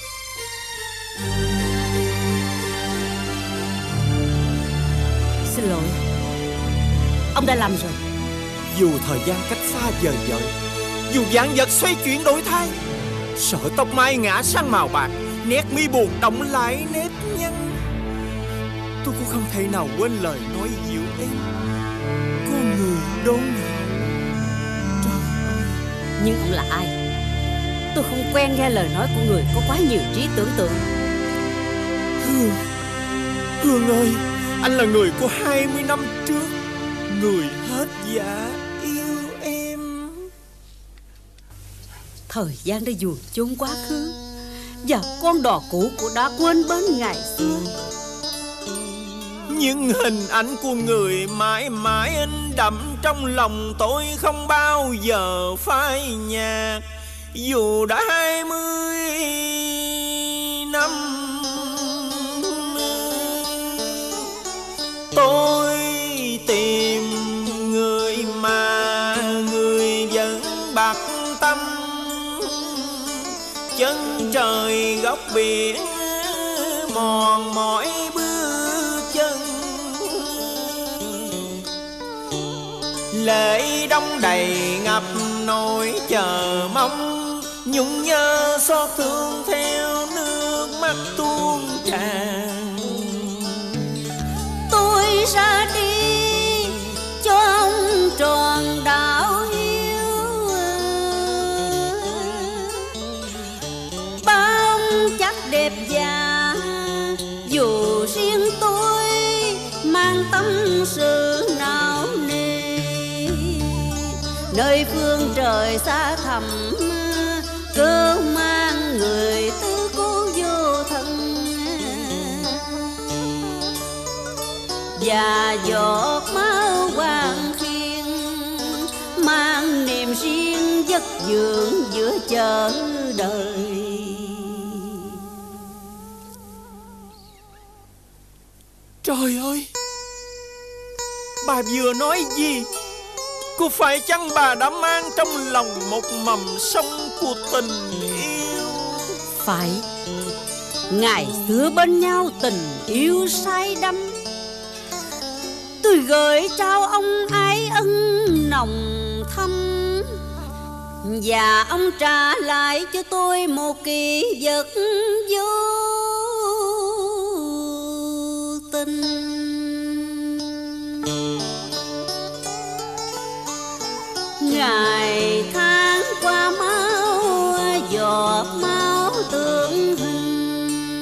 Xin lỗi, ông đã làm rồi. Dù thời gian cách xa vời vợi, dù vạn vật xoay chuyển đổi thay, sợi tóc mai ngã sang màu bạc, nét mi buồn động lại nét nhăn. Tôi cũng không thể nào quên lời nói dịu êm, có người đón nhận. Trời ơi! Nhưng ông là ai? Tôi không quen nghe lời nói của người có quá nhiều trí tưởng tượng. Hương, Hương ơi, anh là người của hai mươi năm trước, người hết dạ yêu em. Thời gian đã dùn chôn quá khứ, và con đò cũ cũng đã quên bến ngày xưa. Những hình ảnh của người mãi mãi in đậm trong lòng tôi, không bao giờ phai nhạt. Dù đã hai mươi năm, tôi tìm người mà người vẫn bạc tâm. Chân trời góc biển mòn mỏi bước chân, lệ đông đầy ngập nỗi chờ mong. Nhung nhớ xót thương theo nước mắt tuôn tràn. Tôi ra đi cho ông tròn đạo hiếu, bao chắc đẹp già. Dù riêng tôi mang tâm sự não nề, nơi phương trời xa thẳm cơ mang người tư cố vô thân. Và giọt máu hoàng khiên mang niềm riêng giấc dưỡng giữa chờ đợi. Trời ơi, bà vừa nói gì? Có phải chăng bà đã mang trong lòng một mầm sông của tình yêu? Phải, ngày xưa bên nhau tình yêu say đắm, tôi gửi trao ông ái ân nồng thâm, và ông trả lại cho tôi một kỷ vật vô tình. Ngày tháng qua máu giọt máu tương hình,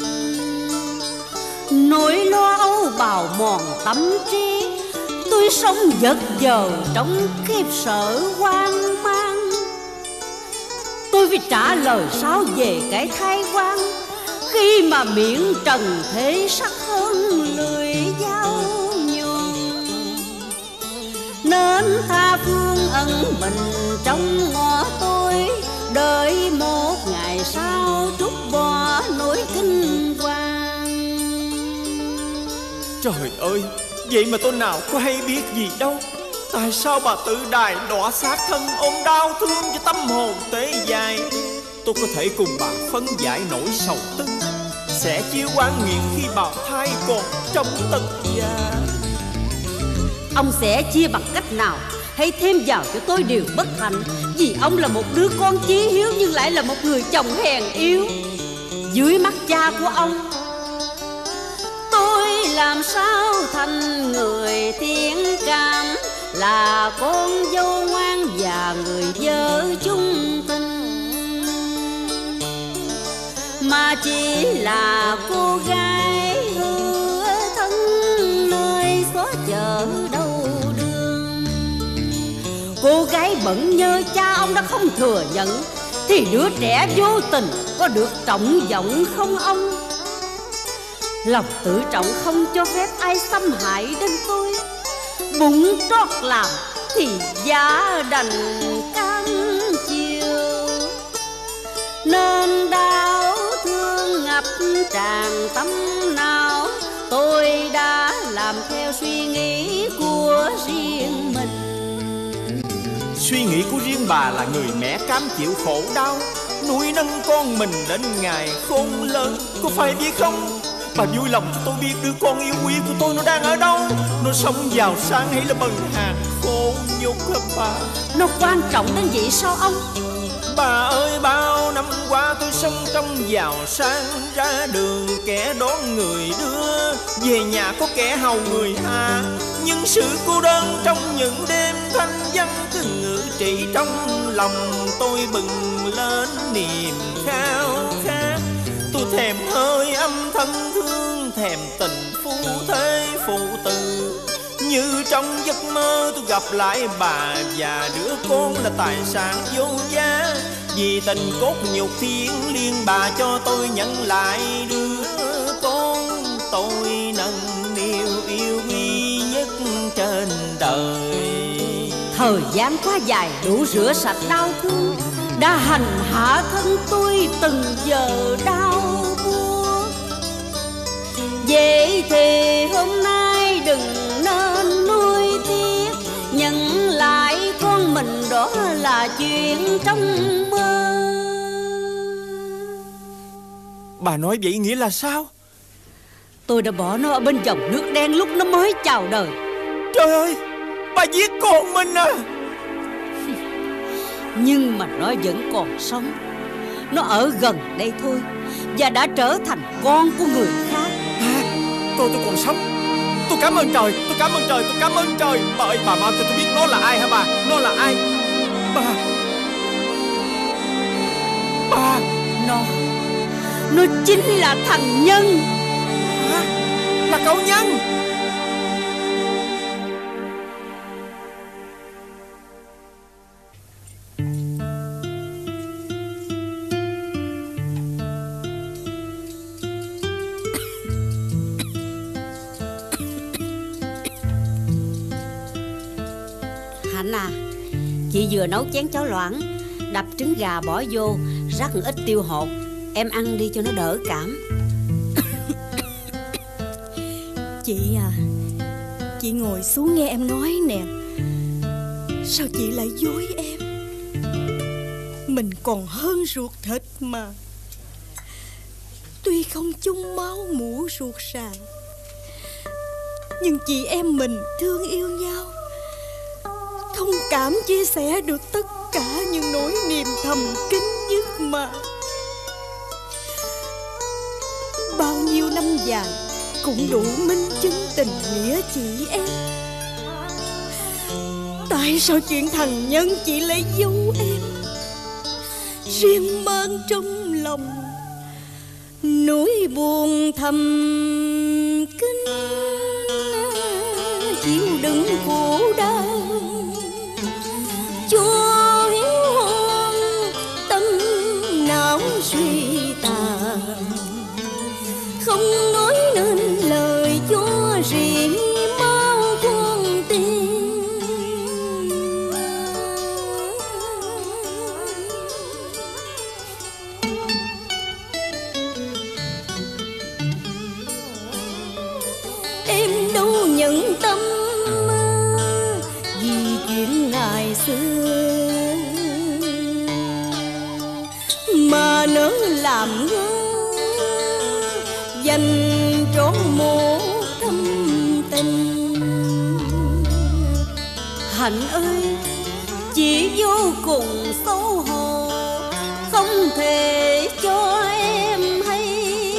nỗi lo âu bào mòn tâm trí. Tôi sống vật vờ trong khiếp sợ hoang mang. Tôi phải trả lời sao về cái khai quang, khi mà miệng trần thế sắc hơn lưỡi dao nhọn. Nên tha phương ân mình trong ngõ tôi, đợi một ngày sau trút bỏ nỗi kinh hoàng. Trời ơi, vậy mà tôi nào có hay biết gì đâu. Tại sao bà tự đài đọa xác thân ôm đau thương cho tâm hồn tế dài? Tôi có thể cùng bà phân giải nỗi sầu tư, sẽ chia oán nghiện khi bào thai còn trong tận già. Ông sẽ chia bằng cách nào? Hãy thêm vào cho tôi điều bất hạnh, vì ông là một đứa con chí hiếu nhưng lại là một người chồng hèn yếu. Dưới mắt cha của ông, tôi làm sao thành người thiện cảm, là con dâu ngoan và người vợ chung tình, mà chỉ là cô gái hư thân nơi xó chợ đầu đường. Cô gái bận nhơ cha ông đã không thừa nhận, thì đứa trẻ vô tình có được trọng vọng không ông? Lòng tự trọng không cho phép ai xâm hại đến tôi. Bụng trót làm thì giá đành cam chiều, nên đau thương ngập tràn tâm não. Tôi đã làm theo suy nghĩ của riêng mình. Suy nghĩ của riêng bà là người mẹ cam chịu khổ đau, nuôi nấng con mình đến ngày khôn lớn, có phải biết không? Bà vui lòng cho tôi biết đứa con yêu quý của tôi nó đang ở đâu. Nó sống giàu sang hay là bần hàn khổ nhục hả bà? Nó quan trọng đến vậy sao ông? Bà ơi, bao năm qua tôi sống trong giàu sang, ra đường kẻ đón người đưa, về nhà có kẻ hầu người hạ. Nhưng sự cô đơn trong những đêm thanh vắng cứ ngự trị trong lòng tôi, bừng lên niềm khao khát. Tôi thèm hơi âm thân thương, thèm tình phu thế phụ tử. Như trong giấc mơ tôi gặp lại bà, và đứa con là tài sản vô giá. Vì tình cốt nhục thiêng liêng, bà cho tôi nhận lại đứa con tôi nâng niu yêu quý nhất trên đời. Thời gian quá dài đủ rửa sạch đau thương, đã hành hạ thân tôi từng giờ đau buốt. Vậy thì hôm nay đừng nên nuối tiếc, nhận lại con mình đó là chuyện trong mơ. Bà nói vậy nghĩa là sao? Tôi đã bỏ nó ở bên dòng nước đen lúc nó mới chào đời. Trời ơi, bà giết con mình à? Nhưng mà nó vẫn còn sống. Nó ở gần đây thôi, và đã trở thành con của người khác. À, tôi tôi còn sống. Tôi cảm ơn trời, tôi cảm ơn trời, tôi cảm ơn trời. Bà ơi, bà mau cho tôi biết nó là ai hả bà? Nó là ai? Bà Bà Nó Nó chính là thằng Nhân. à, là cậu Nhân. Hạnh à, chị vừa nấu chén cháo loãng, đập trứng gà bỏ vô, rắc một ít tiêu hột. Em ăn đi cho nó đỡ cảm. Chị à, chị ngồi xuống nghe em nói nè. Sao chị lại dối em? Mình còn hơn ruột thịt mà. Tuy không chung máu mủ ruột sà, nhưng chị em mình thương yêu nhau, thông cảm chia sẻ được tất cả những nỗi niềm thầm kín nhất mà. Bao nhiêu năm dài cũng đủ minh chứng tình nghĩa chị em. Tại sao chuyện thằng Nhân chị lại giấu em, riêng mang trong lòng nỗi buồn thầm kín, chịu đựng khổ đau cho hiếu hôn tâm não suy tàn, không nói nên lời cho rỉ máu con tim. Em đâu nhận tâm vì chuyện ngày xưa, mà nỡ làm ngơ dành trọn một thâm tình. Hạnh ơi, chị vô cùng xấu hổ, không thể cho em hay.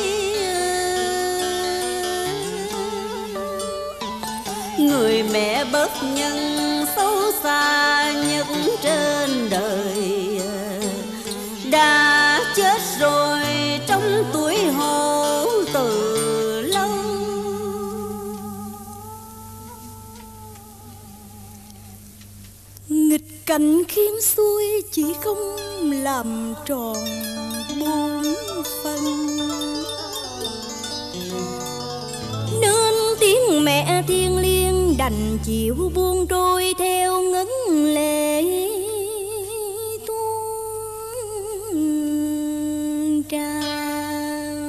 Người mẹ bất nhân xấu xa nhất trên đời đã chết rồi trong tuổi hổ từ lâu. Nghịch cảnh khiến xuôi chỉ không làm tròn bổn phận. Nên tiếng mẹ thiêng liêng đành chịu buông trôi theo ngấn lệ tuôn tràn.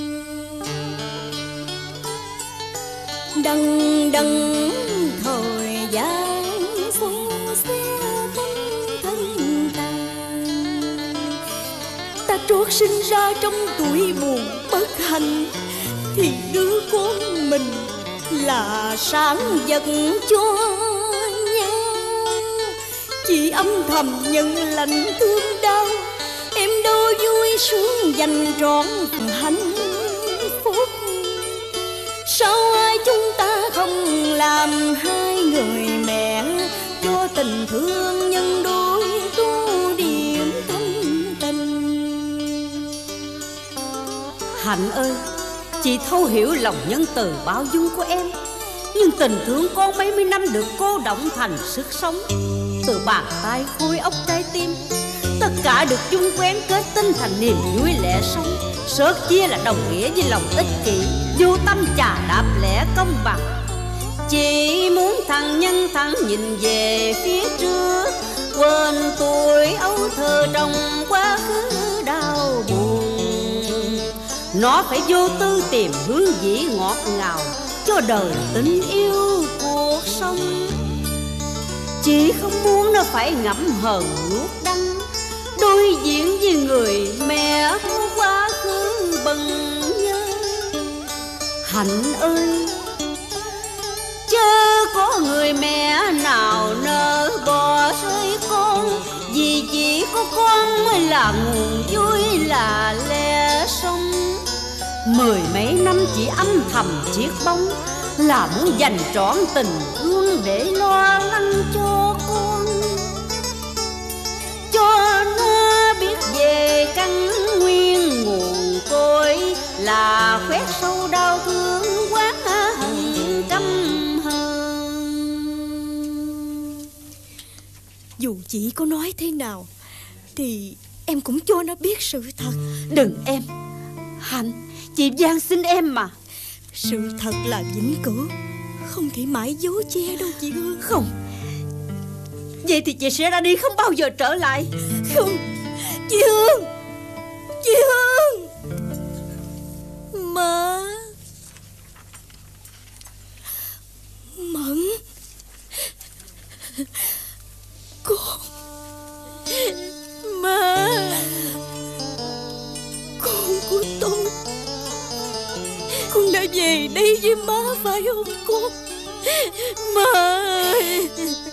Đằng đằng thời gian xô xe thân thân tàn, ta trót sinh ra trong tuổi buồn bất hạnh, thì đứa con mình là sáng vật cho nhau. Chỉ âm thầm nhận lạnh thương đau, em đâu vui sướng dành trọn hạnh phúc. Sao ai chúng ta không làm hai người mẹ, cho tình thương nhân đôi tu điểm thanh tình. Hạnh ơi, chị thấu hiểu lòng nhân từ bao dung của em, nhưng tình thương con mấy mươi năm được cô động thành sức sống. Từ bàn tay khối óc trái tim, tất cả được chung quen kết tinh thành niềm vui lẽ sống. Sớt chia là đồng nghĩa với lòng ích kỷ, vô tâm chà đạp lẽ công bằng. Chỉ muốn thằng nhân thẳng nhìn về phía trước, quên tuổi ấu thơ trong quá khứ đau buồn. Nó phải vô tư tìm hướng dĩ ngọt ngào, cho đời tình yêu cuộc sống. Chỉ không muốn nó phải ngậm hờn nuốt đắng, đối diện với người mẹ của quá khứ bần nhớ. Hạnh ơi, chớ có người mẹ nào nỡ bỏ rơi con, vì chỉ có con mới là nguồn vui là lẽ sống. Mười mấy năm chỉ âm thầm chiết bóng, là muốn dành trọn tình thương để lo lắng cho con, cho nó biết về căn nguyên nguồn cội, là khoét sâu đau thương quán hận căm hờn. Dù chị có nói thế nào thì em cũng cho nó biết sự thật. Đừng em, Hạnh, chị van xin em mà. Sự thật là vĩnh cửu, không thể mãi giấu che đâu chị Hương. Không, vậy thì chị sẽ ra đi không bao giờ trở lại. Không, chị Hương, chị Hương. Má, Mẫn, con, má, con của tôi, con đã về đây với má phải không con? Má ơi,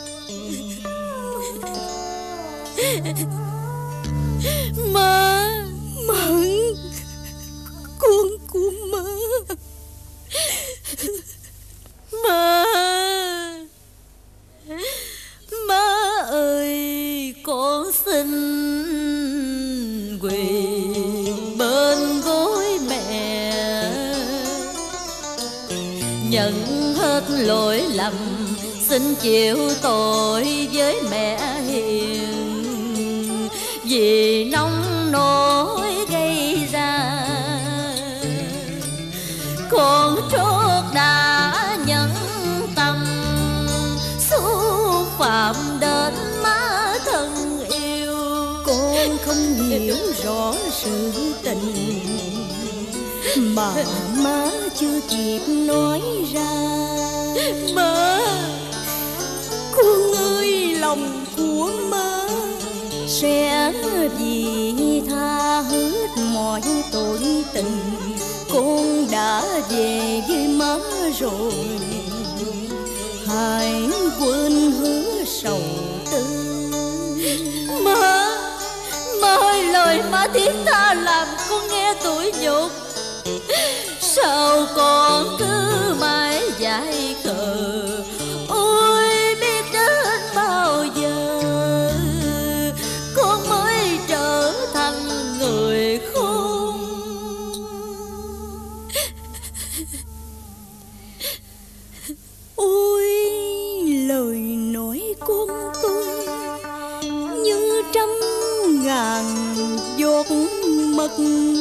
má, Mẫn, con của má. Má, má ơi, con xin quỳ bên gối mẹ, nhận hết lỗi lầm, xin chịu tội với mẹ hiền, vì nông nổi gây ra. Con trót đã nhẫn tâm xúc phạm đến má thân yêu. Con không hiểu rõ sự tình mà má chưa kịp nói ra. Má, con ơi, lòng của má sẽ vì tha hết mọi tội tình. Con đã về với má rồi, hãy quên hứa sầu tư. Má, má ơi, lời má thiết tha làm con nghe tủi nhục. Sao con cứ mãi dại khờ, ôi biết đến bao giờ con mới trở thành người khôn. Ôi lời nói con tôi như trăm ngàn giọt mật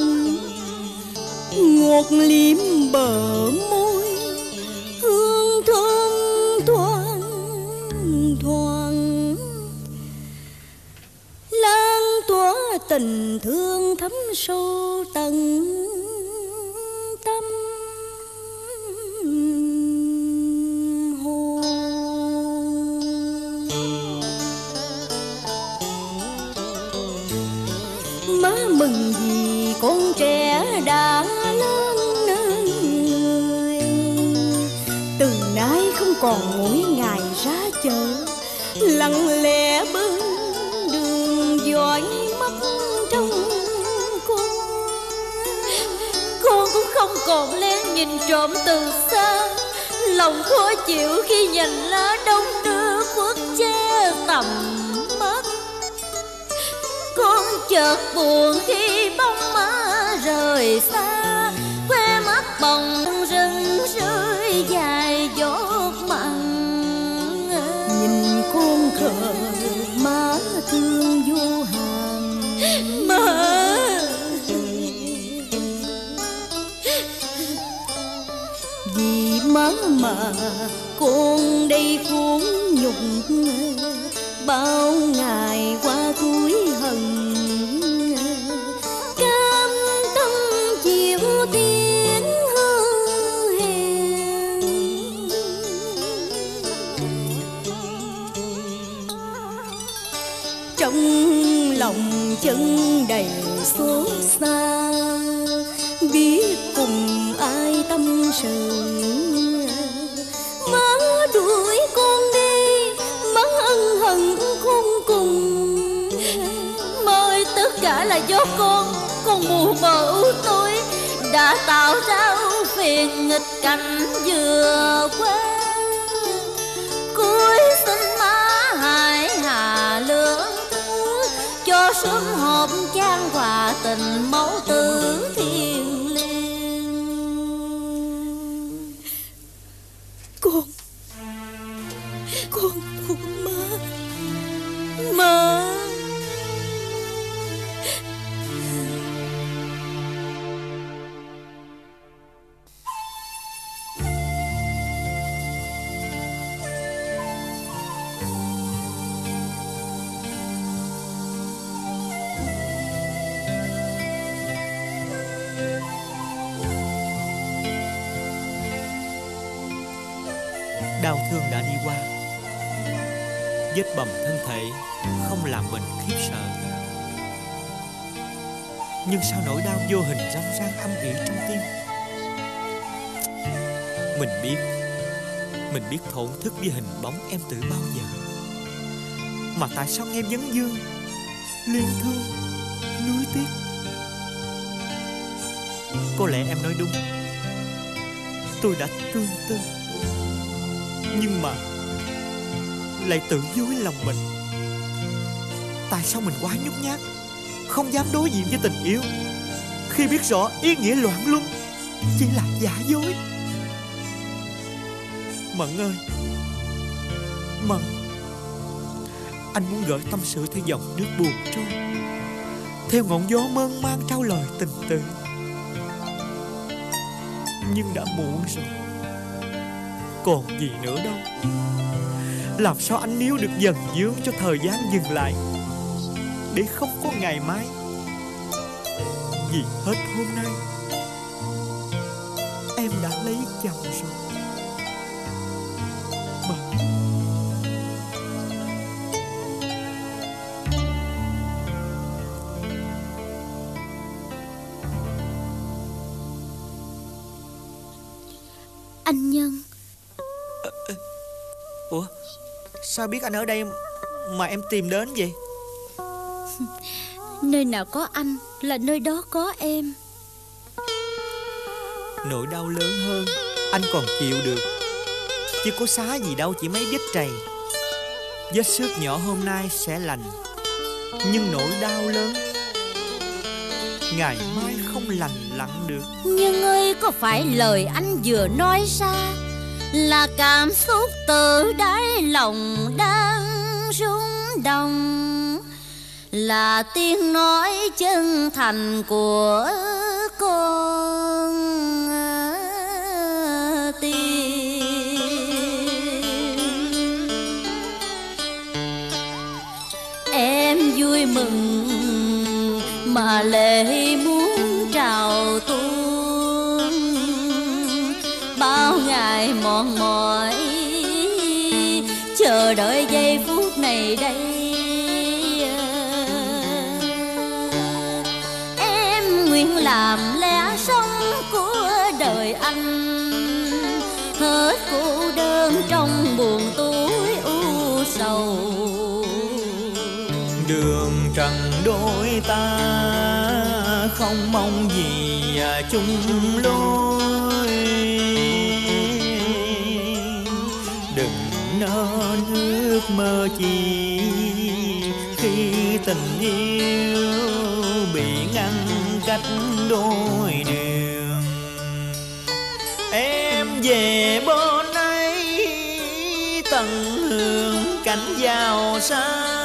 ngọt liếm bờ môi, hương thơm thoang thoảng lan tỏa tình thương thấm sâu tận tâm hồn. Má mừng vì con trẻ đã lớn người, từ nay không còn mỗi ngày ra chợ lặng lẽ bên đường dõi mắt trong con. Con cũng không còn lén nhìn trộm từ xa, lòng khó chịu khi nhìn lá đông đưa khuất che tầm mắt. Con chợt buồn khi bóng má rời xa, khoe mắt bồng rưng rơi dài giọt mặn. Nhìn con khờ má thương vô hạn. Má, vì má mà con đây khốn nhục, bao ngày qua cuối hận cam tâm chịu tiếng hư hèn. Trong lòng chân đầy xót xa, biết cùng ai tâm sự. Má đuổi con đi, má ân hận khôn cùng. má ơi, tất cả là do con, con mù mờ ưu tối đã tạo ra ưu phiền nghịch cảnh vừa qua. Cuối xin má hãy hạ lương thứ, cho sớm họp chan hòa tình mẫu tử thiêng liêng. Con Con của má. Má. Đau thương đã đi qua, vết bầm thân thể không làm mình khiếp sợ. Nhưng sao nỗi đau vô hình râm ran âm ỉ trong tim. Mình biết Mình biết thổn thức với hình bóng em từ bao giờ, mà tại sao em vấn vương luyến thương nuối tiếc. Có lẽ em nói đúng, tôi đã tương tư, nhưng mà lại tự dối lòng mình. Tại sao mình quá nhút nhát, không dám đối diện với tình yêu, khi biết rõ ý nghĩa loạn luân chỉ là giả dối. Mận ơi, Mận, anh muốn gửi tâm sự theo dòng nước buồn trôi, theo ngọn gió mơn man trao lời tình tự. Nhưng đã muộn rồi, còn gì nữa đâu. Làm sao anh níu được dần dướng cho thời gian dừng lại, để không có ngày mai. Vì hết hôm nay em đã lấy chồng rồi. Mà Anh Nhân. Ủa, sao biết anh ở đây mà em tìm đến vậy? Nơi nào có anh là nơi đó có em. Nỗi đau lớn hơn anh còn chịu được, chứ có xá gì đâu, chỉ mấy vết trầy. Vết xước nhỏ hôm nay sẽ lành, nhưng nỗi đau lớn ngày mai không lành lặn được. Nhưng ơi, có phải lời anh vừa nói ra là cảm xúc từ đáy lòng đang rung động, là tiếng nói chân thành của con tim. Em vui mừng mà lệ muốn trào tuôn, bao ngày mòn mỏi chờ đợi giây phút này đây. Em nguyện làm lẽ sống của đời anh, hết cô đơn trong buồn tối u sầu. Đường trần đôi ta không mong gì chung lối, đừng nên ước mơ chi khi tình yêu bị ngăn cách đôi đường. Em về bên ấy tận hưởng cảnh giàu sang,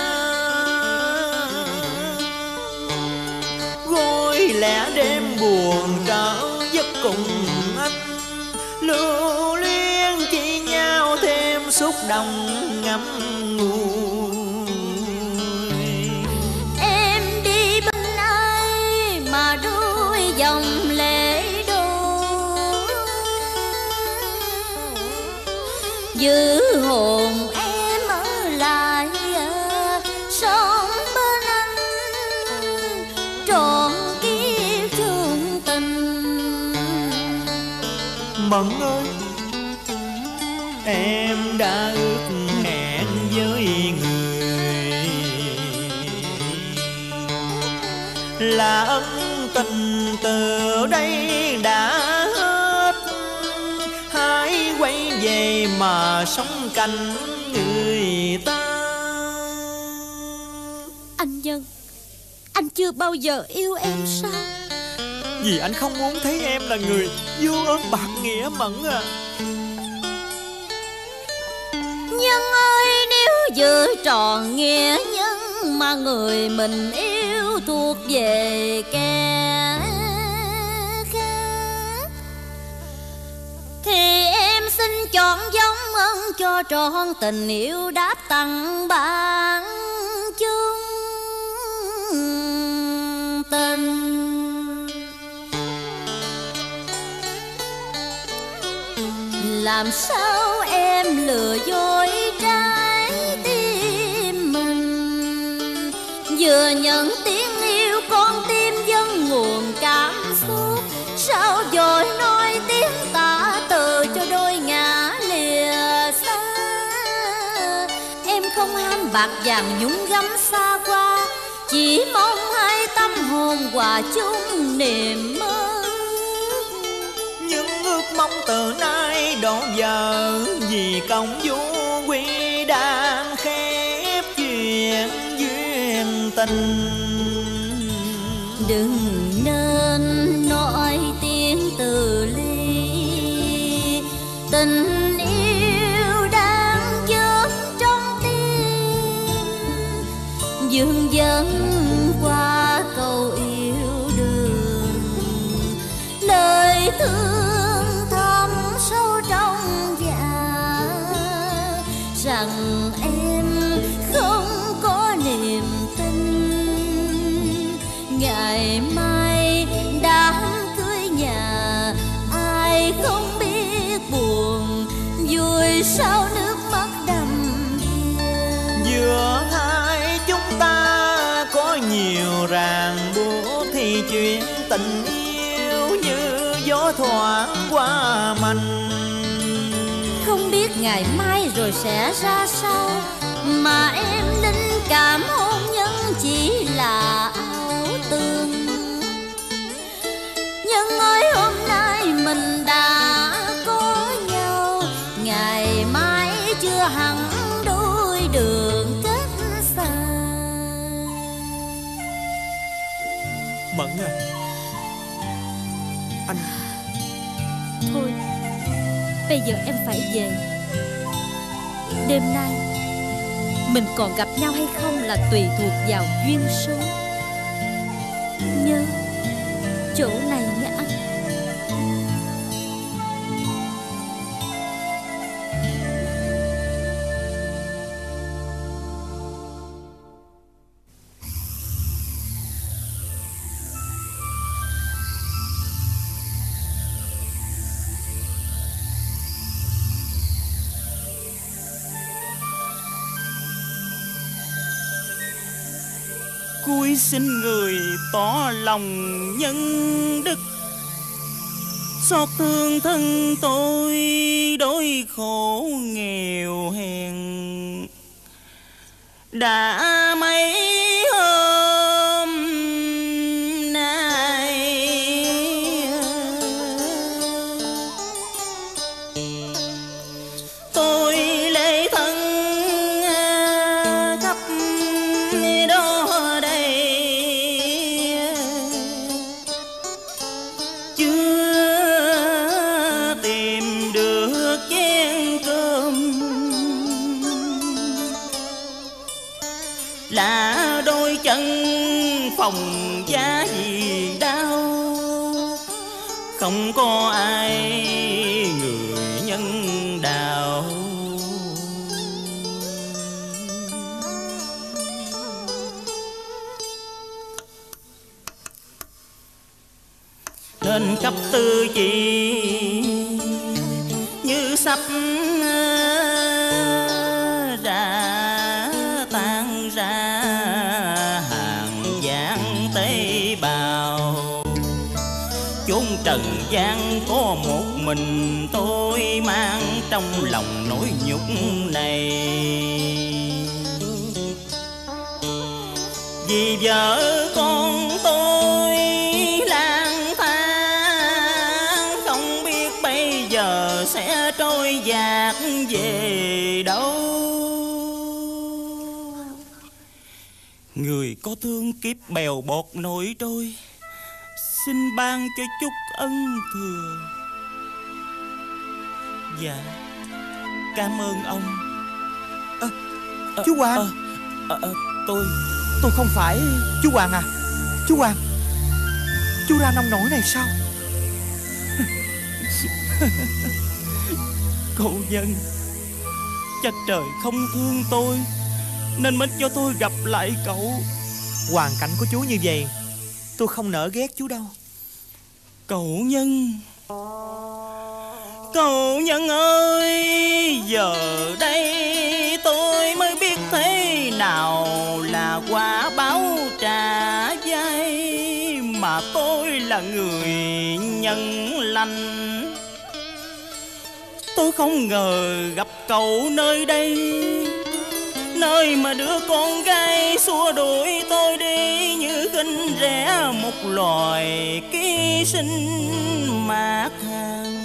gối lẻ đêm buồn trở giấc cùng anh, lưu luyến chỉ nhau thêm xúc động ngắm ngùi. Em đi bên ai mà đôi dòng lệ đổ, giữ hồn em ở lại sống bên anh trọn kiếp chung tình. Mận ơi, em đã ước hẹn với người là ân tình từ đây đã hết, hãy quay về mà sống cạnh người ta. Anh Nhân, anh chưa bao giờ yêu em sao? Vì anh không muốn thấy em là người vô ơn bạc nghĩa Mẫn à. Nhân ơi, nếu giữ tròn nghĩa nhân mà người mình yêu thuộc về kẻ khác, thì em xin chọn giống ân cho trọn tình yêu đáp tặng bạn chung tình. Làm sao em lừa dối trái tim mình, vừa nhận tiếng yêu con tim dâng nguồn cảm xúc, sao vội nói tiếng tạ từ cho đôi ngã lìa xa. Em không ham bạc vàng nhúng gấm xa qua, chỉ mong hai tâm hồn hòa chung niềm mơ. Những ước mong từ nay đó giờ vì công vua quy đang khép chuyện duyên tình. Đừng nên nói tiếng từ ly, tình yêu đang chớm trong tim, dương dâng qua câu yêu đương, lời thương thầm sâu trong dạ, rằng em không có niềm tin ngày mai đám cưới nhà, ai không biết buồn vui sao nước mắt đầm đìa. Giữa hai chúng ta có nhiều ràng buộc thì chuyện tình yêu như gió thoảng qua mình. Không biết ngày mai rồi sẽ ra sao, mà em linh cảm hôn nhân chỉ là ảo tưởng. Nhưng ơi, hôm nay mình đã có nhau, ngày mai chưa hẳn đôi đường cách xa. Mẫn à, anh... Thôi, bây giờ em phải về. Đêm nay mình còn gặp nhau hay không là tùy thuộc vào duyên số. Nhớ chỗ này nha anh. Cúi xin người tỏ lòng nhân đức, xót thương thân tôi đôi khổ nghèo hèn. Đã mấy hôm nay tôi lê thân khắp đó đây, chưa tìm được chén cơm, là đôi chân phòng giá gì đau, không có ai người nhân đạo. Nên cấp tư chỉ như sắp ra tan ra hàng vạn tế bào. Chốn trần gian có một mình tôi mang trong lòng nỗi nhục này. Vì vợ con tôi lang thang, không biết bây giờ sẽ trôi dạt về đâu. Người có thương kiếp bèo bọt nổi trôi, xin ban cho chút ân thừa. Dạ, cảm ơn ông. à, à, Chú Hoàng. à, à, Tôi Tôi không phải... Chú Hoàng à, chú Hoàng, chú ra nông nổi này sao? Cậu Nhân, chắc trời không thương tôi nên mới cho tôi gặp lại cậu. Hoàn cảnh của chú như vậy, tôi không nỡ ghét chú đâu. Cậu Nhân, cậu Nhân ơi, giờ đây tôi mới biết thế nào là quả báo trả dây, mà tôi là người nhân lành. Tôi không ngờ gặp cậu nơi đây, nơi mà đứa con gái xua đuổi tôi đi như khinh rẻ một loài ký sinh mạc hàng.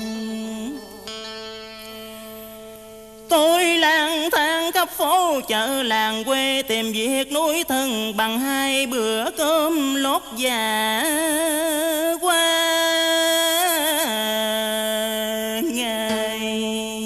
Tôi lang thang khắp phố chợ làng quê tìm việc nuôi thân bằng hai bữa cơm lót dạ qua ngày.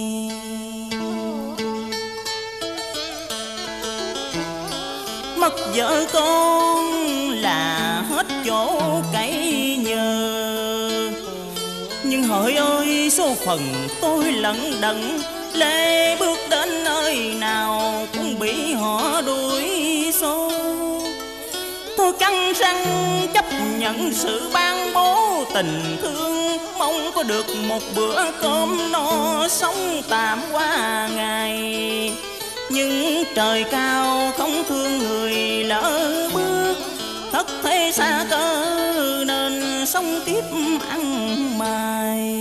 Mất vợ con là hết chỗ cậy nhờ, nhưng hỡi ơi số phận tôi lận đận, lê bước đến nơi nào cũng bị họ đuổi xô. Tôi cắn răng chấp nhận sự ban bố tình thương, mong có được một bữa cơm no sống tạm qua ngày. Nhưng trời cao không thương người lỡ bước, thất thế xa cơ nên sống tiếp ăn mày.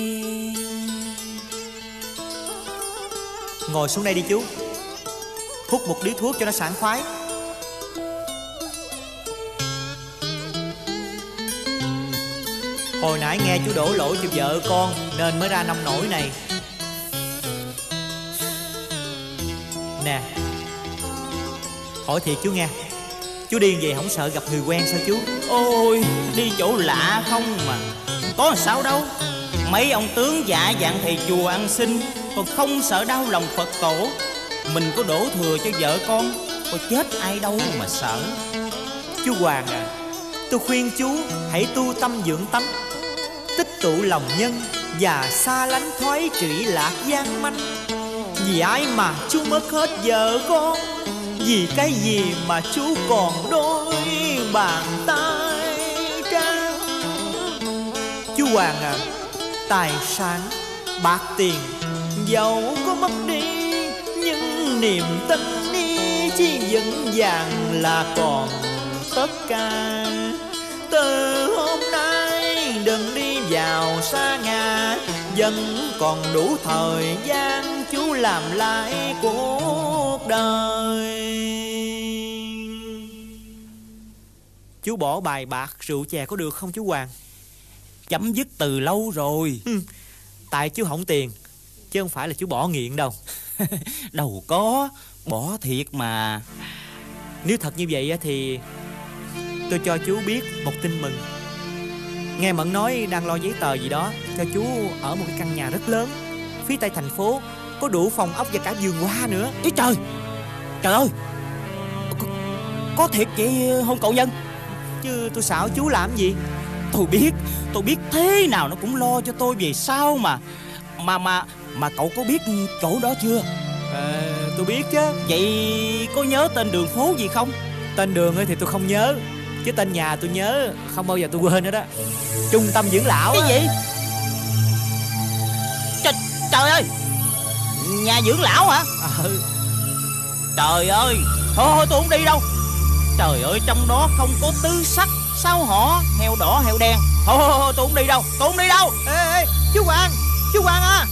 Ngồi xuống đây đi chú, hút một điếu thuốc cho nó sảng khoái. Hồi nãy nghe chú đổ lỗi cho vợ con nên mới ra nông nổi này. Nè, hỏi thiệt chú nghe, chú điên vậy không sợ gặp người quen sao chú? Ôi, đi chỗ lạ không mà, có sao đâu. Mấy ông tướng dạ dạng thầy chùa ăn xin, còn không sợ đau lòng Phật tổ. Mình có đổ thừa cho vợ con, có chết ai đâu mà sợ. Chú Hoàng à, tôi khuyên chú hãy tu tâm dưỡng tánh, tích tụ lòng nhân và xa lánh thoái trụy lạc gian manh. Vì ai mà chú mất hết vợ con? Vì cái gì mà chú còn đôi bàn tay trắng? Chú Hoàng à, tài sản, bạc tiền dẫu có mất đi, nhưng niềm tin đi chỉ vững vàng là còn tất cả. Từ hôm nay đừng đi vào xa nhà, vẫn còn đủ thời gian chú làm lại cuộc đời. Chú bỏ bài bạc rượu chè có được không chú Hoàng? Chấm dứt từ lâu rồi. Ừ, tại chú hỏng tiền, chứ không phải là chú bỏ nghiện đâu. Đâu có, bỏ thiệt mà. Nếu thật như vậy thì tôi cho chú biết một tin mừng. Nghe Mận nói đang lo giấy tờ gì đó cho chú ở một cái căn nhà rất lớn phía tây thành phố, có đủ phòng ốc và cả vườn hoa nữa. Ý trời, trời ơi, có, có thiệt vậy không cậu Nhân? Chứ tôi xạo chú làm gì. Tôi biết, tôi biết thế nào nó cũng lo cho tôi về sau mà. Mà mà mà cậu có biết chỗ đó chưa? À, tôi biết chứ. Vậy có nhớ tên đường phố gì không? Tên đường thì tôi không nhớ, chứ tên nhà tôi nhớ, không bao giờ tôi quên nữa đó. Trung tâm dưỡng lão. Cái á. gì? Trời, trời ơi, nhà dưỡng lão hả? Ừ. Trời ơi, thôi thôi tôi không đi đâu. Trời ơi, trong đó không có tứ sắc, sao họ heo đỏ heo đen. Thôi thôi thôi tôi không đi đâu, tôi không đi đâu. Ê, ê, chú Hoàng, chú Hoàng à.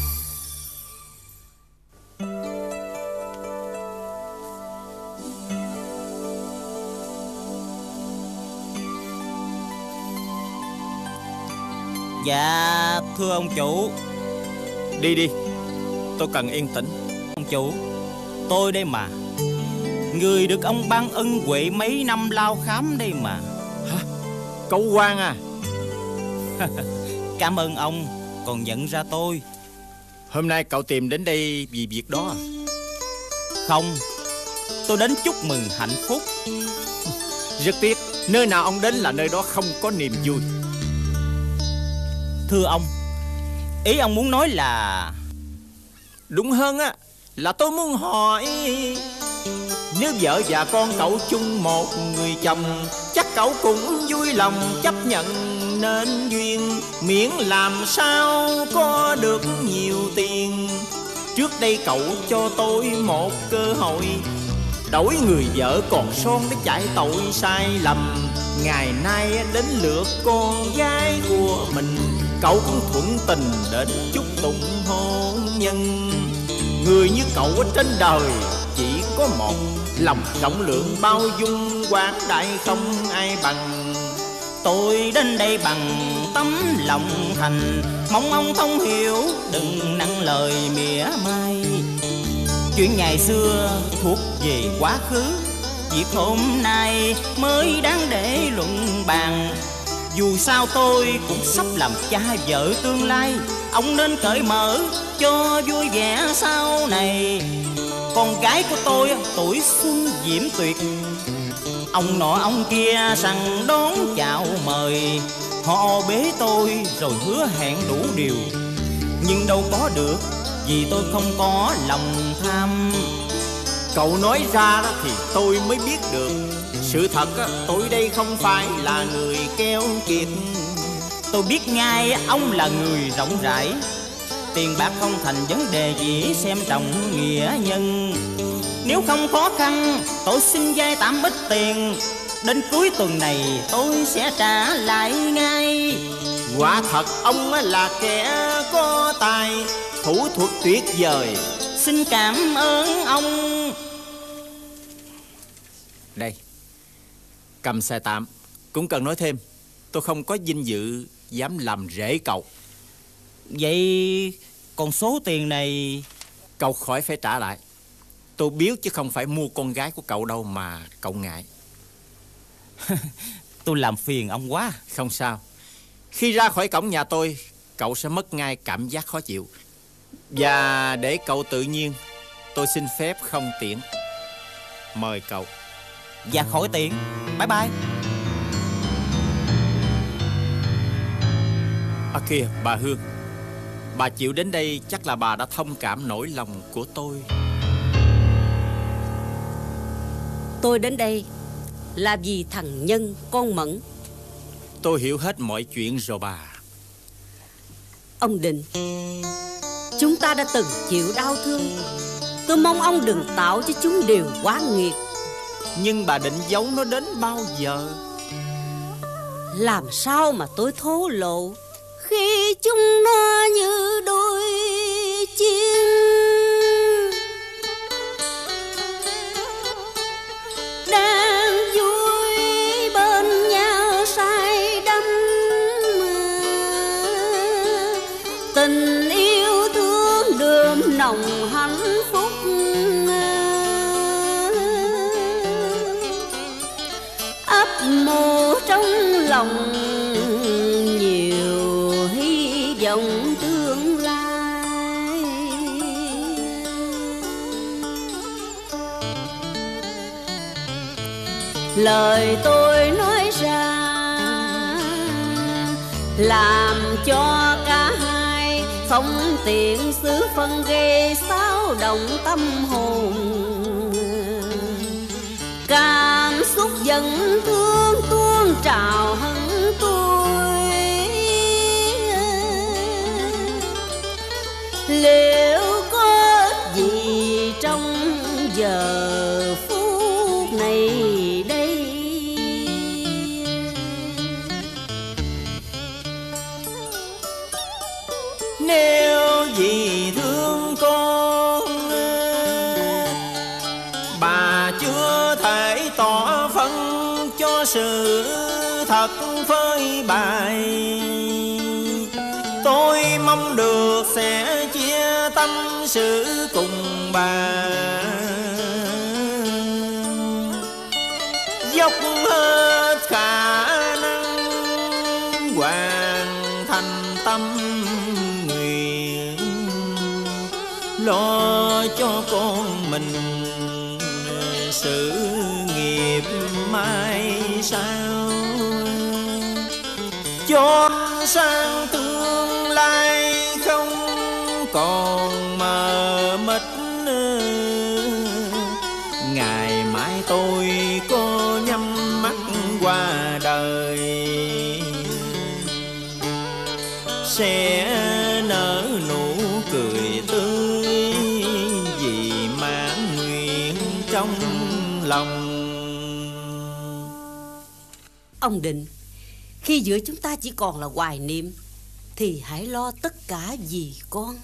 Dạ thưa ông chủ. Đi đi, tôi cần yên tĩnh. Ông chủ, tôi đây mà, người được ông ban ân huệ mấy năm lao khám đây mà. Hả? Cậu Hoàng à? Cảm ơn ông còn nhận ra tôi. Hôm nay cậu tìm đến đây vì việc đó à? Không, tôi đến chúc mừng hạnh phúc. Rất tiếc, nơi nào ông đến là nơi đó không có niềm vui. Thưa ông, ý ông muốn nói là... Đúng hơn á, là tôi muốn hỏi, nếu vợ và con cậu chung một người chồng, chắc cậu cũng vui lòng chấp nhận nên duyên, miễn làm sao có được nhiều tiền. Trước đây cậu cho tôi một cơ hội, đổi người vợ còn son để chạy tội sai lầm. Ngày nay đến lượt con gái của mình, cậu cũng thuận tình đến chúc tụng hôn nhân. Người như cậu ở trên đời chỉ có một, lòng rộng lượng bao dung quảng đại không ai bằng. Tôi đến đây bằng tấm lòng thành, mong ông thông hiểu đừng nặng lời mỉa mai. Chuyện ngày xưa thuộc về quá khứ, việc hôm nay mới đáng để luận bàn. Dù sao tôi cũng sắp làm cha vợ tương lai, ông nên cởi mở cho vui vẻ sau này. Con gái của tôi tuổi xuân diễm tuyệt, ông nọ ông kia sẵn đón chào mời. Họ bế tôi rồi hứa hẹn đủ điều, nhưng đâu có được vì tôi không có lòng tham. Cậu nói ra đó thì tôi mới biết được, sự thật tôi đây không phải là người keo kiệt. Tôi biết ngay ông là người rộng rãi, tiền bạc không thành vấn đề gì, xem trọng nghĩa nhân. Nếu không khó khăn tôi xin vay tạm ít tiền, đến cuối tuần này tôi sẽ trả lại ngay. Quả thật ông là kẻ có tài, thủ thuật tuyệt vời. Xin cảm ơn ông. Đây, cầm xe tạm. Cũng cần nói thêm, tôi không có vinh dự dám làm rễ cậu. Vậy còn số tiền này? Cậu khỏi phải trả lại. Tôi biếu chứ không phải mua con gái của cậu đâu mà cậu ngại. Tôi làm phiền ông quá. Không sao. Khi ra khỏi cổng nhà tôi, cậu sẽ mất ngay cảm giác khó chịu. Và để cậu tự nhiên, Tôi xin phép không tiễn. Mời cậu. Dạ khỏi tiễn. Bye bye. À kìa bà Hương, bà chịu đến đây chắc là bà đã thông cảm nỗi lòng của tôi. Tôi đến đây là vì thằng Nhân con Mẫn. Tôi hiểu hết mọi chuyện rồi bà. Ông Định, chúng ta đã từng chịu đau thương. Tôi mong ông đừng tạo cho chúng điều quá nghiệt. Nhưng bà định giấu nó đến bao giờ? Làm sao mà tôi thố lộ khi chúng nó như đôi chim đang vui bên nhau say đắm. Tình yêu thương đượm nồng hạnh phúc, ấp mồ trong lòng nhiều hy vọng tương lai. Lời tôi nói ra làm cho cả hai không tiện xứ phân gây xáo động tâm hồn. Cảm xúc giận thương tuôn trào hận tôi. Liệu có gì trong giờ phút này đây? Nếu vì thương con, bà chưa thể tỏ phân cho sự thật phơi bày. Tôi mong được sẽ chia tâm sự cùng bà, dốc hết khả năng hoàn thành tâm nguyện, lo cho con mình sự nghiệp mai sau, cho sang tương lai không còn mờ mịt. Ngày mai tôi có nhắm mắt qua đời sẽ nở nụ cười tươi vì mãn nguyện trong lòng. Ông Định, khi giữa chúng ta chỉ còn là hoài niệm thì hãy lo tất cả vì con.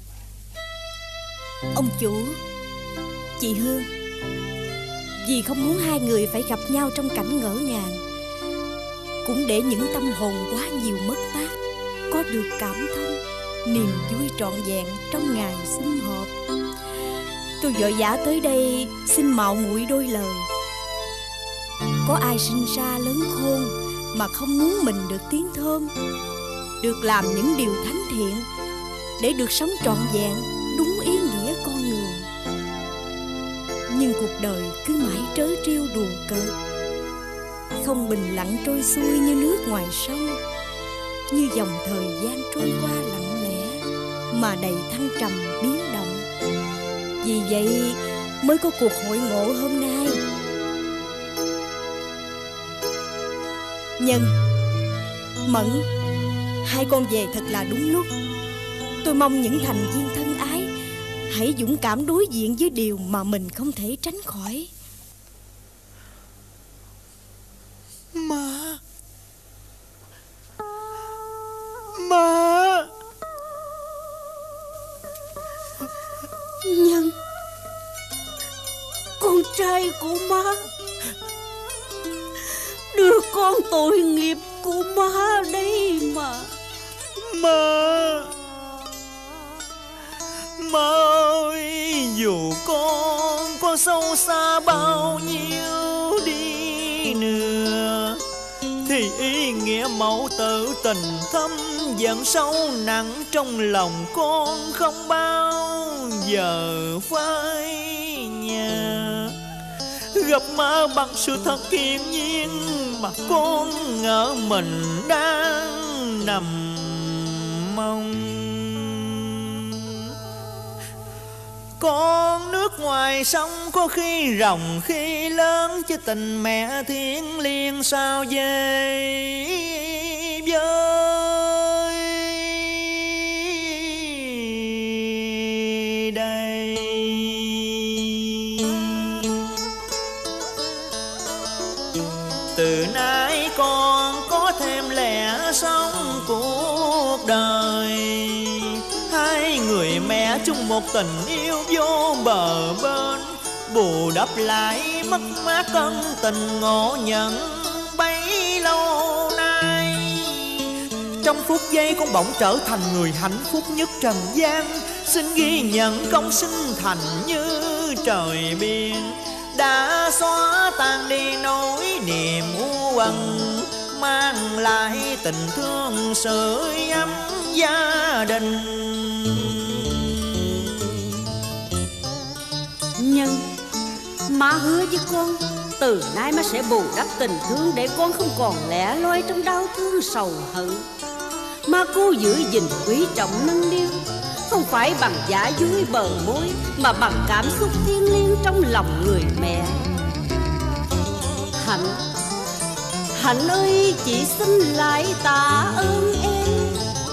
Ông chủ, chị Hương, vì không muốn hai người phải gặp nhau trong cảnh ngỡ ngàng, cũng để những tâm hồn quá nhiều mất mát có được cảm thông, niềm vui trọn vẹn trong ngày sum họp, tôi vội vã tới đây xin mạo muội đôi lời. Có ai sinh ra lớn khôn mà không muốn mình được tiếng thơm, được làm những điều thánh thiện để được sống trọn vẹn đúng ý nghĩa con người. Nhưng cuộc đời cứ mãi trớ trêu đùa cợt, không bình lặng trôi xuôi như nước ngoài sông, như dòng thời gian trôi qua lặng lẽ mà đầy thăng trầm biến động. Vì vậy mới có cuộc hội ngộ hôm nay. Nhân, Mẫn, hai con về thật là đúng lúc. Tôi mong những thành viên thân ái hãy dũng cảm đối diện với điều mà mình không thể tránh khỏi. Má, má. Nhân, con trai của má, đứa con tội nghiệp của má đây mà. Má, má ơi, dù con có sâu xa bao nhiêu đi nữa thì ý nghĩa mẫu tử tình thâm vẫn sâu nặng trong lòng con không bao giờ phai nhà. Gặp má bằng sự thật hiển nhiên mà con ngỡ mình đang nằm mong. Con nước ngoài sông có khi rộng khi lớn, chứ tình mẹ thiêng liêng sao về với đây. Từ nay con có thêm lẽ sống cuộc đời, hai người mẹ chung một tình yêu vô bờ bên, bù đắp lại mất mát ân tình ngộ nhận bấy lâu nay. Trong phút giây con bỗng trở thành người hạnh phúc nhất trần gian, xin ghi nhận công sinh thành như trời biển, đã xóa tan đi nỗi niềm u uẩn, mang lại tình thương sưởi ấm gia đình. Nhưng má hứa với con, từ nay má sẽ bù đắp tình thương để con không còn lẻ loi trong đau thương sầu hận. Má cố giữ gìn quý trọng nâng niu, không phải bằng giả dối bờ môi, mà bằng cảm xúc thiêng liêng trong lòng người mẹ. Hạnh, Hạnh ơi, chị xin lại tạ ơn em,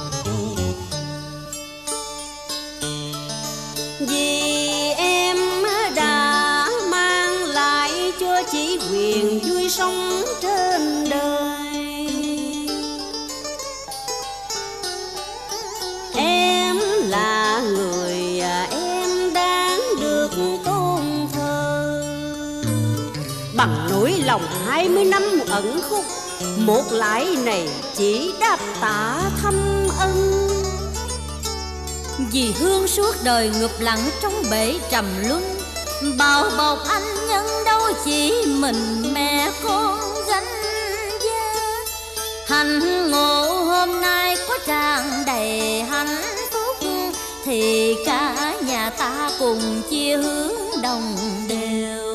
vì em đã mang lại cho chị quyền vui sống trên đời. Em là người em đáng được tôn thờ, bằng nỗi lòng hai mươi năm ẩn khúc, một lãi này chỉ đáp tạ thâm ân. Vì hương suốt đời ngụp lặng trong bể trầm luân, bao bọc anh nhân đâu chỉ mình mẹ con gánh vác. Hạnh ngộ hôm nay có tràn đầy hạnh phúc, thì cả nhà ta cùng chia hướng đồng đều.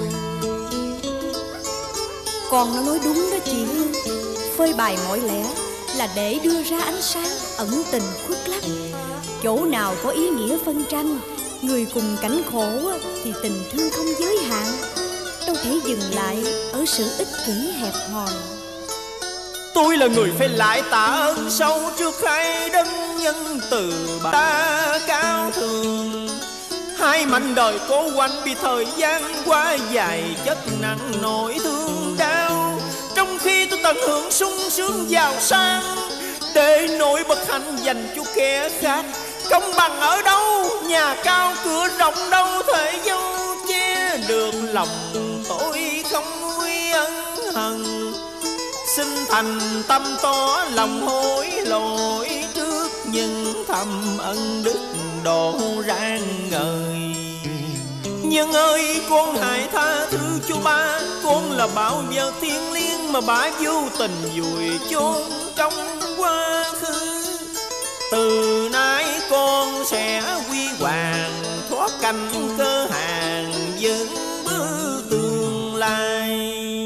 Con nó nói đúng đó chị Hương. Phơi bày mọi lẽ là để đưa ra ánh sáng ẩn tình khuất lấp. Chỗ nào có ý nghĩa phân tranh, người cùng cảnh khổ thì tình thương không giới hạn, đâu thể dừng lại ở sự ích kỷ hẹp hòi. Tôi là người phải lại tạ ơn sâu trước hai đấng nhân từ ta cao thường. Hai mảnh đời cố quạnh bị thời gian quá dài chất nặng nỗi thương đau, trong khi tôi tận hưởng sung sướng giàu sang, để nỗi bất hạnh dành cho kẻ khác. Công bằng ở đâu, nhà cao cửa rộng đâu thể dâu che được lòng tôi không nuôi ân hận. Xin thành tâm tỏ lòng hối lỗi trước những thầm ân đức độ rạng ngời. Nhưng ơi con hãy tha thứ cho ba, con là bảo vợ thiêng liêng mà bả vô tình vùi chôn trong quá khứ. Từ nay con sẽ quy hoàng, thoát cảnh cơ hàng, vững bước tương lai.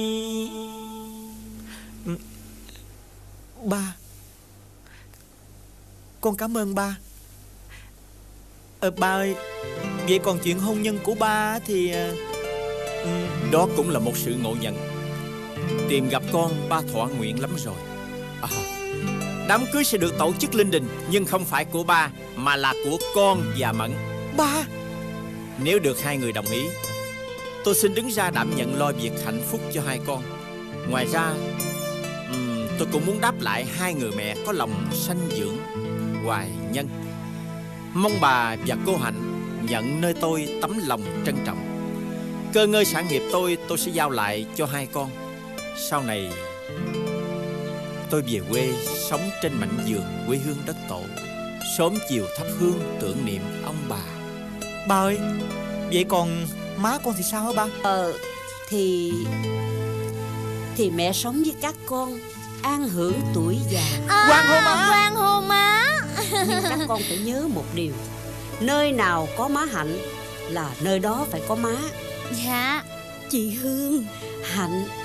Ba, con cảm ơn ba. Ờ ba ơi, vậy còn chuyện hôn nhân của ba thì ừ, đó cũng là một sự ngộ nhận. Tìm gặp con ba thỏa nguyện lắm rồi. À, đám cưới sẽ được tổ chức linh đình, nhưng không phải của ba mà là của con và Mẫn. Ba, nếu được hai người đồng ý, tôi xin đứng ra đảm nhận lo việc hạnh phúc cho hai con. Ngoài ra um, tôi cũng muốn đáp lại hai người mẹ có lòng sanh dưỡng hoài nhân. Mong bà và cô Hạnh nhận nơi tôi tấm lòng trân trọng. Cơ ngơi sản nghiệp tôi tôi sẽ giao lại cho hai con. Sau này tôi về quê sống trên mảnh vườn quê hương đất tổ, sớm chiều thắp hương tưởng niệm ông bà. Ba ơi, vậy còn má con thì sao hả ba? Ờ thì Thì mẹ sống với các con, an hưởng tuổi già. À, Quan hô má. Quan hô má. Nhưng các con phải nhớ một điều, Nơi nào có má Hạnh là nơi đó phải có má. Dạ. Chị Hương. Hạnh,